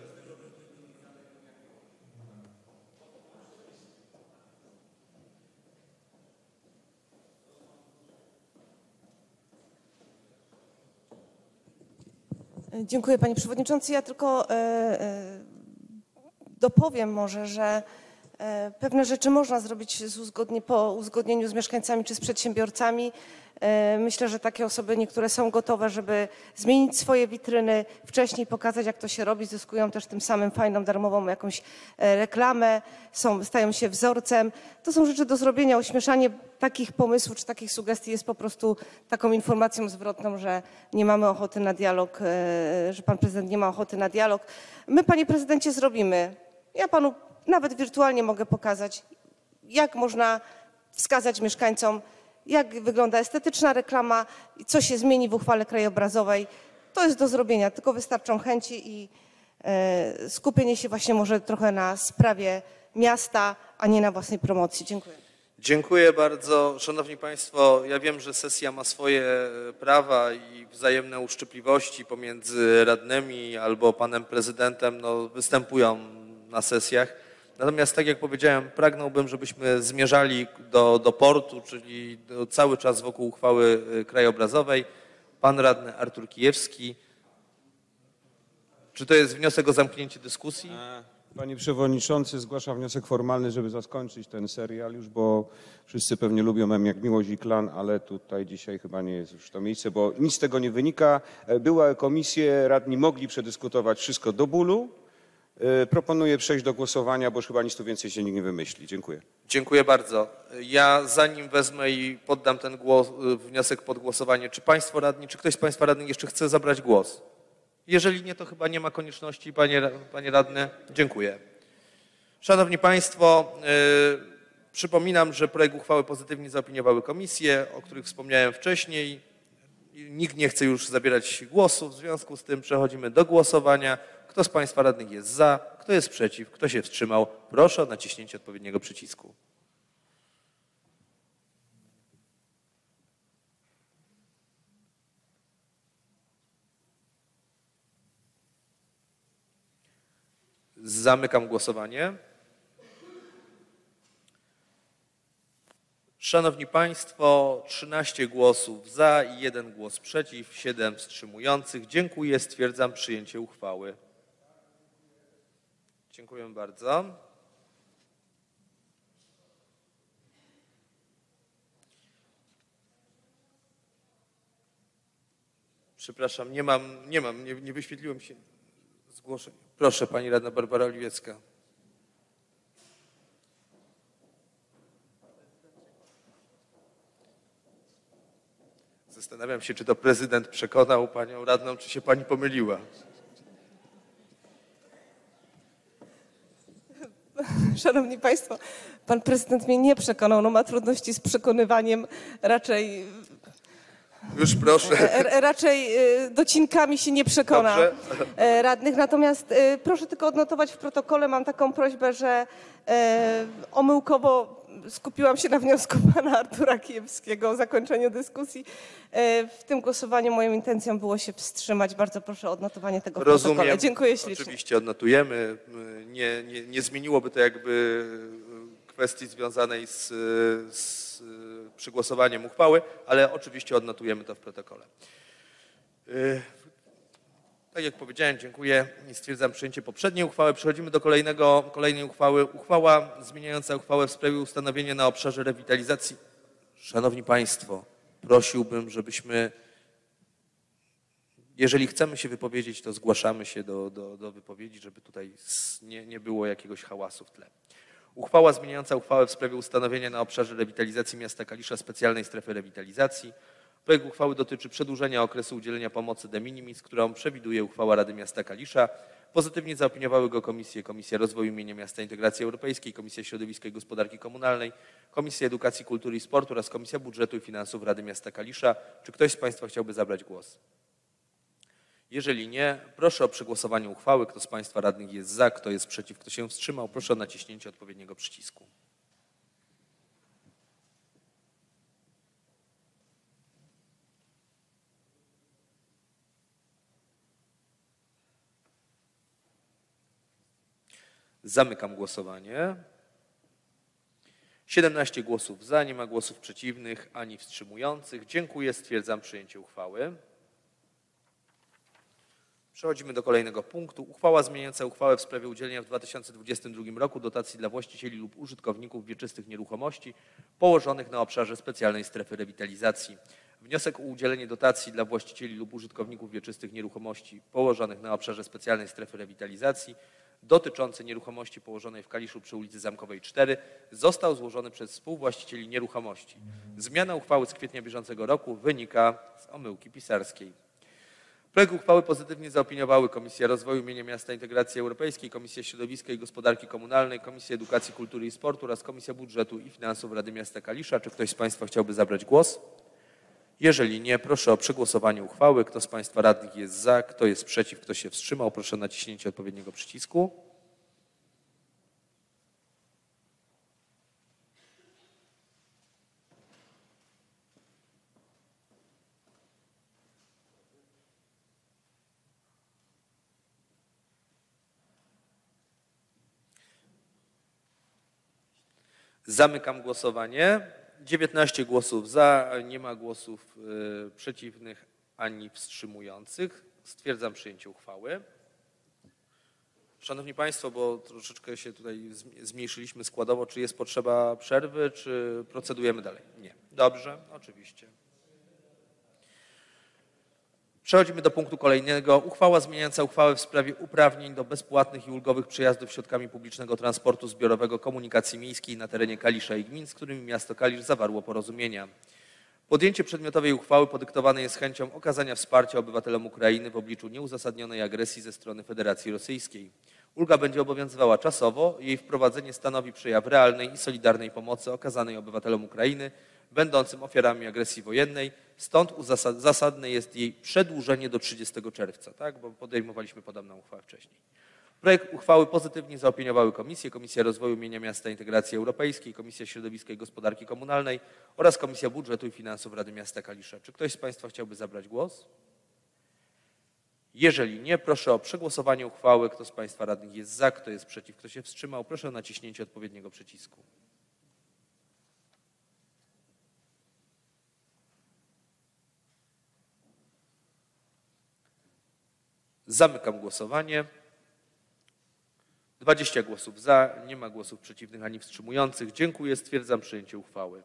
Dziękuję panie przewodniczący. Ja tylko dopowiem może, że pewne rzeczy można zrobić po uzgodnieniu z mieszkańcami czy z przedsiębiorcami. Myślę, że takie osoby niektóre są gotowe, żeby zmienić swoje witryny, wcześniej pokazać, jak to się robi, zyskują też tym samym fajną, darmową jakąś reklamę, stają się wzorcem. To są rzeczy do zrobienia. Ośmieszanie takich pomysłów czy takich sugestii jest po prostu taką informacją zwrotną, że nie mamy ochoty na dialog, że pan prezydent nie ma ochoty na dialog. My, panie prezydencie, zrobimy. Ja panu nawet wirtualnie mogę pokazać, jak można wskazać mieszkańcom, jak wygląda estetyczna reklama, co się zmieni w uchwale krajobrazowej. To jest do zrobienia, tylko wystarczą chęci i skupienie się właśnie może trochę na sprawie miasta, a nie na własnej promocji. Dziękuję. Dziękuję bardzo. Szanowni Państwo, ja wiem, że sesja ma swoje prawa i wzajemne uszczypliwości pomiędzy radnymi albo panem prezydentem występują na sesjach. Natomiast tak jak powiedziałem, pragnąłbym, żebyśmy zmierzali do portu, czyli cały czas wokół uchwały krajobrazowej. Pan radny Artur Kijewski. Czy to jest wniosek o zamknięcie dyskusji? Panie przewodniczący, zgłaszam wniosek formalny, żeby zakończyć ten serial już, bo wszyscy pewnie lubią mem jak Miłość i Klan, ale tutaj dzisiaj chyba nie jest już to miejsce, bo nic z tego nie wynika. Były komisje, radni mogli przedyskutować wszystko do bólu. Proponuję przejść do głosowania, bo już chyba nic tu więcej się nikt nie wymyśli. Dziękuję. Dziękuję bardzo. Ja zanim wezmę i poddam ten wniosek pod głosowanie, czy państwo radni, czy ktoś z państwa radnych jeszcze chce zabrać głos? Jeżeli nie, to chyba nie ma konieczności, panie radny. Dziękuję. Szanowni Państwo, przypominam, że projekt uchwały pozytywnie zaopiniowały komisje, o których wspomniałem wcześniej. Nikt nie chce już zabierać głosu, w związku z tym przechodzimy do głosowania. Kto z państwa radnych jest za, kto jest przeciw, kto się wstrzymał? Proszę o naciśnięcie odpowiedniego przycisku. Zamykam głosowanie. Szanowni Państwo, 13 głosów za i 1 głos przeciw, 7 wstrzymujących. Dziękuję, stwierdzam przyjęcie uchwały. Dziękuję bardzo. Przepraszam, nie wyświetliłem się zgłoszeń. Proszę, pani radna Barbara Oliwiecka. Zastanawiam się, czy to prezydent przekonał panią radną, czy się pani pomyliła. Szanowni Państwo, pan prezydent mnie nie przekonał, no ma trudności z przekonywaniem, raczej Już proszę. docinkami się nie przekona Dobrze. radnych. Natomiast proszę tylko odnotować w protokole, mam taką prośbę, że omyłkowo skupiłam się na wniosku pana Artura Kijewskiego o zakończeniu dyskusji. W tym głosowaniu moją intencją było się wstrzymać. Bardzo proszę o odnotowanie tego w protokole. Dziękuję ślicznie. Oczywiście odnotujemy. Nie zmieniłoby to jakby kwestii związanej z przegłosowaniem uchwały, ale oczywiście odnotujemy to w protokole. Tak jak powiedziałem, dziękuję i stwierdzam przyjęcie poprzedniej uchwały. Przechodzimy do kolejnej uchwały. Uchwała zmieniająca uchwałę w sprawie ustanowienia na obszarze rewitalizacji. Szanowni Państwo, prosiłbym, żebyśmy, jeżeli chcemy się wypowiedzieć, to zgłaszamy się do wypowiedzi, żeby tutaj nie było jakiegoś hałasu w tle. Uchwała zmieniająca uchwałę w sprawie ustanowienia na obszarze rewitalizacji miasta Kalisza specjalnej strefy rewitalizacji. Projekt uchwały dotyczy przedłużenia okresu udzielenia pomocy de minimis, którą przewiduje uchwała Rady Miasta Kalisza. Pozytywnie zaopiniowały go Komisja Rozwoju imienia Miasta Integracji Europejskiej, Komisja Środowiska i Gospodarki Komunalnej, Komisja Edukacji, Kultury i Sportu oraz Komisja Budżetu i Finansów Rady Miasta Kalisza. Czy ktoś z Państwa chciałby zabrać głos? Jeżeli nie, proszę o przegłosowanie uchwały. Kto z Państwa radnych jest za, kto jest przeciw, kto się wstrzymał, proszę o naciśnięcie odpowiedniego przycisku. Zamykam głosowanie. 17 głosów za, nie ma głosów przeciwnych ani wstrzymujących. Dziękuję, stwierdzam przyjęcie uchwały. Przechodzimy do kolejnego punktu. Uchwała zmieniająca uchwałę w sprawie udzielenia w 2022 roku dotacji dla właścicieli lub użytkowników wieczystych nieruchomości położonych na obszarze specjalnej strefy rewitalizacji. Wniosek o udzielenie dotacji dla właścicieli lub użytkowników wieczystych nieruchomości położonych na obszarze specjalnej strefy rewitalizacji dotyczący nieruchomości położonej w Kaliszu przy ulicy Zamkowej 4 został złożony przez współwłaścicieli nieruchomości. Zmiana uchwały z kwietnia bieżącego roku wynika z omyłki pisarskiej. Projekt uchwały pozytywnie zaopiniowały Komisja Rozwoju imienia Miasta Integracji Europejskiej, Komisja Środowiska i Gospodarki Komunalnej, Komisja Edukacji, Kultury i Sportu oraz Komisja Budżetu i Finansów Rady Miasta Kalisza. Czy ktoś z Państwa chciałby zabrać głos? Jeżeli nie, proszę o przegłosowanie uchwały. Kto z Państwa radnych jest za, kto jest przeciw, kto się wstrzymał, proszę o naciśnięcie odpowiedniego przycisku. Zamykam głosowanie. 19 głosów za, nie ma głosów przeciwnych ani wstrzymujących. Stwierdzam przyjęcie uchwały. Szanowni Państwo, bo troszeczkę się tutaj zmniejszyliśmy składowo, czy jest potrzeba przerwy, czy procedujemy dalej? Nie. Dobrze, oczywiście. Przechodzimy do punktu kolejnego. Uchwała zmieniająca uchwałę w sprawie uprawnień do bezpłatnych i ulgowych przejazdów środkami publicznego transportu zbiorowego komunikacji miejskiej na terenie Kalisza i gmin, z którymi miasto Kalisz zawarło porozumienia. Podjęcie przedmiotowej uchwały podyktowane jest chęcią okazania wsparcia obywatelom Ukrainy w obliczu nieuzasadnionej agresji ze strony Federacji Rosyjskiej. Ulga będzie obowiązywała czasowo, jej wprowadzenie stanowi przejaw realnej i solidarnej pomocy okazanej obywatelom Ukrainy będącym ofiarami agresji wojennej, stąd zasadne jest jej przedłużenie do 30 czerwca, tak? Bo podejmowaliśmy podobną uchwałę wcześniej. Projekt uchwały pozytywnie zaopiniowały Komisja Rozwoju imienia Miasta Integracji Europejskiej, Komisja Środowiska i Gospodarki Komunalnej oraz Komisja Budżetu i Finansów Rady Miasta Kalisza. Czy ktoś z Państwa chciałby zabrać głos? Jeżeli nie, proszę o przegłosowanie uchwały. Kto z Państwa radnych jest za, kto jest przeciw, kto się wstrzymał, proszę o naciśnięcie odpowiedniego przycisku. Zamykam głosowanie. 20 głosów za, nie ma głosów przeciwnych ani wstrzymujących. Dziękuję, stwierdzam przyjęcie uchwały.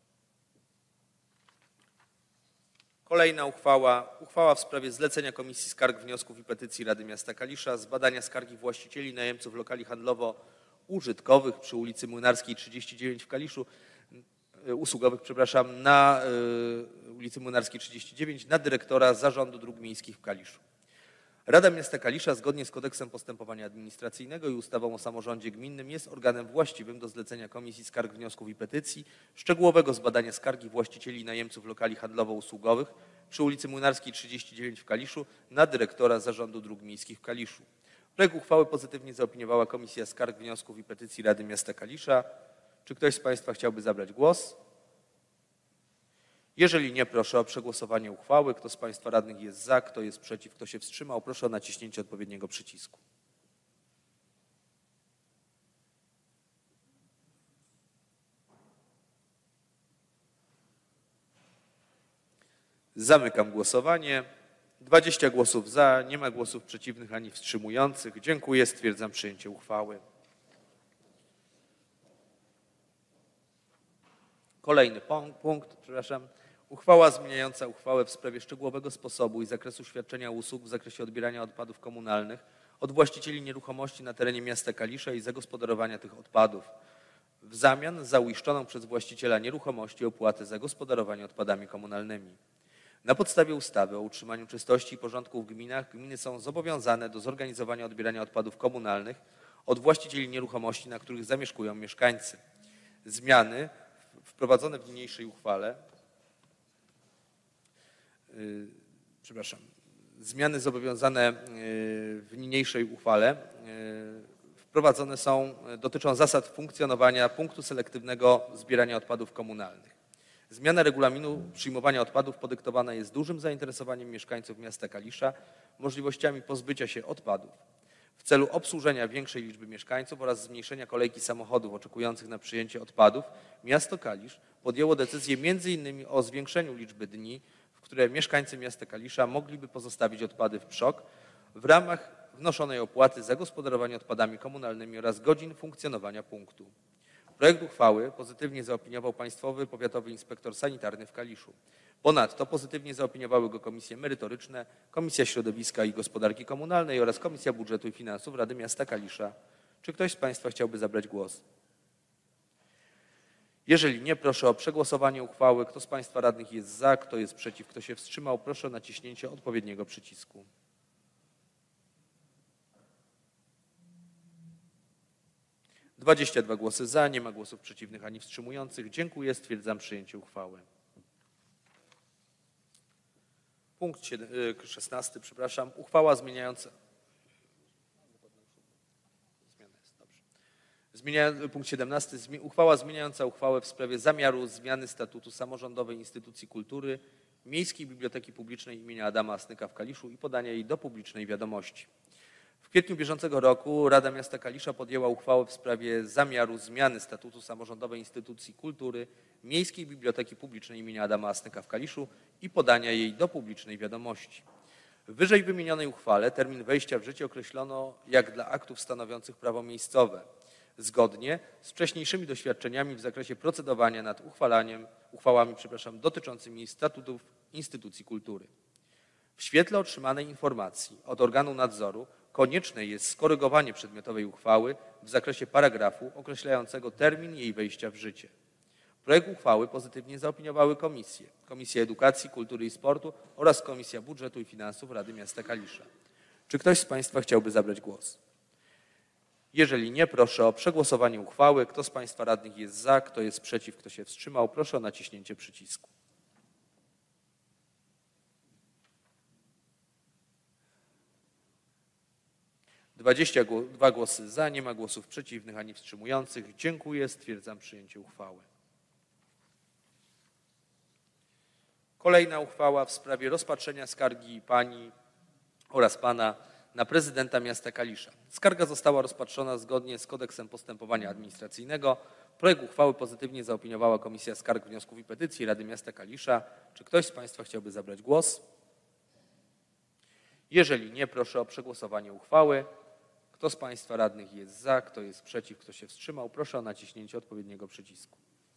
Kolejna uchwała. Uchwała w sprawie zlecenia Komisji Skarg, Wniosków i Petycji Rady Miasta Kalisza z badania skargi właścicieli najemców lokali handlowo-użytkowych przy ulicy Młynarskiej 39 w Kaliszu, usługowych, przepraszam, na ulicy Młynarskiej 39 na dyrektora Zarządu Dróg Miejskich w Kaliszu. Rada Miasta Kalisza zgodnie z Kodeksem Postępowania Administracyjnego i ustawą o samorządzie gminnym jest organem właściwym do zlecenia Komisji Skarg, Wniosków i Petycji szczegółowego zbadania skargi właścicieli i najemców lokali handlowo-usługowych przy ulicy Młynarskiej 39 w Kaliszu na dyrektora Zarządu Dróg Miejskich w Kaliszu. Projekt uchwały pozytywnie zaopiniowała Komisja Skarg, Wniosków i Petycji Rady Miasta Kalisza. Czy ktoś z Państwa chciałby zabrać głos? Jeżeli nie, proszę o przegłosowanie uchwały. Kto z Państwa radnych jest za, kto jest przeciw, kto się wstrzymał, proszę o naciśnięcie odpowiedniego przycisku. Zamykam głosowanie. 20 głosów za, nie ma głosów przeciwnych ani wstrzymujących. Dziękuję, stwierdzam przyjęcie uchwały. Kolejny punkt, uchwała zmieniająca uchwałę w sprawie szczegółowego sposobu i zakresu świadczenia usług w zakresie odbierania odpadów komunalnych od właścicieli nieruchomości na terenie miasta Kalisza i zagospodarowania tych odpadów w zamian za uiszczoną przez właściciela nieruchomości opłatę za gospodarowanie odpadami komunalnymi. Na podstawie ustawy o utrzymaniu czystości i porządku w gminach gminy są zobowiązane do zorganizowania odbierania odpadów komunalnych od właścicieli nieruchomości, na których zamieszkują mieszkańcy. Zmiany wprowadzone w niniejszej uchwale, zmiany zobowiązane w niniejszej uchwale wprowadzone dotyczą zasad funkcjonowania punktu selektywnego zbierania odpadów komunalnych. Zmiana regulaminu przyjmowania odpadów podyktowana jest dużym zainteresowaniem mieszkańców miasta Kalisza możliwościami pozbycia się odpadów. W celu obsłużenia większej liczby mieszkańców oraz zmniejszenia kolejki samochodów oczekujących na przyjęcie odpadów, miasto Kalisz podjęło decyzję m.in. o zwiększeniu liczby dni, w które mieszkańcy miasta Kalisza mogliby pozostawić odpady w PSZOK w ramach wnoszonej opłaty za gospodarowanie odpadami komunalnymi oraz godzin funkcjonowania punktu. Projekt uchwały pozytywnie zaopiniował Państwowy Powiatowy Inspektor Sanitarny w Kaliszu. Ponadto pozytywnie zaopiniowały go komisje merytoryczne, Komisja Środowiska i Gospodarki Komunalnej oraz Komisja Budżetu i Finansów Rady Miasta Kalisza. Czy ktoś z Państwa chciałby zabrać głos? Jeżeli nie, proszę o przegłosowanie uchwały. Kto z Państwa radnych jest za, kto jest przeciw, kto się wstrzymał, proszę o naciśnięcie odpowiedniego przycisku. - 22 głosy za, nie ma głosów przeciwnych ani wstrzymujących. Dziękuję, stwierdzam przyjęcie uchwały. Punkt 16, uchwała zmieniająca. Punkt 17. Uchwała zmieniająca uchwałę w sprawie zamiaru zmiany statutu samorządowej instytucji kultury Miejskiej Biblioteki Publicznej im. Adama Asnyka w Kaliszu i podania jej do publicznej wiadomości. W kwietniu bieżącego roku Rada Miasta Kalisza podjęła uchwałę w sprawie zamiaru zmiany statutu samorządowej instytucji kultury Miejskiej Biblioteki Publicznej im. Adama Asnyka w Kaliszu i podania jej do publicznej wiadomości. W wyżej wymienionej uchwale termin wejścia w życie określono jak dla aktów stanowiących prawo miejscowe, zgodnie z wcześniejszymi doświadczeniami w zakresie procedowania nad uchwałami dotyczącymi statutów instytucji kultury. W świetle otrzymanej informacji od organu nadzoru konieczne jest skorygowanie przedmiotowej uchwały w zakresie paragrafu określającego termin jej wejścia w życie. Projekt uchwały pozytywnie zaopiniowały Komisja Edukacji, Kultury i Sportu oraz Komisja Budżetu i Finansów Rady Miasta Kalisza. Czy ktoś z Państwa chciałby zabrać głos? Jeżeli nie, proszę o przegłosowanie uchwały. Kto z Państwa radnych jest za, kto jest przeciw, kto się wstrzymał, proszę o naciśnięcie przycisku. - 22 głosy za, nie ma głosów przeciwnych ani wstrzymujących. Dziękuję, stwierdzam przyjęcie uchwały. Kolejna uchwała w sprawie rozpatrzenia skargi pani oraz pana na prezydenta miasta Kalisza. Skarga została rozpatrzona zgodnie z Kodeksem Postępowania Administracyjnego. Projekt uchwały pozytywnie zaopiniowała Komisja Skarg, Wniosków i Petycji Rady Miasta Kalisza. Czy ktoś z Państwa chciałby zabrać głos? Jeżeli nie, proszę o przegłosowanie uchwały. Kto z Państwa radnych jest za, kto jest przeciw, kto się wstrzymał, proszę o naciśnięcie odpowiedniego przycisku.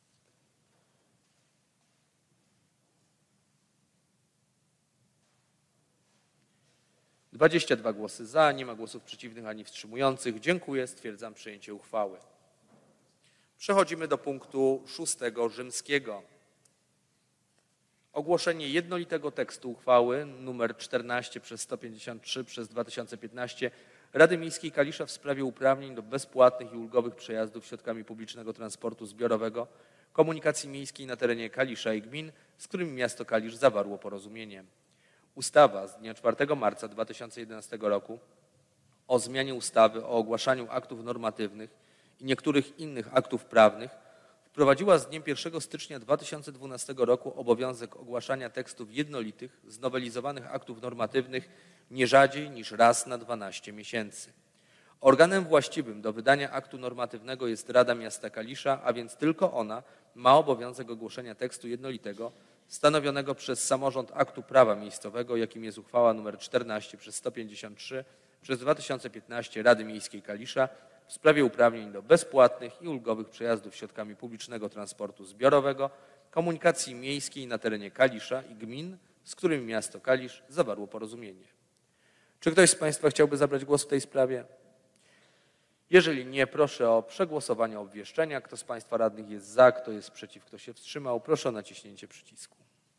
- 22 głosy za, nie ma głosów przeciwnych ani wstrzymujących. Dziękuję, stwierdzam przyjęcie uchwały. Przechodzimy do punktu 6. ogłoszenie jednolitego tekstu uchwały nr 14/153 przez 2015 Rady Miejskiej Kalisza w sprawie uprawnień do bezpłatnych i ulgowych przejazdów środkami publicznego transportu zbiorowego, komunikacji miejskiej na terenie Kalisza i gmin, z którymi miasto Kalisz zawarło porozumienie. Ustawa z dnia 4 marca 2011 roku o zmianie ustawy o ogłaszaniu aktów normatywnych i niektórych innych aktów prawnych wprowadziła z dniem 1 stycznia 2012 roku obowiązek ogłaszania tekstów jednolitych znowelizowanych aktów normatywnych nie rzadziej niż raz na 12 miesięcy. Organem właściwym do wydania aktu normatywnego jest Rada Miasta Kalisza, a więc tylko ona ma obowiązek ogłoszenia tekstu jednolitego stanowionego przez samorząd aktu prawa miejscowego, jakim jest uchwała nr 14/153 przez 2015 Rady Miejskiej Kalisza w sprawie uprawnień do bezpłatnych i ulgowych przejazdów środkami publicznego transportu zbiorowego, komunikacji miejskiej na terenie Kalisza i gmin, z którymi miasto Kalisz zawarło porozumienie. Czy ktoś z Państwa chciałby zabrać głos w tej sprawie? Jeżeli nie, proszę o przegłosowanie obwieszczenia. Kto z Państwa radnych jest za, kto jest przeciw, kto się wstrzymał, proszę o naciśnięcie przycisku.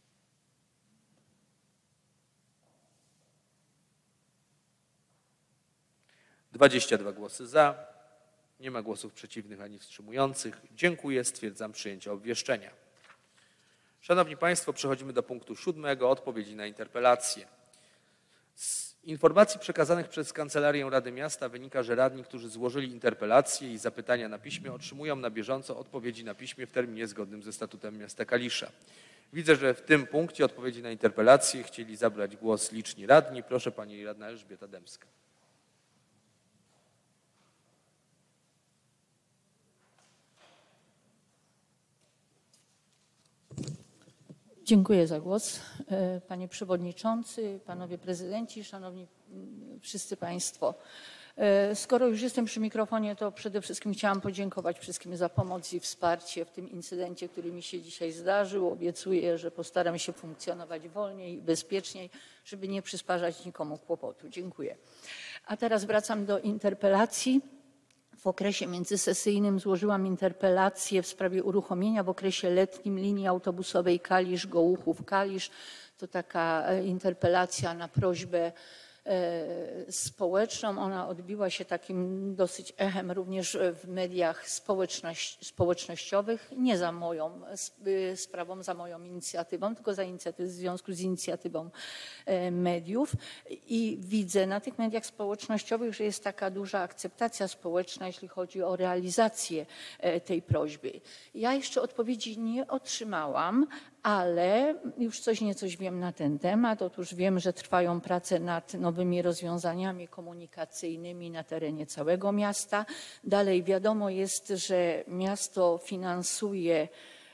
- 22 głosy za, nie ma głosów przeciwnych ani wstrzymujących. Dziękuję, stwierdzam przyjęcie obwieszczenia. Szanowni Państwo, przechodzimy do punktu 7. Odpowiedzi na interpelacje. Z informacji przekazanych przez Kancelarię Rady Miasta wynika, że radni, którzy złożyli interpelacje i zapytania na piśmie, otrzymują na bieżąco odpowiedzi na piśmie w terminie zgodnym ze statutem miasta Kalisza. Widzę, że w tym punkcie odpowiedzi na interpelacje chcieli zabrać głos liczni radni. Proszę pani radna Elżbieta Dębska. Dziękuję za głos. Panie Przewodniczący, Panowie Prezydenci, Szanowni wszyscy Państwo. Skoro już jestem przy mikrofonie, to przede wszystkim chciałam podziękować wszystkim za pomoc i wsparcie w tym incydencie, który mi się dzisiaj zdarzył. Obiecuję, że postaram się funkcjonować wolniej i bezpieczniej, żeby nie przysparzać nikomu kłopotu. Dziękuję. A teraz wracam do interpelacji. W okresie międzysesyjnym złożyłam interpelację w sprawie uruchomienia w okresie letnim linii autobusowej Kalisz-Gołuchów-Kalisz. To taka interpelacja na prośbę społeczną. Ona odbiła się takim dosyć echem również w mediach społecznościowych, nie za moją sprawą, za moją inicjatywą, tylko w związku z inicjatywą mediów. I widzę na tych mediach społecznościowych, że jest taka duża akceptacja społeczna, jeśli chodzi o realizację tej prośby. Ja jeszcze odpowiedzi nie otrzymałam, ale już coś niecoś wiem na ten temat. Otóż wiem, że trwają prace nad nowymi rozwiązaniami komunikacyjnymi na terenie całego miasta. Dalej wiadomo jest, że miasto finansuje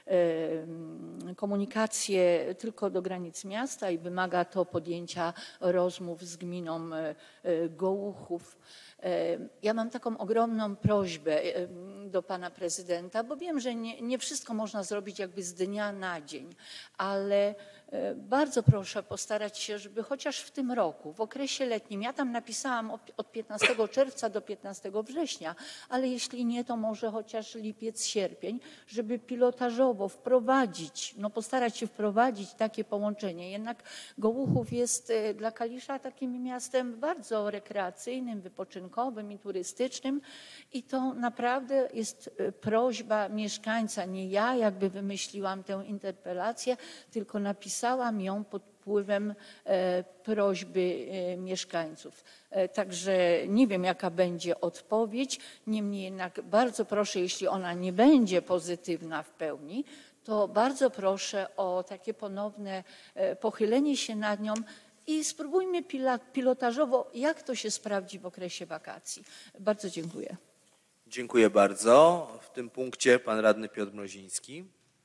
komunikację tylko do granic miasta i wymaga to podjęcia rozmów z gminą Gołuchów. Ja mam taką ogromną prośbę do pana prezydenta, bo wiem, że nie wszystko można zrobić jakby z dnia na dzień, ale bardzo proszę postarać się, żeby chociaż w tym roku, w okresie letnim, ja tam napisałam od 15 czerwca do 15 września, ale jeśli nie, to może chociaż lipiec, sierpień, żeby pilotażowo wprowadzić, postarać się wprowadzić takie połączenie. Jednak Gołuchów jest dla Kalisza takim miastem bardzo rekreacyjnym, wypoczynkowym i turystycznym i to naprawdę jest prośba mieszkańca. Nie ja jakby wymyśliłam tę interpelację, tylko napisałam ją pod wpływem prośby mieszkańców. Także nie wiem, jaka będzie odpowiedź. Niemniej jednak bardzo proszę, jeśli ona nie będzie pozytywna w pełni, to bardzo proszę o takie ponowne pochylenie się nad nią i spróbujmy pilotażowo, jak to się sprawdzi w okresie wakacji. Bardzo dziękuję. Dziękuję bardzo. W tym punkcie pan radny Piotr Mroziński.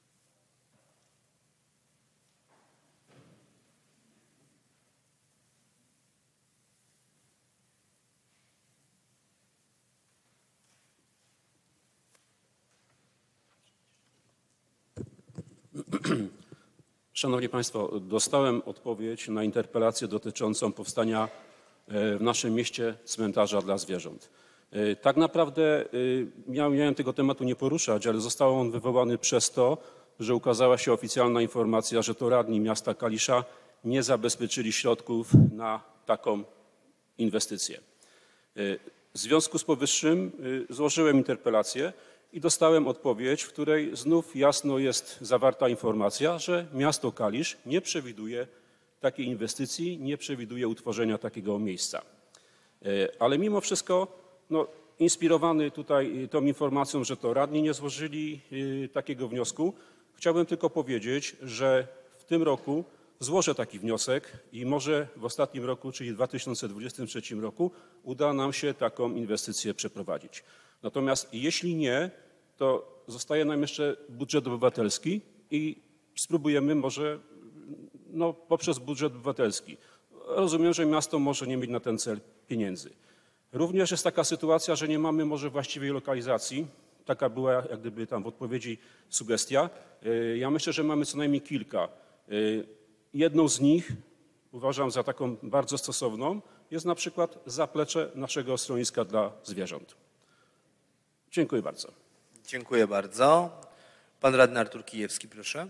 Szanowni Państwo, dostałem odpowiedź na interpelację dotyczącą powstania w naszym mieście cmentarza dla zwierząt. Tak naprawdę miałem tego tematu nie poruszać, ale został on wywołany przez to, że ukazała się oficjalna informacja, że to radni miasta Kalisza nie zabezpieczyli środków na taką inwestycję. W związku z powyższym złożyłem interpelację i dostałem odpowiedź, w której znów jasno jest zawarta informacja, że miasto Kalisz nie przewiduje takiej inwestycji, nie przewiduje utworzenia takiego miejsca. Ale mimo wszystko, inspirowany tutaj tą informacją, że to radni nie złożyli takiego wniosku, chciałbym tylko powiedzieć, że w tym roku złożę taki wniosek i może w ostatnim roku, czyli w 2023 roku, uda nam się taką inwestycję przeprowadzić. Natomiast jeśli nie, to zostaje nam jeszcze budżet obywatelski i spróbujemy może poprzez budżet obywatelski. Rozumiem, że miasto może nie mieć na ten cel pieniędzy. Również jest taka sytuacja, że nie mamy może właściwej lokalizacji. Taka była jak gdyby tam w odpowiedzi sugestia. Ja myślę, że mamy co najmniej kilka. Jedną z nich uważam za taką bardzo stosowną jest na przykład zaplecze naszego schroniska dla zwierząt. Dziękuję bardzo. Dziękuję bardzo. Pan radny Artur Kijewski, proszę.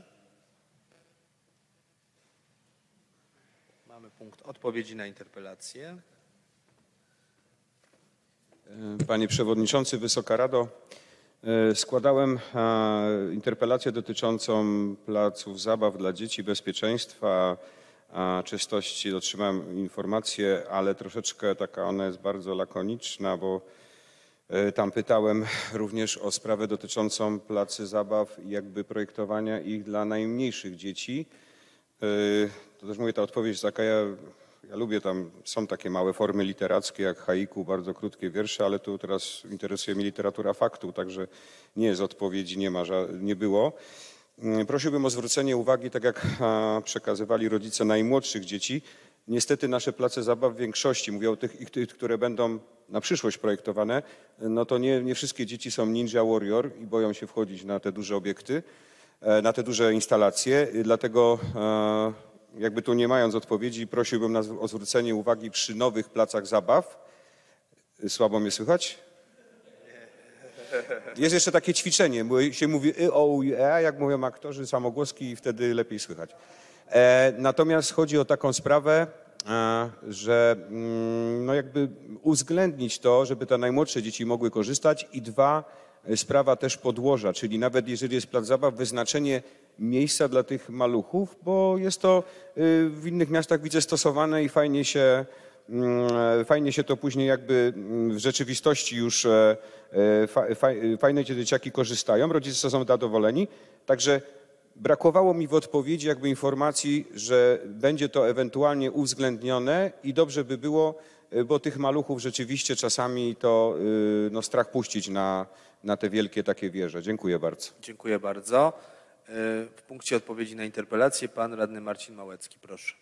Mamy punkt odpowiedzi na interpelację. Panie Przewodniczący, Wysoka Rado, składałem interpelację dotyczącą placów zabaw dla dzieci, bezpieczeństwa, czystości. Otrzymałem informację, ale troszeczkę taka ona jest bardzo lakoniczna, bo tam pytałem również o sprawę dotyczącą placy zabaw i jakby projektowania ich dla najmniejszych dzieci. To też mówię, ta odpowiedź jest taka, ja lubię tam, są takie małe formy literackie jak haiku, bardzo krótkie wiersze, ale tu teraz interesuje mnie literatura faktu, także nie jest odpowiedzi, nie było. Prosiłbym o zwrócenie uwagi, tak jak przekazywali rodzice najmłodszych dzieci. Niestety nasze place zabaw w większości, mówię o tych, które będą na przyszłość projektowane, no to nie wszystkie dzieci są Ninja Warrior i boją się wchodzić na te duże obiekty, na te duże instalacje, dlatego jakby tu nie mając odpowiedzi, prosiłbym o zwrócenie uwagi przy nowych placach zabaw. Słabo mnie słychać? Jest jeszcze takie ćwiczenie, bo się mówi jak mówią aktorzy, samogłoski i wtedy lepiej słychać. Natomiast chodzi o taką sprawę, że jakby uwzględnić to, żeby te najmłodsze dzieci mogły korzystać i sprawa też podłoża, czyli nawet jeżeli jest plac zabaw, wyznaczenie miejsca dla tych maluchów, bo jest to w innych miastach widzę stosowane i fajnie się to później jakby w rzeczywistości już fajne dzieciaki korzystają, rodzice są zadowoleni, także brakowało mi w odpowiedzi jakby informacji, że będzie to ewentualnie uwzględnione i dobrze by było, bo tych maluchów rzeczywiście czasami to strach puścić na te wielkie takie wieże. Dziękuję bardzo. Dziękuję bardzo. W punkcie odpowiedzi na interpelację pan radny Marcin Małecki, proszę.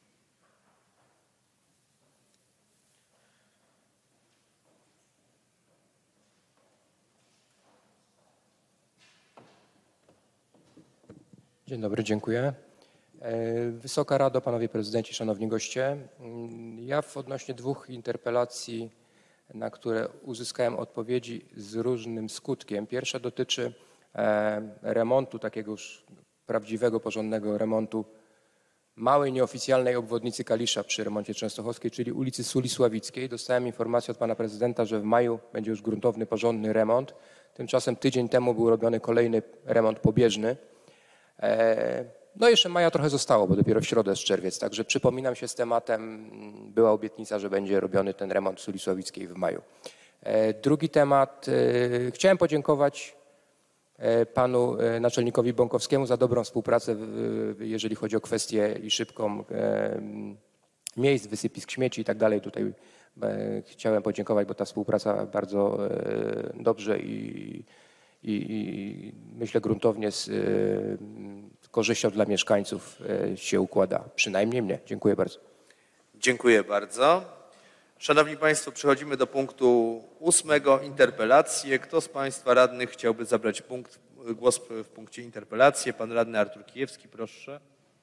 Dzień dobry, dziękuję. Wysoka Rado, panowie prezydenci, szanowni goście. Ja odnośnie dwóch interpelacji, na które uzyskałem odpowiedzi z różnym skutkiem. Pierwsza dotyczy remontu, takiego już prawdziwego, porządnego remontu małej, nieoficjalnej obwodnicy Kalisza przy remoncie częstochowskiej, czyli ulicy Suli Sławickiej. Dostałem informację od pana prezydenta, że w maju będzie już gruntowny, porządny remont. Tymczasem tydzień temu był robiony kolejny remont pobieżny. No jeszcze maja trochę zostało, bo dopiero w środę jest czerwiec, także przypominam się z tematem, była obietnica, że będzie robiony ten remont Suli Sławickiej w maju. Drugi temat, chciałem podziękować panu naczelnikowi Bąkowskiemu za dobrą współpracę, jeżeli chodzi o kwestię i szybką miejsc, wysypisk śmieci i tak dalej. Tutaj chciałem podziękować, bo ta współpraca bardzo dobrze i myślę gruntownie z korzyścią dla mieszkańców się układa. Przynajmniej mnie. Dziękuję bardzo. Dziękuję bardzo. Szanowni Państwo, przechodzimy do punktu 8. Interpelacje. Kto z Państwa radnych chciałby zabrać głos w punkcie interpelacje? Pan radny Artur Kijewski, proszę.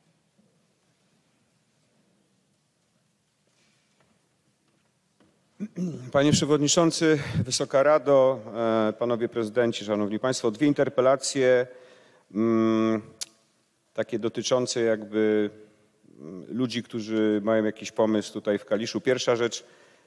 Panie Przewodniczący, Wysoka Rado, Panowie Prezydenci, Szanowni Państwo, dwie interpelacje takie dotyczące jakby ludzi, którzy mają jakiś pomysł tutaj w Kaliszu. Pierwsza rzecz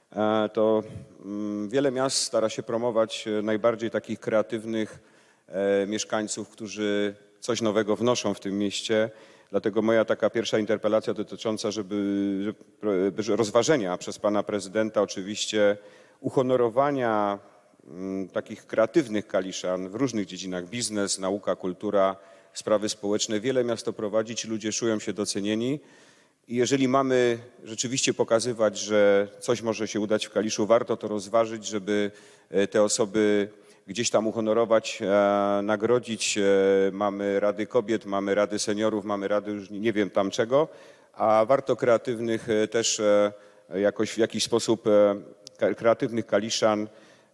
to wiele miast stara się promować najbardziej takich kreatywnych mieszkańców, którzy coś nowego wnoszą w tym mieście. Dlatego moja taka pierwsza interpelacja dotycząca, żeby rozważenia przez pana prezydenta oczywiście uhonorowania takich kreatywnych Kaliszan w różnych dziedzinach, biznes, nauka, kultura, sprawy społeczne. Wiele miast to prowadzi, ci ludzie czują się docenieni i jeżeli mamy rzeczywiście pokazywać, że coś może się udać w Kaliszu, warto to rozważyć, żeby te osoby gdzieś tam uhonorować, nagrodzić. Mamy Rady Kobiet, mamy Rady Seniorów, mamy Rady już nie wiem tam czego, a warto kreatywnych też jakoś w jakiś sposób kreatywnych Kaliszan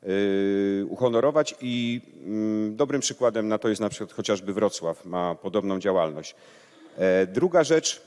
uhonorować i dobrym przykładem na to jest na przykład chociażby Wrocław, ma podobną działalność. Druga rzecz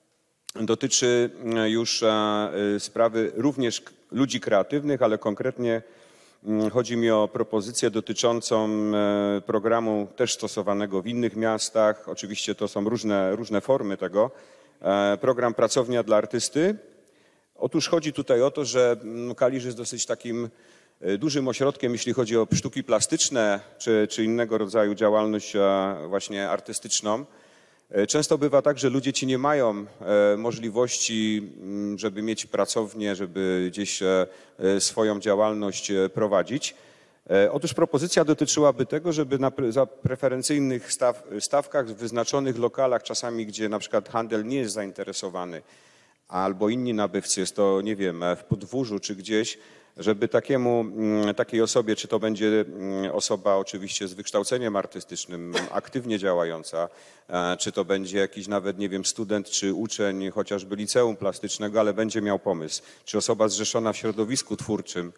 dotyczy już sprawy również ludzi kreatywnych, ale konkretnie chodzi mi o propozycję dotyczącą programu też stosowanego w innych miastach. Oczywiście to są różne formy tego. Program Pracownia dla Artysty. Otóż chodzi tutaj o to, że Kalisz jest dosyć takim dużym ośrodkiem, jeśli chodzi o sztuki plastyczne czy innego rodzaju działalność właśnie artystyczną. Często bywa tak, że ludzie ci nie mają możliwości, żeby mieć pracownię, żeby gdzieś swoją działalność prowadzić. Otóż propozycja dotyczyłaby tego, żeby za preferencyjnych stawkach w wyznaczonych lokalach, czasami gdzie na przykład handel nie jest zainteresowany, albo inni nabywcy, jest to, nie wiem, w Podwórzu czy gdzieś, żeby takiej osobie, czy to będzie osoba oczywiście z wykształceniem artystycznym, aktywnie działająca, czy to będzie jakiś nawet, nie wiem, student czy uczeń chociażby liceum plastycznego, ale będzie miał pomysł, czy osoba zrzeszona w środowisku twórczym,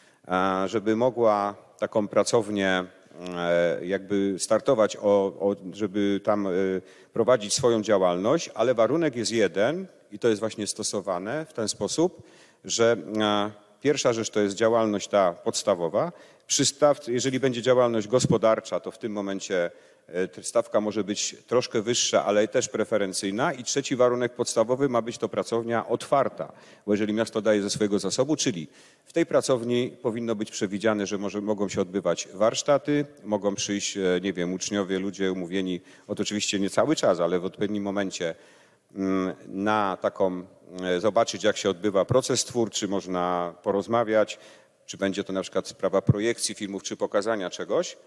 żeby mogła taką pracownię jakby startować, żeby tam prowadzić swoją działalność, ale warunek jest jeden i to jest właśnie stosowane w ten sposób, że pierwsza rzecz to jest działalność ta podstawowa. Jeżeli będzie działalność gospodarcza, to w tym momencie stawka może być troszkę wyższa, ale też preferencyjna. I trzeci warunek podstawowy ma być to pracownia otwarta, bo jeżeli miasto daje ze swojego zasobu, czyli w tej pracowni powinno być przewidziane, że mogą się odbywać warsztaty, mogą przyjść, nie wiem, uczniowie, ludzie umówieni, oczywiście nie cały czas, ale w odpowiednim momencie na taką, zobaczyć jak się odbywa proces twórczy, można porozmawiać, czy będzie to na przykład sprawa projekcji filmów, czy pokazania czegoś.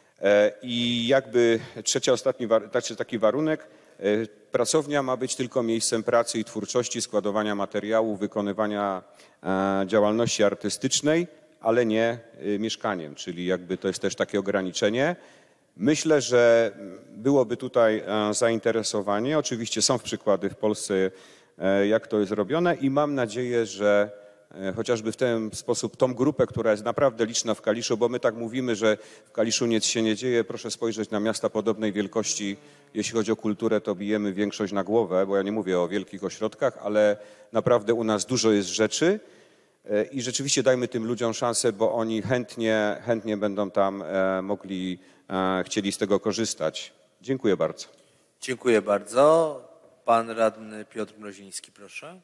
I jakby taki warunek, pracownia ma być tylko miejscem pracy i twórczości, składowania materiałów, wykonywania działalności artystycznej, ale nie mieszkaniem, czyli jakby to jest też takie ograniczenie. Myślę, że byłoby tutaj zainteresowanie. Oczywiście są przykłady w Polsce, jak to jest robione i mam nadzieję, że chociażby w ten sposób tą grupę, która jest naprawdę liczna w Kaliszu, bo my tak mówimy, że w Kaliszu nic się nie dzieje. Proszę spojrzeć na miasta podobnej wielkości. Jeśli chodzi o kulturę, to bijemy większość na głowę, bo ja nie mówię o wielkich ośrodkach, ale naprawdę u nas dużo jest rzeczy i rzeczywiście dajmy tym ludziom szansę, bo oni chętnie będą tam chcieli z tego korzystać. Dziękuję bardzo. Dziękuję bardzo. Pan radny Piotr Mroziński, proszę.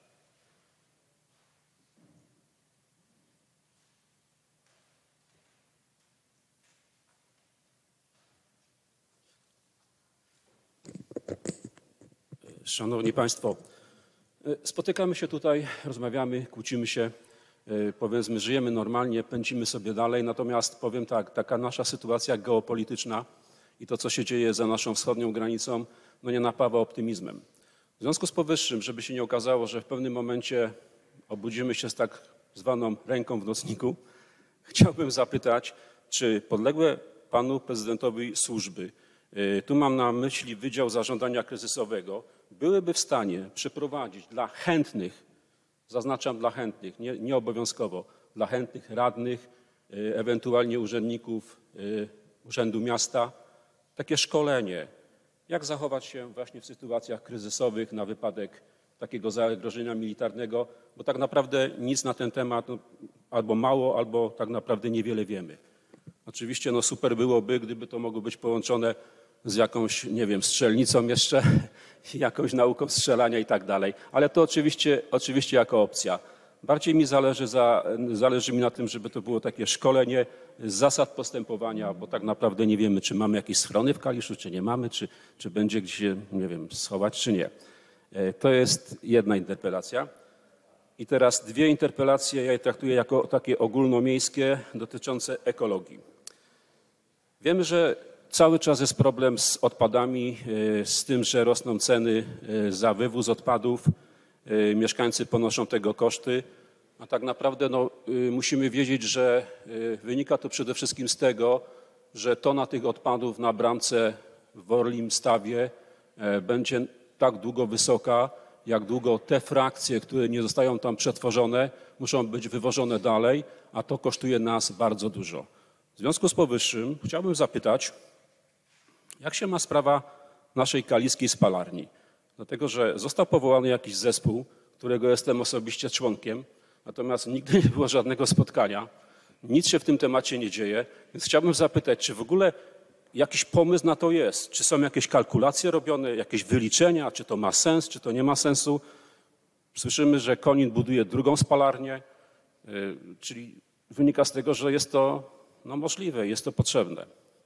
Szanowni Państwo, spotykamy się tutaj, rozmawiamy, kłócimy się, powiedzmy, żyjemy normalnie, pędzimy sobie dalej, natomiast powiem tak, taka nasza sytuacja geopolityczna i to, co się dzieje za naszą wschodnią granicą, no nie napawa optymizmem. W związku z powyższym, żeby się nie okazało, że w pewnym momencie obudzimy się z tak zwaną ręką w nocniku, chciałbym zapytać, czy podległe panu prezydentowi służby, tu mam na myśli Wydział Zarządzania Kryzysowego, byłyby w stanie przeprowadzić dla chętnych, zaznaczam dla chętnych, nie obowiązkowo, dla chętnych radnych, ewentualnie urzędników Urzędu Miasta, takie szkolenie, jak zachować się właśnie w sytuacjach kryzysowych na wypadek takiego zagrożenia militarnego, bo tak naprawdę nic na ten temat albo mało, albo tak naprawdę niewiele wiemy. Oczywiście super byłoby, gdyby to mogło być połączone z jakąś, nie wiem, strzelnicą jeszcze, jakąś nauką strzelania i tak dalej. Ale to oczywiście jako opcja. Bardziej mi zależy mi na tym, żeby to było takie szkolenie zasad postępowania, bo tak naprawdę nie wiemy, czy mamy jakieś schrony w Kaliszu, czy nie mamy, czy będzie gdzieś się, nie wiem, schować, czy nie. To jest jedna interpelacja. I teraz dwie interpelacje, ja je traktuję jako takie ogólnomiejskie dotyczące ekologii. Wiemy, że cały czas jest problem z odpadami, z tym, że rosną ceny za wywóz odpadów, mieszkańcy ponoszą tego koszty, a tak naprawdę musimy wiedzieć, że wynika to przede wszystkim z tego, że tona tych odpadów na bramce w Orlim Stawie będzie tak długo wysoka, jak długo te frakcje, które nie zostają tam przetworzone, muszą być wywożone dalej, a to kosztuje nas bardzo dużo. W związku z powyższym chciałbym zapytać, jak się ma sprawa naszej kaliskiej spalarni? Dlatego, że został powołany jakiś zespół, którego jestem osobiście członkiem, natomiast nigdy nie było żadnego spotkania, nic się w tym temacie nie dzieje, więc chciałbym zapytać, czy w ogóle jakiś pomysł na to jest? Czy są jakieś kalkulacje robione, jakieś wyliczenia, czy to ma sens, czy to nie ma sensu? Słyszymy, że Konin buduje drugą spalarnię, czyli wynika z tego, że jest to możliwe, jest to potrzebne.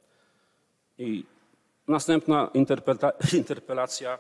I następna interpelacja,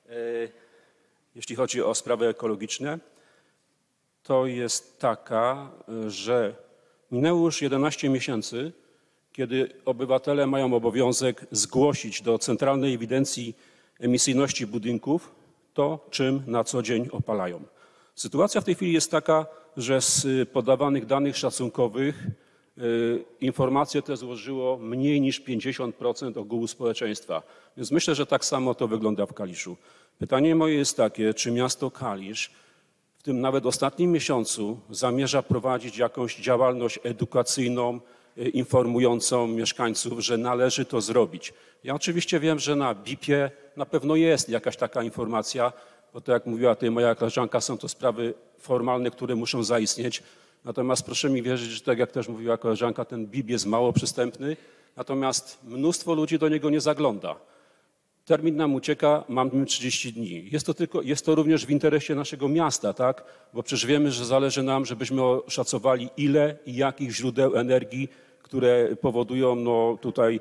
jeśli chodzi o sprawy ekologiczne, to jest taka, że minęło już 11 miesięcy, kiedy obywatele mają obowiązek zgłosić do Centralnej Ewidencji Emisyjności Budynków to, czym na co dzień opalają. Sytuacja w tej chwili jest taka, że z podawanych danych szacunkowych informacje te złożyło mniej niż 50% ogółu społeczeństwa. Więc myślę, że tak samo to wygląda w Kaliszu. Pytanie moje jest takie, czy miasto Kalisz w tym nawet ostatnim miesiącu zamierza prowadzić jakąś działalność edukacyjną, informującą mieszkańców, że należy to zrobić. Ja oczywiście wiem, że na BIP-ie na pewno jest jakaś taka informacja, bo to jak mówiła tutaj moja koleżanka, są to sprawy formalne, które muszą zaistnieć. Natomiast proszę mi wierzyć, że tak jak też mówiła koleżanka, ten BIP jest mało przystępny, natomiast mnóstwo ludzi do niego nie zagląda. Termin nam ucieka, mamy 30 dni. Jest to również w interesie naszego miasta, tak? Bo przecież wiemy, że zależy nam, żebyśmy oszacowali ile i jakich źródeł energii, które powodują tutaj,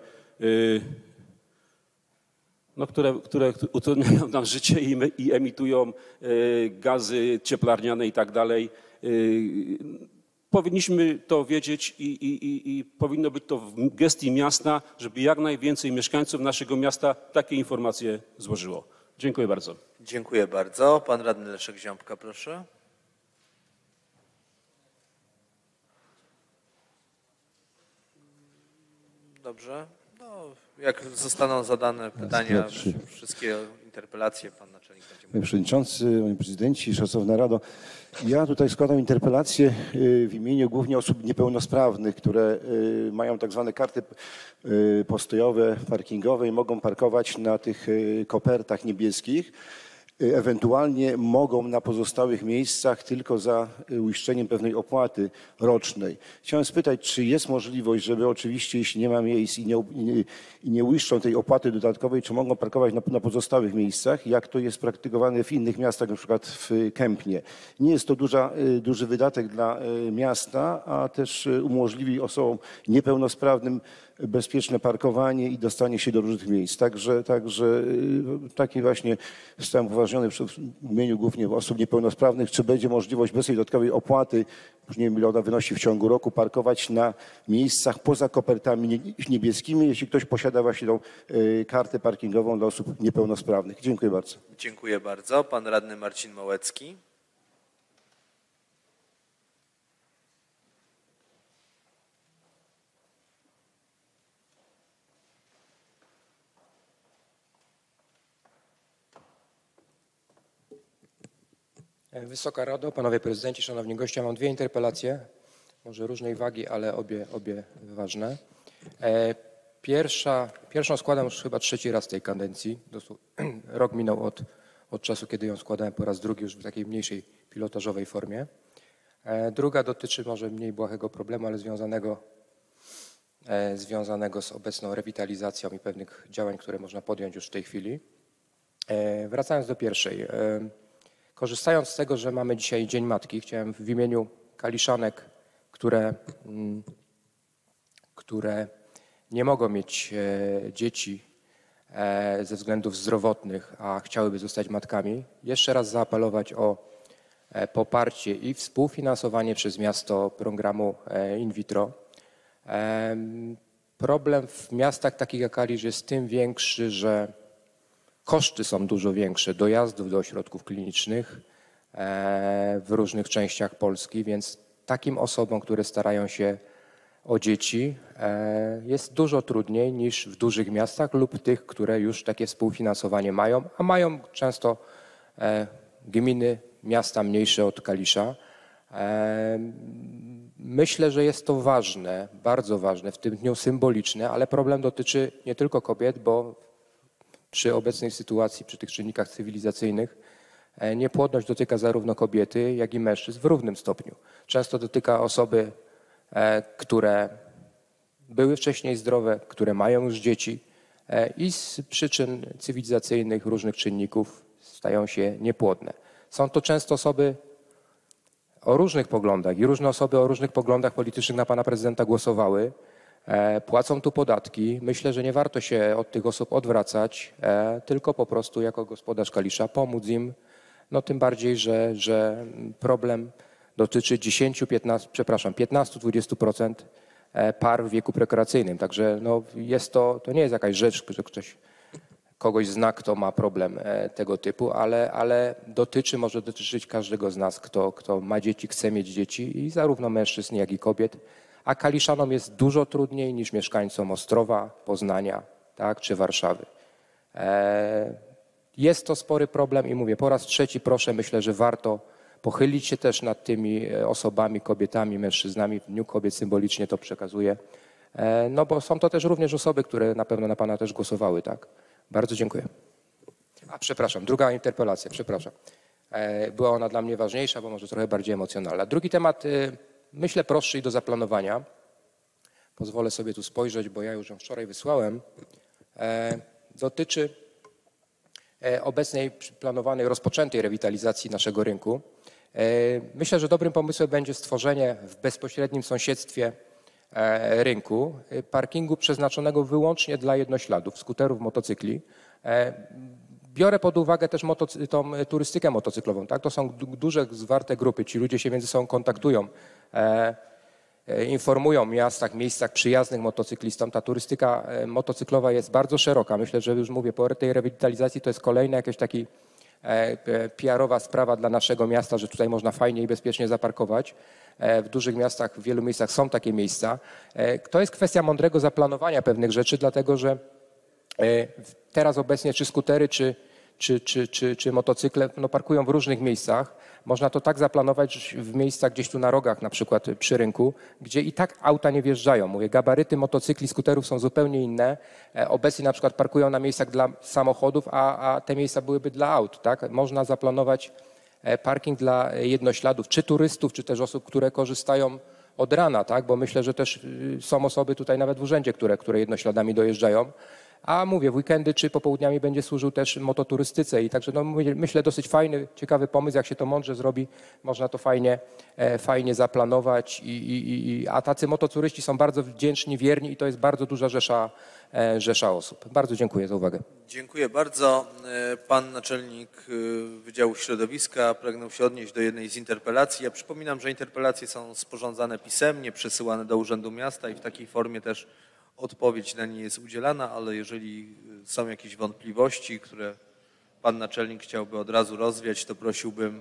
które utrudniają nam życie i emitują gazy cieplarniane i tak dalej. Powinniśmy to wiedzieć i powinno być to w gestii miasta, żeby jak najwięcej mieszkańców naszego miasta takie informacje złożyło. Dziękuję bardzo. Dziękuję bardzo. Pan radny Leszek Ziąbka, proszę. Dobrze. Jak zostaną zadane pytania, wszystkie interpelacje, pan naczelnik będzie mówił. Panie Przewodniczący, Panie Prezydenci, Szanowna Rado, ja tutaj składam interpelację w imieniu głównie osób niepełnosprawnych, które mają tak zwane karty postojowe, parkingowe i mogą parkować na tych kopertach niebieskich. Ewentualnie mogą na pozostałych miejscach tylko za uiszczeniem pewnej opłaty rocznej. Chciałem spytać, czy jest możliwość, żeby oczywiście, jeśli nie ma miejsc i nie uiszczą tej opłaty dodatkowej, czy mogą parkować na pozostałych miejscach, jak to jest praktykowane w innych miastach, na przykład w Kępnie. Nie jest to duży wydatek dla miasta, a też umożliwi osobom niepełnosprawnym bezpieczne parkowanie i dostanie się do różnych miejsc. Także taki właśnie zostałem uważniony w imieniu głównie osób niepełnosprawnych, czy będzie możliwość bez tej dodatkowej opłaty, już nie wiem ile ona wynosi w ciągu roku, parkować na miejscach poza kopertami niebieskimi, jeśli ktoś posiada właśnie tą kartę parkingową dla osób niepełnosprawnych. Dziękuję bardzo. Dziękuję bardzo. Pan radny Marcin Małecki. Wysoka Rado, Panowie Prezydenci, Szanowni Goście, mam dwie interpelacje, może różnej wagi, ale obie ważne. Pierwszą składam już chyba trzeci raz tej kadencji. Rok minął od czasu, kiedy ją składałem po raz drugi już w takiej mniejszej pilotażowej formie. Druga dotyczy może mniej błahego problemu, ale związanego związanego z obecną rewitalizacją i pewnych działań, które można podjąć już w tej chwili. Wracając do pierwszej. Korzystając z tego, że mamy dzisiaj Dzień Matki, chciałem w imieniu kaliszanek, które nie mogą mieć dzieci ze względów zdrowotnych, a chciałyby zostać matkami, jeszcze raz zaapelować o poparcie i współfinansowanie przez miasto programu in vitro. Problem w miastach takich jak Kalisz jest tym większy, że koszty są dużo większe dojazdów do ośrodków klinicznych w różnych częściach Polski, więc takim osobom, które starają się o dzieci, jest dużo trudniej niż w dużych miastach lub tych, które już takie współfinansowanie mają, a mają często gminy, miasta mniejsze od Kalisza. Myślę, że jest to ważne, bardzo ważne, w tym dniu symboliczne, ale problem dotyczy nie tylko kobiet, bo przy obecnej sytuacji, przy tych czynnikach cywilizacyjnych niepłodność dotyka zarówno kobiety, jak i mężczyzn w równym stopniu. Często dotyka osoby, które były wcześniej zdrowe, które mają już dzieci i z przyczyn cywilizacyjnych, różnych czynników stają się niepłodne. Są to często osoby o różnych poglądach i różne osoby o różnych poglądach politycznych na pana prezydenta głosowały, płacą tu podatki. Myślę, że nie warto się od tych osób odwracać, tylko po prostu jako gospodarz Kalisza pomóc im, no tym bardziej, że problem dotyczy 15-20% par w wieku prokreacyjnym. Także no to nie jest jakaś rzecz, że ktoś kogoś zna, kto ma problem tego typu, ale może dotyczyć każdego z nas, kto ma dzieci, chce mieć dzieci i zarówno mężczyzn, jak i kobiet. A Kaliszanom jest dużo trudniej niż mieszkańcom Ostrowa, Poznania, tak, czy Warszawy. Jest to spory problem i mówię, po raz trzeci proszę, myślę, że warto pochylić się też nad tymi osobami, kobietami, mężczyznami. W Dniu Kobiet symbolicznie to przekazuję. No bo są to też również osoby, które na pewno na pana też głosowały, tak? Bardzo dziękuję. Przepraszam, druga interpelacja, przepraszam. Była ona dla mnie ważniejsza, bo może trochę bardziej emocjonalna. Drugi temat, myślę, prostszy i do zaplanowania. Pozwolę sobie tu spojrzeć, bo ja już ją wczoraj wysłałem. Dotyczy obecnej planowanej, rozpoczętej rewitalizacji naszego rynku. Myślę, że dobrym pomysłem będzie stworzenie w bezpośrednim sąsiedztwie rynku parkingu przeznaczonego wyłącznie dla jednośladów, skuterów, motocykli. Biorę pod uwagę też tą turystykę motocyklową. Tak? To są duże, zwarte grupy. Ci ludzie się między sobą kontaktują, informują o miastach, miejscach przyjaznych motocyklistom. Ta turystyka motocyklowa jest bardzo szeroka. Myślę, że już mówię, po tej rewitalizacji to jest kolejna jakaś taki PR-owa sprawa dla naszego miasta, że tutaj można fajnie i bezpiecznie zaparkować. W dużych miastach, w wielu miejscach są takie miejsca. To jest kwestia mądrego zaplanowania pewnych rzeczy, dlatego że teraz obecnie czy skutery, czy motocykle parkują w różnych miejscach. Można to tak zaplanować w miejscach gdzieś tu na rogach, na przykład przy rynku, gdzie i tak auta nie wjeżdżają. Mówię, gabaryty motocykli, skuterów są zupełnie inne. Obecnie na przykład parkują na miejscach dla samochodów, a te miejsca byłyby dla aut. Tak? Można zaplanować parking dla jednośladów, czy turystów, czy też osób, które korzystają od rana, tak? Bo myślę, że też są osoby tutaj nawet w urzędzie, które jednośladami dojeżdżają. A mówię, w weekendy czy popołudniami będzie służył też mototurystyce i także myślę dosyć fajny, ciekawy pomysł, jak się to mądrze zrobi, można to fajnie zaplanować a tacy mototuryści są bardzo wdzięczni, wierni i to jest bardzo duża rzesza osób. Bardzo dziękuję za uwagę. Dziękuję bardzo. Pan naczelnik Wydziału Środowiska pragnął się odnieść do jednej z interpelacji. Ja przypominam, że interpelacje są sporządzane pisemnie, przesyłane do Urzędu Miasta i w takiej formie też odpowiedź na nie jest udzielana, ale jeżeli są jakieś wątpliwości, które pan naczelnik chciałby od razu rozwiać, to prosiłbym.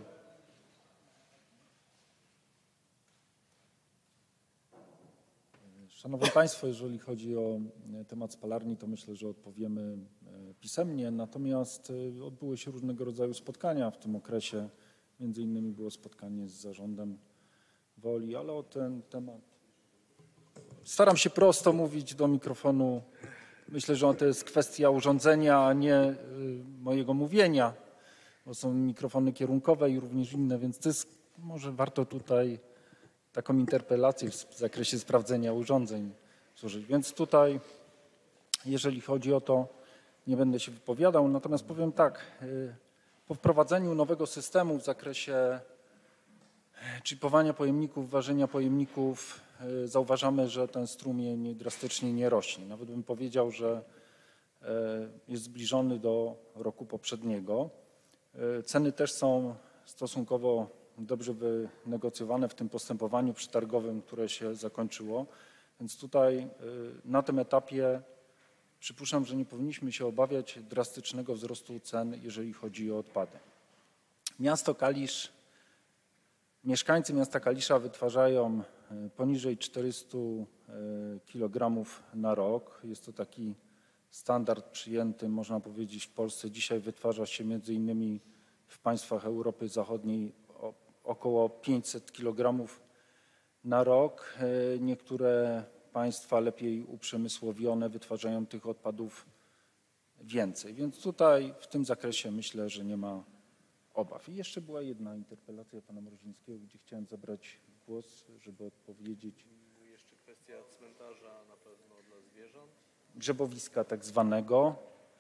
Szanowni Państwo, jeżeli chodzi o temat spalarni, to myślę, że odpowiemy pisemnie. Natomiast odbyły się różnego rodzaju spotkania w tym okresie. Między innymi było spotkanie z zarządem Woli, ale o ten temat staram się prosto mówić do mikrofonu. Myślę, że to jest kwestia urządzenia, a nie mojego mówienia, bo są mikrofony kierunkowe i również inne, więc to jest, może warto tutaj taką interpelację w zakresie sprawdzenia urządzeń zużyć. Więc tutaj, jeżeli chodzi o to, nie będę się wypowiadał, natomiast powiem tak, po wprowadzeniu nowego systemu w zakresie czipowania pojemników, ważenia pojemników, zauważamy, że ten strumień drastycznie nie rośnie. Nawet bym powiedział, że jest zbliżony do roku poprzedniego. Ceny też są stosunkowo dobrze wynegocjowane w tym postępowaniu przetargowym, które się zakończyło. Więc tutaj na tym etapie przypuszczam, że nie powinniśmy się obawiać drastycznego wzrostu cen, jeżeli chodzi o odpady. Miasto Kalisz, mieszkańcy miasta Kalisza wytwarzają poniżej 400 kg na rok. Jest to taki standard przyjęty, można powiedzieć, w Polsce. Dzisiaj wytwarza się między innymi w państwach Europy Zachodniej około 500 kg na rok. Niektóre państwa lepiej uprzemysłowione wytwarzają tych odpadów więcej. Więc tutaj w tym zakresie myślę, że nie ma obaw. I jeszcze była jedna interpelacja pana Mrozińskiego, gdzie chciałem zabrać głos, żeby odpowiedzieć. Jeszcze kwestia cmentarza na pewno dla zwierząt. Grzebowiska tak zwanego.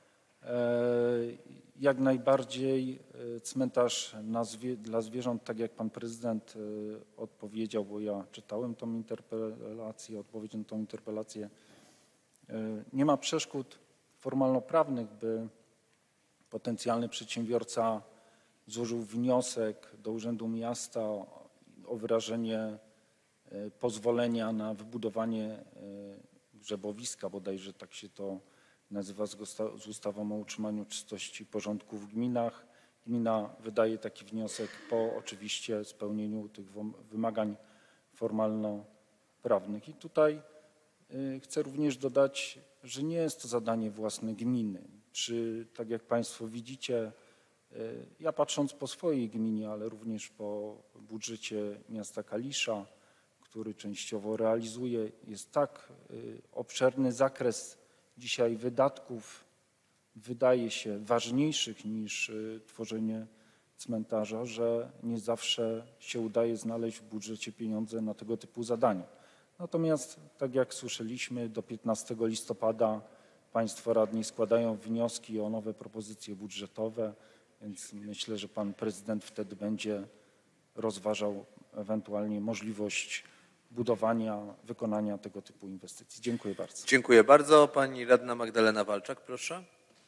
Jak najbardziej cmentarz dla zwierząt, tak jak pan prezydent odpowiedział, bo ja czytałem tą interpelację, odpowiedź na tą interpelację. Nie ma przeszkód formalno-prawnych, by potencjalny przedsiębiorca złożył wniosek do Urzędu Miasta o wyrażenie pozwolenia na wybudowanie grzebowiska, bodajże tak się to nazywa z ustawą o utrzymaniu czystości i porządku w gminach. Gmina wydaje taki wniosek po oczywiście spełnieniu tych wymagań formalno-prawnych. I tutaj chcę również dodać, że nie jest to zadanie własne gminy. Czy tak jak państwo widzicie, ja patrząc po swojej gminie, ale również po budżecie miasta Kalisza, który częściowo realizuje, jest tak obszerny zakres dzisiaj wydatków, wydaje się ważniejszych niż tworzenie cmentarza, że nie zawsze się udaje znaleźć w budżecie pieniądze na tego typu zadania. Natomiast tak jak słyszeliśmy, do 15 listopada państwo radni składają wnioski o nowe propozycje budżetowe, więc myślę, że pan prezydent wtedy będzie rozważał ewentualnie możliwość budowania, wykonania tego typu inwestycji. Dziękuję bardzo. Dziękuję bardzo. Pani radna Magdalena Walczak, proszę.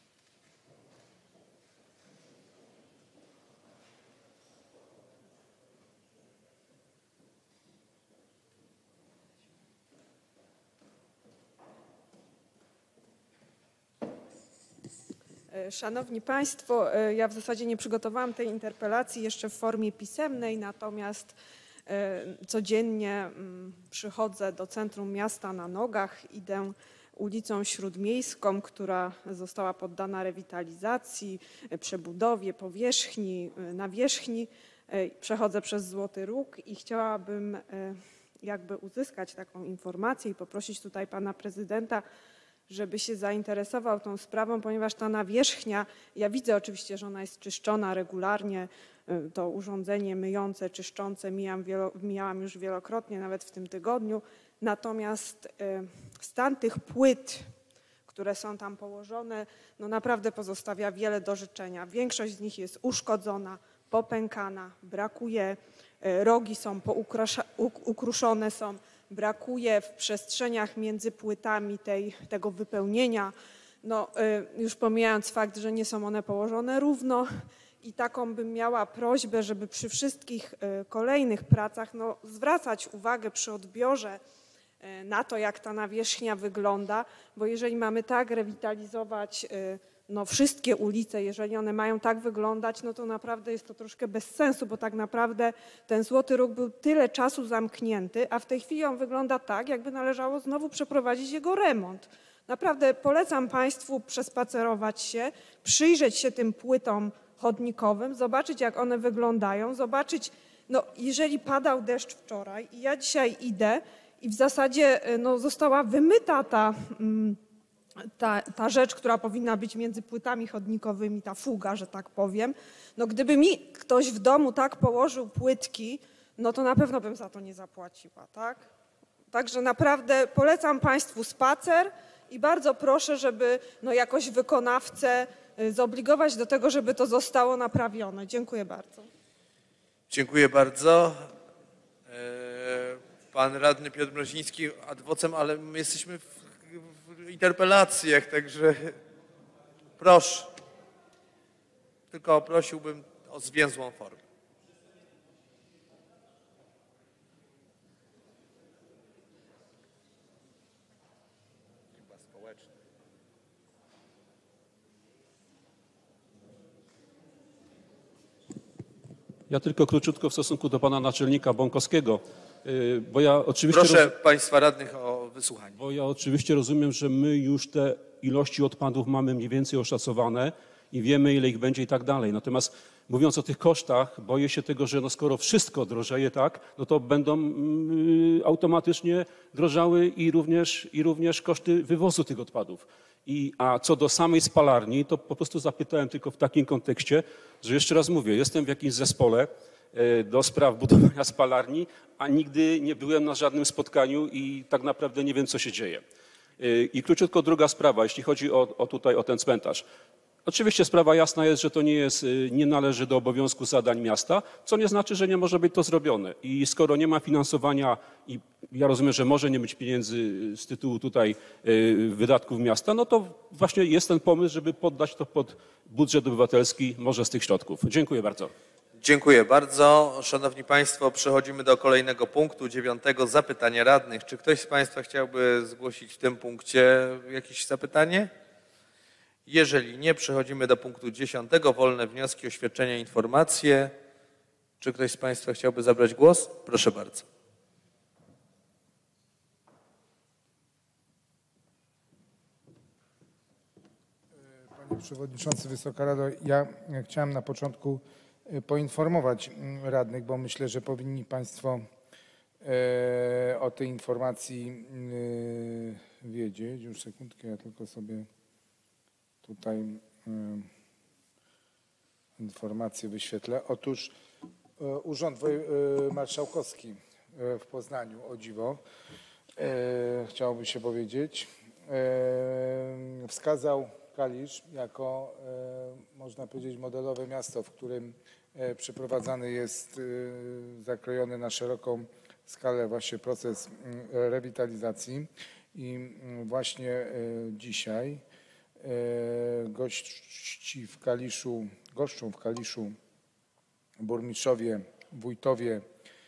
Szanowni Państwo, ja w zasadzie nie przygotowałam tej interpelacji jeszcze w formie pisemnej, natomiast codziennie przychodzę do centrum miasta na nogach, idę ulicą Śródmiejską, która została poddana rewitalizacji, przebudowie, powierzchni, nawierzchni. Przechodzę przez Złoty Róg i chciałabym jakby uzyskać taką informację i poprosić tutaj pana prezydenta, żeby się zainteresował tą sprawą, ponieważ ta nawierzchnia, ja widzę oczywiście, że ona jest czyszczona regularnie, to urządzenie myjące, czyszczące mijałam już wielokrotnie, nawet w tym tygodniu, natomiast stan tych płyt, które są tam położone, no naprawdę pozostawia wiele do życzenia. Większość z nich jest uszkodzona, popękana, brakuje, rogi są ukruszone są, brakuje w przestrzeniach między płytami tego wypełnienia, no, już pomijając fakt, że nie są one położone równo i taką bym miała prośbę, żeby przy wszystkich kolejnych pracach no, zwracać uwagę przy odbiorze na to, jak ta nawierzchnia wygląda, bo jeżeli mamy tak rewitalizować no, wszystkie ulice, jeżeli one mają tak wyglądać, no to naprawdę jest to troszkę bez sensu, bo tak naprawdę ten Złoty Róg był tyle czasu zamknięty, a w tej chwili on wygląda tak, jakby należało znowu przeprowadzić jego remont. Naprawdę polecam Państwu przespacerować się, przyjrzeć się tym płytom chodnikowym, zobaczyć jak one wyglądają, zobaczyć, no jeżeli padał deszcz wczoraj i ja dzisiaj idę i w zasadzie no, została wymyta ta rzecz, która powinna być między płytami chodnikowymi, ta fuga, że tak powiem, no gdyby mi ktoś w domu tak położył płytki, no to na pewno bym za to nie zapłaciła, tak? Także naprawdę polecam Państwu spacer i bardzo proszę, żeby jakoś wykonawcę zobligować do tego, żeby to zostało naprawione. Dziękuję bardzo. Dziękuję bardzo. Pan radny Piotr Mroziński ad vocem, ale my jesteśmy w interpelacjach, także proszę. Tylko prosiłbym o zwięzłą formę. Ja tylko króciutko w stosunku do pana naczelnika Bąkowskiego, bo ja oczywiście... Proszę Państwa radnych o wysłuchanie. Bo ja oczywiście rozumiem, że my już te ilości odpadów mamy mniej więcej oszacowane i wiemy, ile ich będzie i tak dalej. Natomiast mówiąc o tych kosztach, boję się tego, że skoro wszystko drożeje tak, no to będą automatycznie drożały i również koszty wywozu tych odpadów. A co do samej spalarni, to po prostu zapytałem tylko w takim kontekście, że jeszcze raz mówię, jestem w jakimś zespole do spraw budowania spalarni, a nigdy nie byłem na żadnym spotkaniu i tak naprawdę nie wiem, co się dzieje. I króciutko druga sprawa, jeśli chodzi o ten cmentarz. Oczywiście sprawa jasna jest, że to nie należy do obowiązku zadań miasta, co nie znaczy, że nie może być to zrobione. I skoro nie ma finansowania i ja rozumiem, że może nie być pieniędzy z tytułu tutaj wydatków miasta, no to właśnie jest ten pomysł, żeby poddać to pod budżet obywatelski, może z tych środków. Dziękuję bardzo. Dziękuję bardzo. Szanowni Państwo, przechodzimy do kolejnego punktu, 9. Zapytania radnych. Czy ktoś z Państwa chciałby zgłosić w tym punkcie jakieś zapytanie? Jeżeli nie, przechodzimy do punktu 10. Wolne wnioski, oświadczenia, informacje. Czy ktoś z Państwa chciałby zabrać głos? Proszę bardzo. Panie Przewodniczący, Wysoka Rado, ja chciałem na początku poinformować radnych, bo myślę, że powinni Państwo o tej informacji wiedzieć. Już sekundkę, ja tylko sobie tutaj informację wyświetlę. Otóż Urząd Marszałkowski w Poznaniu, o dziwo, chciałoby się powiedzieć, wskazał Kalisz jako, można powiedzieć, modelowe miasto, w którym przeprowadzany jest zakrojony na szeroką skalę właśnie proces rewitalizacji i właśnie dzisiaj goszczą w Kaliszu burmistrzowie, wójtowie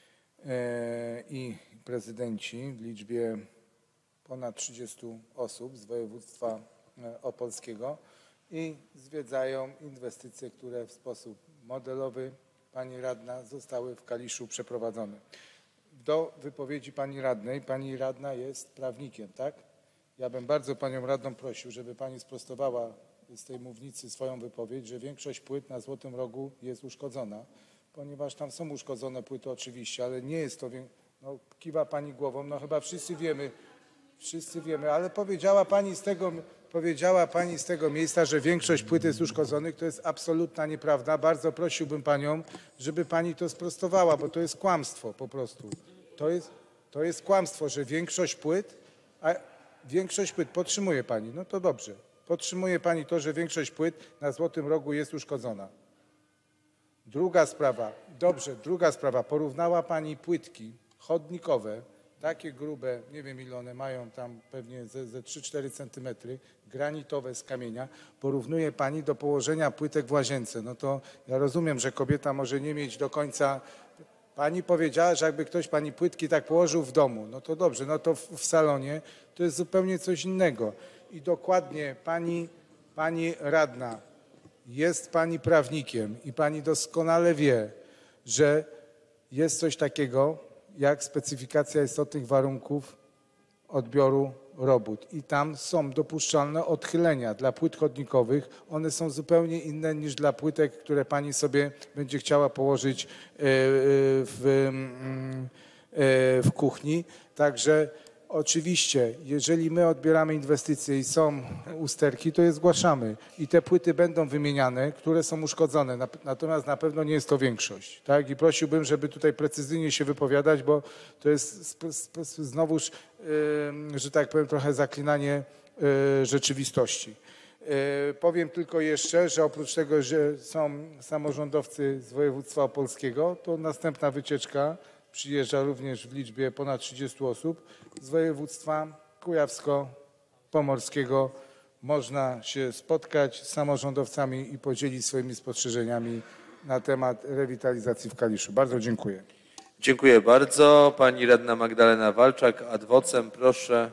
i prezydenci w liczbie ponad 30 osób z województwa opolskiego i zwiedzają inwestycje, które w sposób modelowy, pani radna, zostały w Kaliszu przeprowadzone. Do wypowiedzi pani radnej, pani radna jest prawnikiem, tak? Ja bym bardzo panią radną prosił, żeby pani sprostowała z tej mównicy swoją wypowiedź, że większość płyt na Złotym Rogu jest uszkodzona, ponieważ tam są uszkodzone płyty oczywiście, ale nie jest to, no kiwa pani głową, no chyba wszyscy wiemy, ale powiedziała pani z tego miejsca, że większość płyt jest uszkodzonych, to jest absolutna nieprawda. Bardzo prosiłbym panią, żeby pani to sprostowała, bo to jest kłamstwo po prostu. To jest kłamstwo, że większość płyt, podtrzymuje pani, no to dobrze. Podtrzymuje pani to, że większość płyt na Złotym Rogu jest uszkodzona. Druga sprawa, porównała pani płytki chodnikowe, takie grube, nie wiem ile one mają, tam pewnie ze 3-4 cm, granitowe z kamienia, porównuje pani do położenia płytek w łazience. No to ja rozumiem, że kobieta może nie mieć do końca. Pani powiedziała, że jakby ktoś pani płytki tak położył w domu, no to dobrze, no to w salonie to jest zupełnie coś innego. I dokładnie pani radna, jest pani prawnikiem i pani doskonale wie, że jest coś takiego jak specyfikacja istotnych warunków odbioru robót i tam są dopuszczalne odchylenia dla płyt chodnikowych. One są zupełnie inne niż dla płytek, które pani sobie będzie chciała położyć w kuchni. Także Oczywiście, jeżeli my odbieramy inwestycje i są usterki, to je zgłaszamy i te płyty będą wymieniane, które są uszkodzone, natomiast na pewno nie jest to większość. Tak? I prosiłbym, żeby tutaj precyzyjnie się wypowiadać, bo to jest znowuż, że tak powiem, trochę zaklinanie rzeczywistości. Powiem tylko jeszcze, że oprócz tego, że są samorządowcy z województwa opolskiego, to następna wycieczka przyjeżdża również w liczbie ponad 30 osób z województwa kujawsko-pomorskiego. Można się spotkać z samorządowcami i podzielić swoimi spostrzeżeniami na temat rewitalizacji w Kaliszu. Bardzo dziękuję. Dziękuję bardzo. Pani radna Magdalena Walczak, ad vocem, proszę.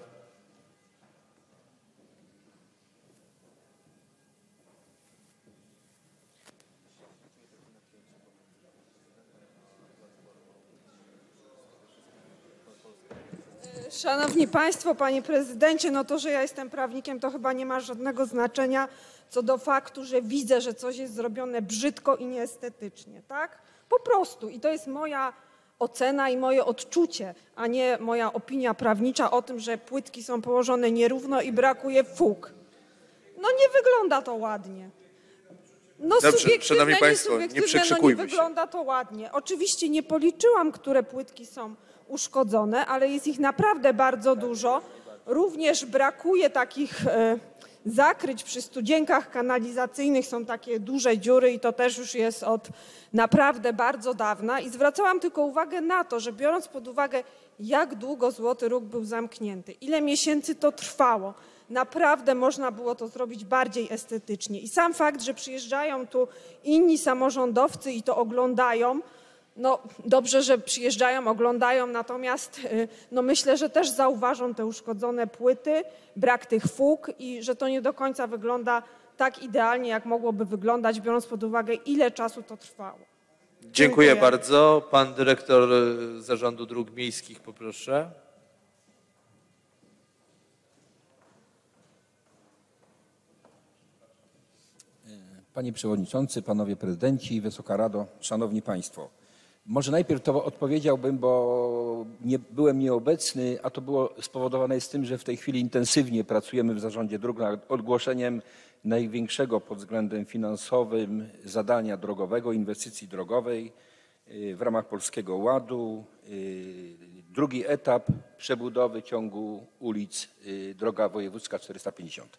Szanowni Państwo, Panie Prezydencie, no to, że ja jestem prawnikiem, to chyba nie ma żadnego znaczenia co do faktu, że widzę, że coś jest zrobione brzydko i nieestetycznie, tak? Po prostu. I to jest moja ocena i moje odczucie, a nie moja opinia prawnicza o tym, że płytki są położone nierówno i brakuje fug. No nie wygląda to ładnie. No subiektywne, nie wygląda to ładnie. Oczywiście nie policzyłam, które płytki są uszkodzone, ale jest ich naprawdę bardzo dużo. Również brakuje takich zakryć przy studzienkach kanalizacyjnych, są takie duże dziury i to też już jest od naprawdę bardzo dawna. I zwracałam tylko uwagę na to, że biorąc pod uwagę, jak długo Złoty Róg był zamknięty, ile miesięcy to trwało, naprawdę można było to zrobić bardziej estetycznie. I sam fakt, że przyjeżdżają tu inni samorządowcy i to oglądają, no dobrze, że przyjeżdżają, oglądają, natomiast no myślę, że też zauważą te uszkodzone płyty, brak tych fug i że to nie do końca wygląda tak idealnie, jak mogłoby wyglądać, biorąc pod uwagę, ile czasu to trwało. Dziękuję bardzo. Pan dyrektor Zarządu Dróg Miejskich, poproszę. Panie Przewodniczący, Panowie Prezydenci, Wysoka Rado, Szanowni Państwo. Może najpierw to odpowiedziałbym, bo nie byłem nieobecny, a to było spowodowane jest tym, że w tej chwili intensywnie pracujemy w Zarządzie Dróg nad ogłoszeniem największego pod względem finansowym zadania drogowego, inwestycji drogowej w ramach Polskiego Ładu. Drugi etap przebudowy ciągu ulic droga wojewódzka 450.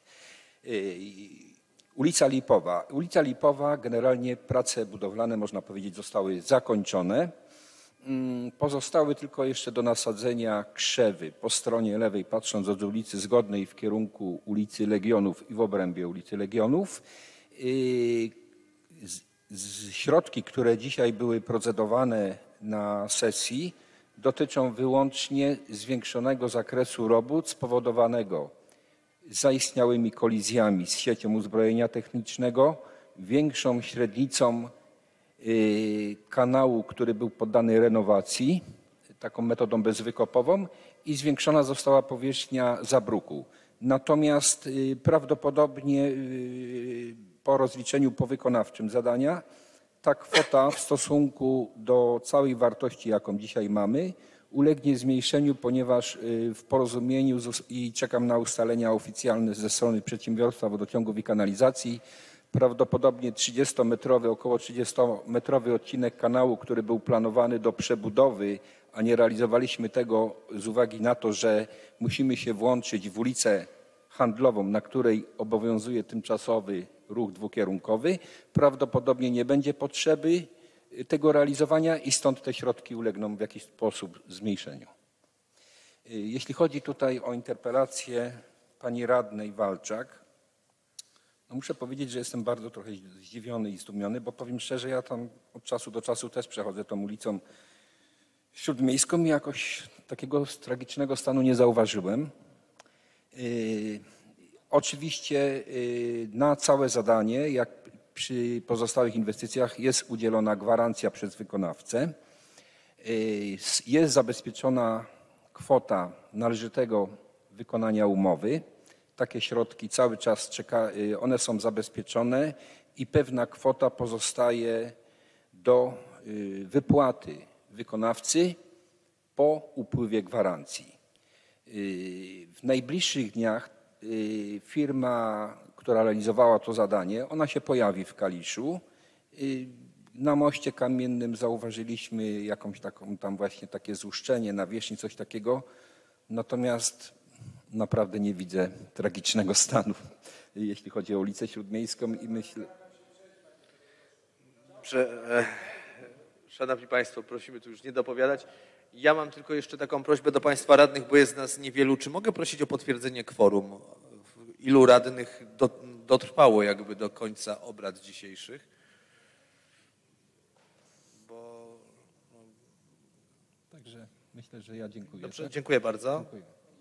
Ulica Lipowa. Ulica Lipowa, generalnie prace budowlane, można powiedzieć, zostały zakończone. Pozostały tylko jeszcze do nasadzenia krzewy po stronie lewej, patrząc od ulicy Zgodnej w kierunku ulicy Legionów i w obrębie ulicy Legionów. Środki, które dzisiaj były procedowane na sesji, dotyczą wyłącznie zwiększonego zakresu robót spowodowanego zaistniałymi kolizjami z siecią uzbrojenia technicznego, większą średnicą kanału, który był poddany renowacji, taką metodą bezwykopową i zwiększona została powierzchnia zabruku. Natomiast prawdopodobnie po rozliczeniu powykonawczym zadania ta kwota w stosunku do całej wartości, jaką dzisiaj mamy, ulegnie zmniejszeniu, ponieważ w porozumieniu i czekam na ustalenia oficjalne ze strony Przedsiębiorstwa Wodociągów i Kanalizacji, prawdopodobnie 30-metrowy, około 30-metrowy odcinek kanału, który był planowany do przebudowy, a nie realizowaliśmy tego z uwagi na to, że musimy się włączyć w ulicę handlową, na której obowiązuje tymczasowy ruch dwukierunkowy, prawdopodobnie nie będzie potrzeby tego realizowania i stąd te środki ulegną w jakiś sposób zmniejszeniu. Jeśli chodzi tutaj o interpelację pani radnej Walczak, no muszę powiedzieć, że jestem bardzo trochę zdziwiony i zdumiony, bo powiem szczerze, ja tam od czasu do czasu też przechodzę tą ulicą śródmiejską i jakoś takiego tragicznego stanu nie zauważyłem. Oczywiście na całe zadanie, jak przy pozostałych inwestycjach, jest udzielona gwarancja przez wykonawcę. Jest zabezpieczona kwota należytego wykonania umowy. Takie środki cały czas one są zabezpieczone i pewna kwota pozostaje do wypłaty wykonawcy po upływie gwarancji. W najbliższych dniach firma, która realizowała to zadanie, ona się pojawi w Kaliszu. Na moście kamiennym zauważyliśmy jakąś taką tam właśnie takie złuszczenie nawierzchni, coś takiego. Natomiast naprawdę nie widzę tragicznego stanu, jeśli chodzi o ulicę Śródmiejską i myślę... Szanowni Państwo, prosimy tu już nie dopowiadać. Ja mam tylko jeszcze taką prośbę do Państwa radnych, bo jest nas niewielu. Czy mogę prosić o potwierdzenie kworum? Ilu radnych dotrwało jakby do końca obrad dzisiejszych? Także myślę, że ja dziękuję. Dobrze, tak? dziękuję bardzo. Dziękuję.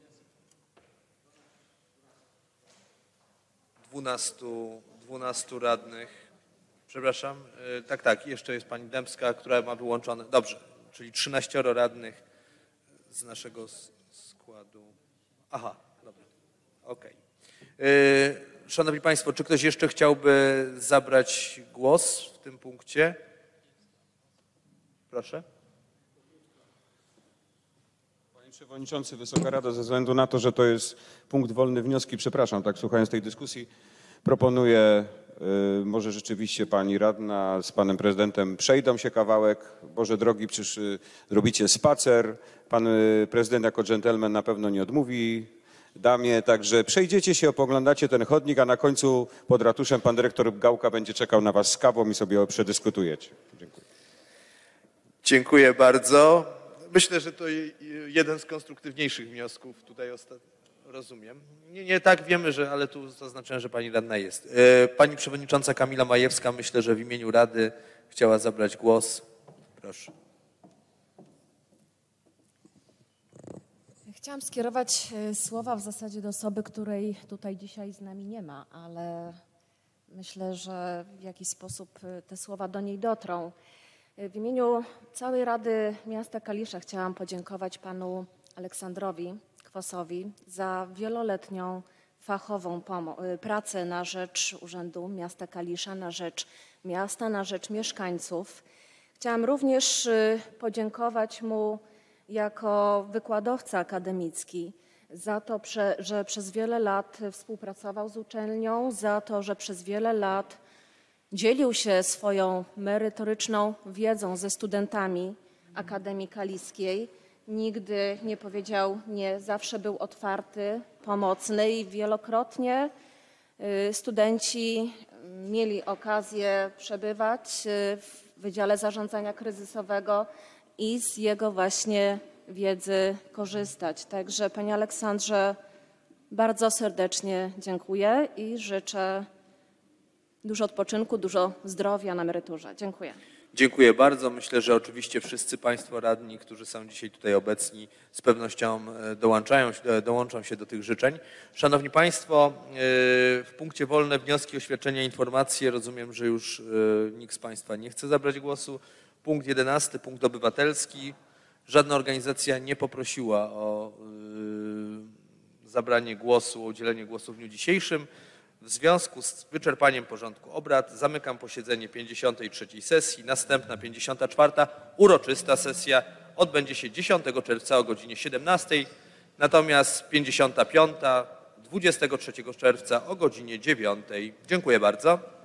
12 radnych. Przepraszam. Tak, jeszcze jest pani Dębska, która ma wyłączone. Dobrze, czyli 13 radnych z naszego składu. Aha, dobra. Okej. Szanowni Państwo, czy ktoś jeszcze chciałby zabrać głos w tym punkcie? Proszę. Panie Przewodniczący, Wysoka Rado, ze względu na to, że to jest punkt wolny wnioski, przepraszam, tak słuchając tej dyskusji, proponuję, może rzeczywiście pani radna z panem prezydentem przejdą się kawałek, Boże drogi, zrobicie spacer, pan prezydent jako dżentelmen na pewno nie odmówi damie, także przejdziecie się, opoglądacie ten chodnik, a na końcu pod ratuszem pan dyrektor Gałka będzie czekał na was z kawą i sobie przedyskutujecie. Dziękuję. Dziękuję bardzo. Myślę, że to jeden z konstruktywniejszych wniosków tutaj rozumiem. Nie tak wiemy, ale tu zaznaczyłem, że pani radna jest. Pani przewodnicząca Kamila Majewska, myślę, że w imieniu Rady chciała zabrać głos. Proszę. Chciałam skierować słowa w zasadzie do osoby, której tutaj dzisiaj z nami nie ma, ale myślę, że w jakiś sposób te słowa do niej dotrą. W imieniu całej Rady Miasta Kalisza chciałam podziękować panu Aleksandrowi Kwosowi za wieloletnią fachową pracę na rzecz Urzędu Miasta Kalisza, na rzecz miasta, na rzecz mieszkańców. Chciałam również podziękować mu jako wykładowca akademicki za to, że przez wiele lat współpracował z uczelnią, za to, że przez wiele lat dzielił się swoją merytoryczną wiedzą ze studentami Akademii Kaliskiej. Nigdy nie powiedział nie, zawsze był otwarty, pomocny i wielokrotnie studenci mieli okazję przebywać w Wydziale Zarządzania Kryzysowego i z jego właśnie wiedzy korzystać. Także panie Aleksandrze, bardzo serdecznie dziękuję i życzę dużo odpoczynku, dużo zdrowia na emeryturze. Dziękuję. Dziękuję bardzo. Myślę, że oczywiście wszyscy Państwo radni, którzy są dzisiaj tutaj obecni, z pewnością dołączą się do tych życzeń. Szanowni Państwo, w punkcie wolne wnioski, oświadczenia, informacje. Rozumiem, że już nikt z Państwa nie chce zabrać głosu. Punkt 11, punkt obywatelski. Żadna organizacja nie poprosiła o zabranie głosu, o udzielenie głosu w dniu dzisiejszym. W związku z wyczerpaniem porządku obrad zamykam posiedzenie 53. sesji. Następna 54. uroczysta sesja odbędzie się 10 czerwca o godzinie 17, natomiast 55. 23 czerwca o godzinie 9. Dziękuję bardzo.